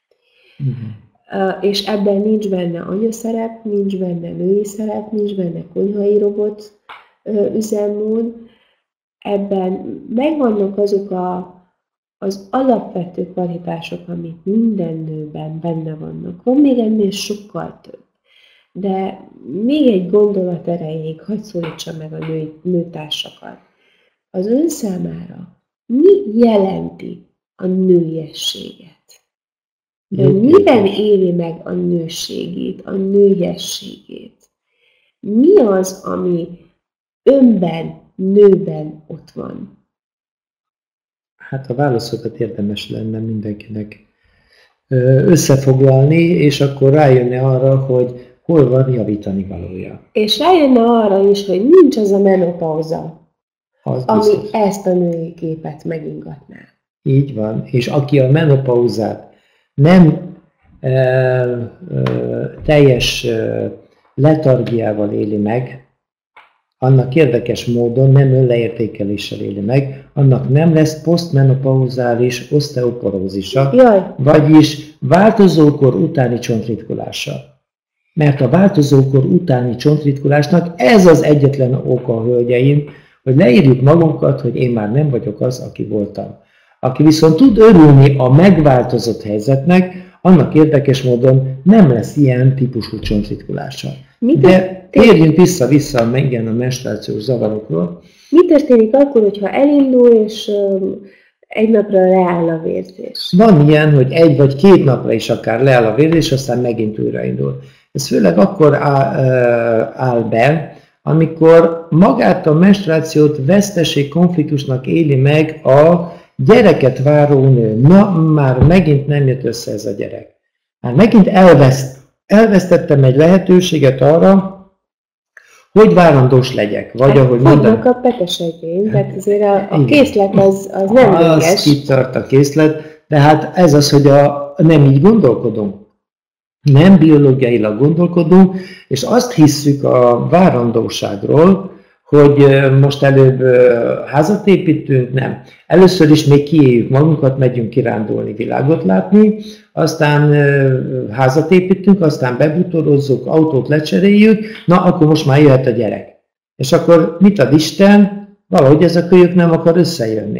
Uh-huh. És ebben nincs benne anyaszerep, nincs benne női szerep, nincs benne konyhai robot üzemmód. Ebben megvannak azok a, az alapvető kvalitások, amik minden nőben benne vannak. Van még ennél sokkal több. De még egy gondolat erejéig hadd szólítsa meg a nő, nőtársakat. Az ön számára mi jelenti a nőiességet? Ön miben éli meg a nőségét, a nőiességét? Mi az, ami önben, nőben ott van? Hát a válaszokat érdemes lenne mindenkinek összefoglalni, és akkor rájönne arra, hogy hol van javítani valója. És rájönne arra is, hogy nincs az a menopauza, az ami biztos. Ezt a női képet megingatná. Így van, és aki a menopauzát nem e, e, teljes e, letargiával éli meg, annak érdekes módon nem önleértékeléssel éli meg, annak nem lesz posztmenopauzális oszteoporózisa, Jaj. vagyis változókor utáni csontritkulása. Mert a változókor utáni csontritkulásnak ez az egyetlen oka, hölgyeim, hogy leírjuk magunkat, hogy én már nem vagyok az, aki voltam. Aki viszont tud örülni a megváltozott helyzetnek, annak érdekes módon nem lesz ilyen típusú csontritkulása. De térjünk vissza-vissza megint a menstruációs zavarokról. Mi történik akkor, hogyha elindul, és egy napra leáll a vérzés? Van ilyen, hogy egy vagy két napra is akár leáll a vérzés, aztán megint újraindul. Ez főleg akkor áll be, amikor magát a menstruációt veszteség konfliktusnak éli meg a gyereket váró nő. Na, már megint nem jött össze ez a gyerek. Már megint elveszt, elvesztettem egy lehetőséget arra, hogy várandós legyek. Vagy hát ahogy mondom. a petesegény, tehát azért a, a készlet az, az nem véges. Az kitart a készlet, de hát ez az, hogy a, nem így gondolkodunk. Nem biológiailag gondolkodunk, és azt hisszük a várandóságról, hogy most előbb házat építünk, nem. Először is még kiéljük magunkat, megyünk kirándulni, világot látni, aztán házat építünk, aztán bebutorozzuk, autót lecseréljük, na akkor most már jöhet a gyerek. És akkor mit ad Isten? Valahogy ez a kölyök nem akar összejönni.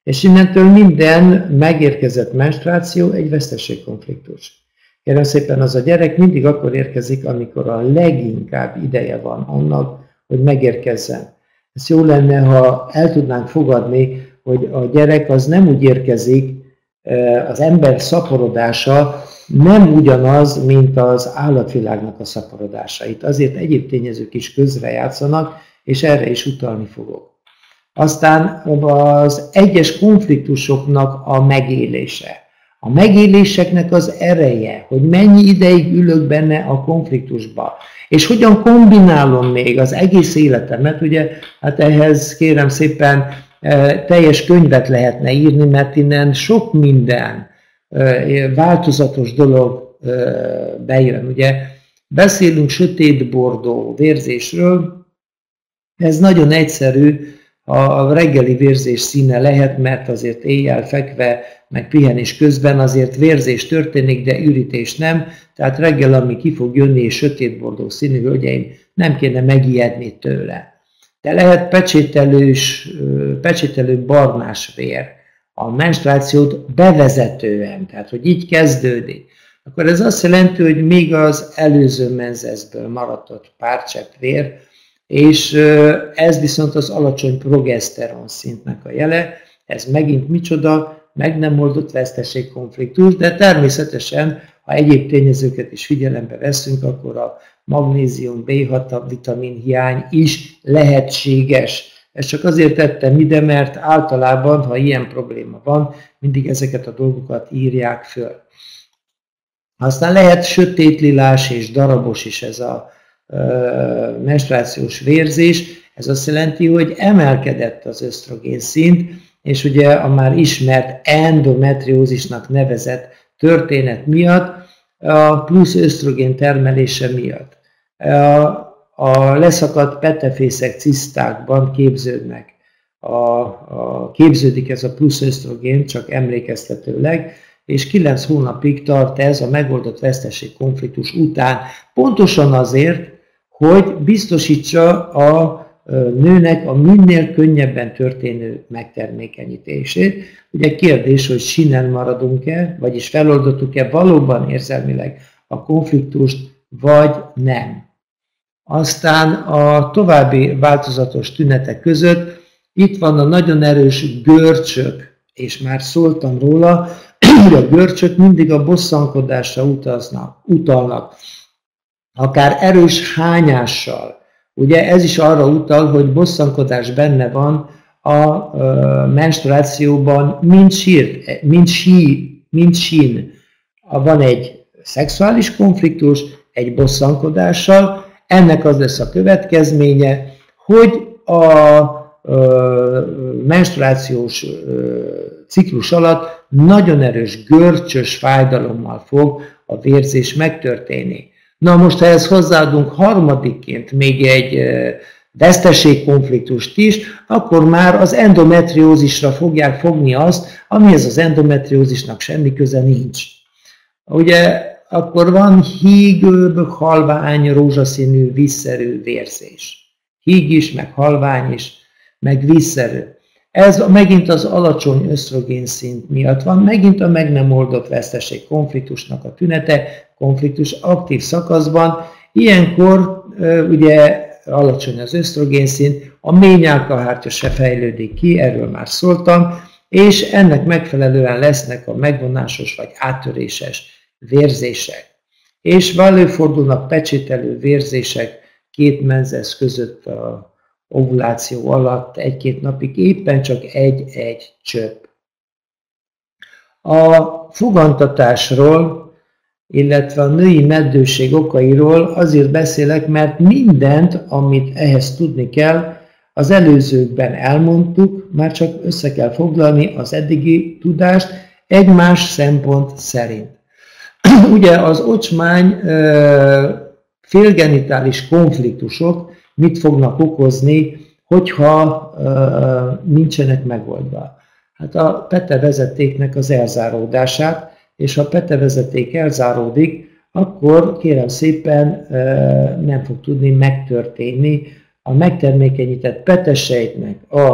És innentől minden megérkezett menstruáció egy veszteségkonfliktus. Kérem szépen, az a gyerek mindig akkor érkezik, amikor a leginkább ideje van annak, hogy megérkezzen. Ez jó lenne, ha el tudnánk fogadni, hogy a gyerek az nem úgy érkezik, az ember szaporodása nem ugyanaz, mint az állatvilágnak a szaporodása. Itt azért egyéb tényezők is közrejátszanak, és erre is utalni fogok. Aztán az egyes konfliktusoknak a megélése. A megéléseknek az ereje, hogy mennyi ideig ülök benne a konfliktusba, és hogyan kombinálom még az egész életemet, ugye, hát ehhez kérem szépen teljes könyvet lehetne írni, mert innen sok minden változatos dolog bejön. Ugye beszélünk sötétbordó vérzésről, ez nagyon egyszerű, a reggeli vérzés színe lehet, mert azért éjjel fekve, meg pihenés közben azért vérzés történik, de ürítés nem, tehát reggel, ami ki fog jönni, és sötétbordó színű, hölgyeim, nem kéne megijedni tőle. De lehet pecsételős, pecsételő barnás vér a menstruációt bevezetően, tehát hogy így kezdődik. Akkor ez azt jelenti, hogy még az előző menzeszből maradott pár csepp vér, és ez viszont az alacsony progeszteron szintnek a jele, ez megint micsoda, meg nem oldott veszteségkonfliktus, de természetesen, ha egyéb tényezőket is figyelembe veszünk, akkor a magnézium, bé hat vitamin hiány is lehetséges. Ezt csak azért tettem ide, mert általában, ha ilyen probléma van, mindig ezeket a dolgokat írják föl. Aztán lehet sötétlilás és darabos is ez a menstruációs vérzés, ez azt jelenti, hogy emelkedett az ösztrogén szint, és ugye a már ismert endometriózisnak nevezett történet miatt, a plusz ösztrogén termelése miatt. A leszakadt petefészek cisztákban képződnek. A, a, képződik ez a plusz ösztrogén, csak emlékeztetőleg, és kilenc hónapig tart ez a megoldott veszteségkonfliktus után, pontosan azért, hogy biztosítsa a nőnek a minél könnyebben történő megtermékenyítését. Ugye kérdés, hogy sínen maradunk-e, vagyis feloldottuk-e valóban érzelmileg a konfliktust, vagy nem. Aztán a további változatos tünetek között itt van a nagyon erős görcsök, és már szóltam róla, hogy a görcsök mindig a bosszankodásra utaznak, utalnak. Akár erős hányással. Ugye ez is arra utal, hogy bosszankodás benne van a menstruációban, mint sír, mint sí, mint sín. Van egy szexuális konfliktus, egy bosszankodással, ennek az lesz a következménye, hogy a menstruációs ciklus alatt nagyon erős görcsös fájdalommal fog a vérzés megtörténni. Na most, ha ezt hozzáadunk harmadikként még egy veszteségkonfliktust is, akkor már az endometriózisra fogják fogni azt, amihez az endometriózisnak semmi köze nincs. Ugye akkor van hígőbb, halvány, rózsaszínű, vízszerű vérzés. Híg is, meg halvány is, meg vízszerű. Ez megint az alacsony ösztrogén szint miatt van, megint a meg nem oldott veszteség konfliktusnak a tünete, konfliktus aktív szakaszban. Ilyenkor ugye alacsony az ösztrogén szint, a mély nyálkahártya se fejlődik ki, erről már szóltam, és ennek megfelelően lesznek a megvonásos vagy áttöréses vérzések. És előfordulnak pecsételő vérzések két menzesz között a ovuláció alatt egy-két napig, éppen csak egy-egy csöpp. A fogantatásról, illetve a női meddőség okairól azért beszélek, mert mindent, amit ehhez tudni kell, az előzőkben elmondtuk, már csak össze kell foglalni az eddigi tudást egymás szempont szerint. Ugye az ocsmány félgenitális konfliktusok mit fognak okozni, hogyha nincsenek megoldva? Hát a petevezetéknek az elzáródását, és ha a petevezeték elzáródik, akkor kérem szépen nem fog tudni megtörténni a megtermékenyített petesejtnek a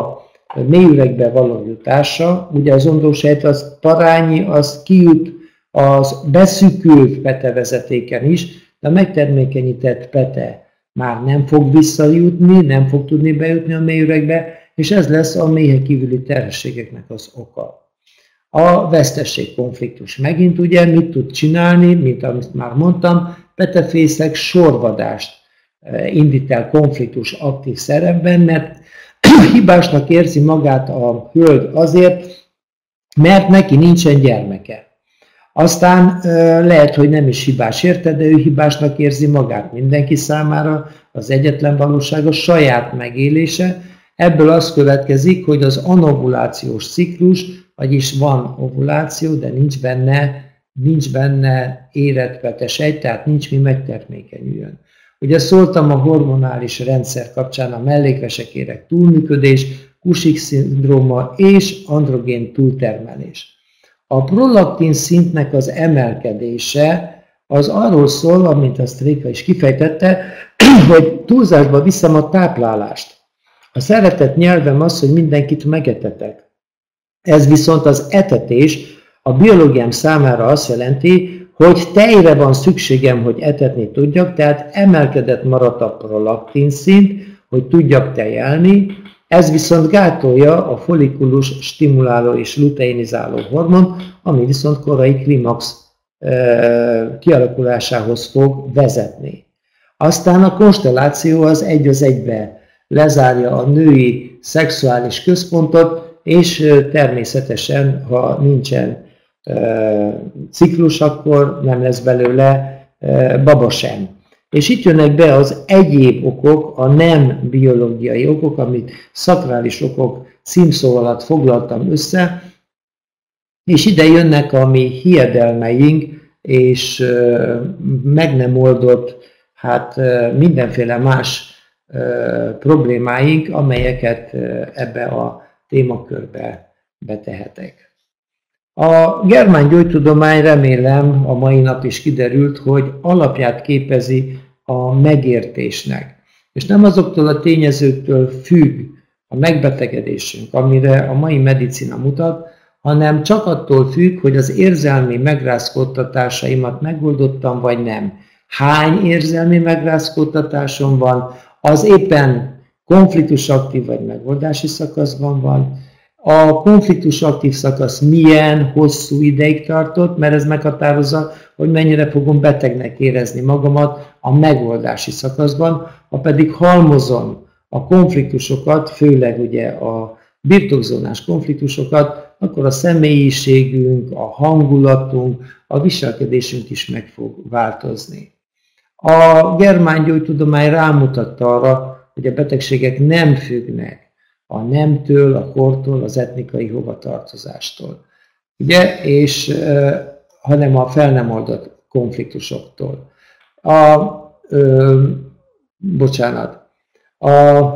mélyüregbe való jutása. Ugye az ondósejt, az parányi, az kijut az beszűkült petevezetéken is, de a megtermékenyített pete már nem fog visszajutni, nem fog tudni bejutni a mélyüregbe, és ez lesz a méhen kívüli terhességeknek az oka. A vesztességkonfliktus megint ugye mit tud csinálni, mint amit már mondtam, petefészek sorvadást indít el konfliktus aktív szerepben, mert hibásnak érzi magát a hölgy azért, mert neki nincsen gyermeke. Aztán lehet, hogy nem is hibás érte, de ő hibásnak érzi magát. Mindenki számára az egyetlen valóság a saját megélése. Ebből az következik, hogy az anovulációs ciklus, vagyis van ovuláció, de nincs benne, nincs benne érett petesejt, tehát nincs mi megtermékenyüljön. Ugye szóltam a hormonális rendszer kapcsán a mellékvesekérek túlműködés, Cushing-szindróma és androgén túltermelés. A prolaktin szintnek az emelkedése az arról szól, amint azt Réka is kifejtette, hogy túlzásba viszem a táplálást. A szeretett nyelvem az, hogy mindenkit megetetek. Ez viszont az etetés a biológiám számára azt jelenti, hogy tejre van szükségem, hogy etetni tudjak, tehát emelkedett maradt a prolaktin szint, hogy tudjak tejelni. Ez viszont gátolja a follikulus stimuláló és luteinizáló hormon, ami viszont korai klimax kialakulásához fog vezetni. Aztán a konstelláció az egy az egybe lezárja a női szexuális központot, és természetesen, ha nincsen ciklus, akkor nem lesz belőle baba sem. És itt jönnek be az egyéb okok, a nem biológiai okok, amit szakrális okok címszó alatt foglaltam össze, és ide jönnek a mi hiedelmeink, és meg nem oldott hát mindenféle más problémáink, amelyeket ebbe a témakörbe betehetek. A germán gyógytudomány, remélem a mai nap is kiderült, hogy alapját képezi a megértésnek. És nem azoktól a tényezőktől függ a megbetegedésünk, amire a mai medicina mutat, hanem csak attól függ, hogy az érzelmi megrázkódtatásaimat megoldottam, vagy nem. Hány érzelmi megrázkódtatásom van, az éppen konfliktus aktív vagy megoldási szakaszban van. A konfliktus aktív szakasz milyen hosszú ideig tartott, mert ez meghatározza, hogy mennyire fogom betegnek érezni magamat a megoldási szakaszban, ha pedig halmozom a konfliktusokat, főleg ugye a birtokzónás konfliktusokat, akkor a személyiségünk, a hangulatunk, a viselkedésünk is meg fog változni. A germán gyógytudomány rámutatta arra, hogy a betegségek nem függnek a nemtől, a kortól, az etnikai hovatartozástól, ugye, és e, hanem a fel nem oldott konfliktusoktól. A, ö, bocsánat, a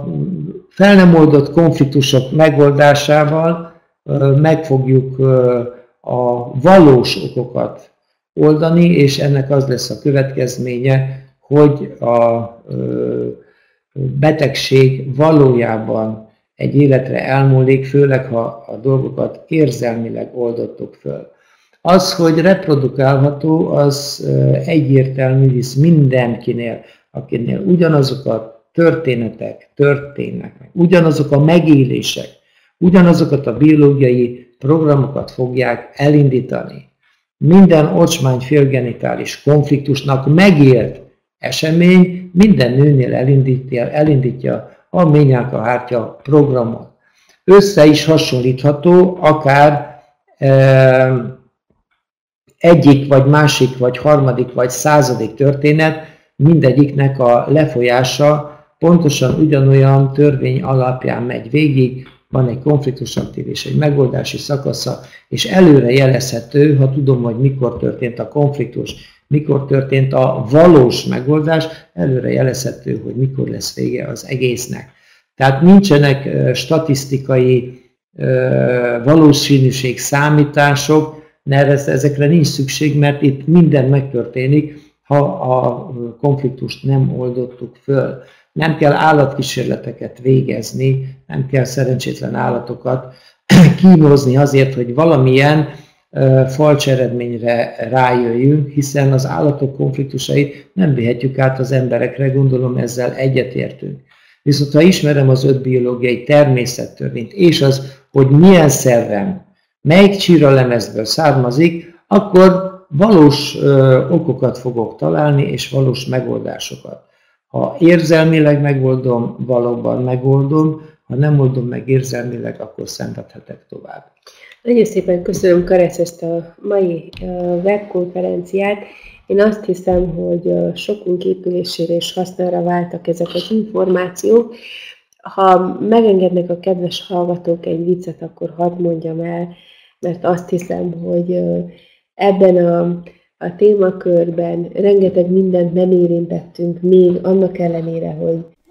fel nem oldott konfliktusok megoldásával ö, meg fogjuk ö, a valós okokat oldani, és ennek az lesz a következménye, hogy a ö, betegség valójában egy életre elmúlik, főleg ha a dolgokat érzelmileg oldottuk föl. Az, hogy reprodukálható, az egyértelmű, hisz mindenkinél, akinél ugyanazok a történetek történnek meg, ugyanazok a megélések, ugyanazokat a biológiai programokat fogják elindítani. Minden ocsmány félgenitális konfliktusnak megélt esemény minden nőnél elindítja, elindítja a Ményálka-hártya programot. Össze is hasonlítható, akár e, egyik, vagy másik, vagy harmadik, vagy századik történet, mindegyiknek a lefolyása pontosan ugyanolyan törvény alapján megy végig, van egy konfliktus aktív és egy megoldási szakasza, és előre jelezhető, ha tudom, hogy mikor történt a konfliktus, mikor történt a valós megoldás, előre jelezhető, hogy mikor lesz vége az egésznek. Tehát nincsenek statisztikai valószínűség számítások, mert ezekre nincs szükség, mert itt minden megtörténik, ha a konfliktust nem oldottuk föl. nem kell állatkísérleteket végezni, nem kell szerencsétlen állatokat kínozni azért, hogy valamilyen falcs eredményre rájöjjünk, hiszen az állatok konfliktusait nem vihetjük át az emberekre, gondolom ezzel egyetértünk. Viszont ha ismerem az öt biológiai természettörvényt, és az, hogy milyen szervem, melyik csíralemezből származik, akkor valós ö, okokat fogok találni, és valós megoldásokat. Ha érzelmileg megoldom, valóban megoldom, ha nem oldom meg érzelmileg, akkor szenvedhetek tovább. Nagyon szépen köszönöm, Karesz, ezt a mai webkonferenciát. Én azt hiszem, hogy sokunk épülésére és hasznára váltak ezek az információk. Ha megengednek a kedves hallgatók egy viccet, akkor hadd mondjam el, mert azt hiszem, hogy ebben a, a témakörben rengeteg mindent nem érintettünk még, annak ellenére, hogy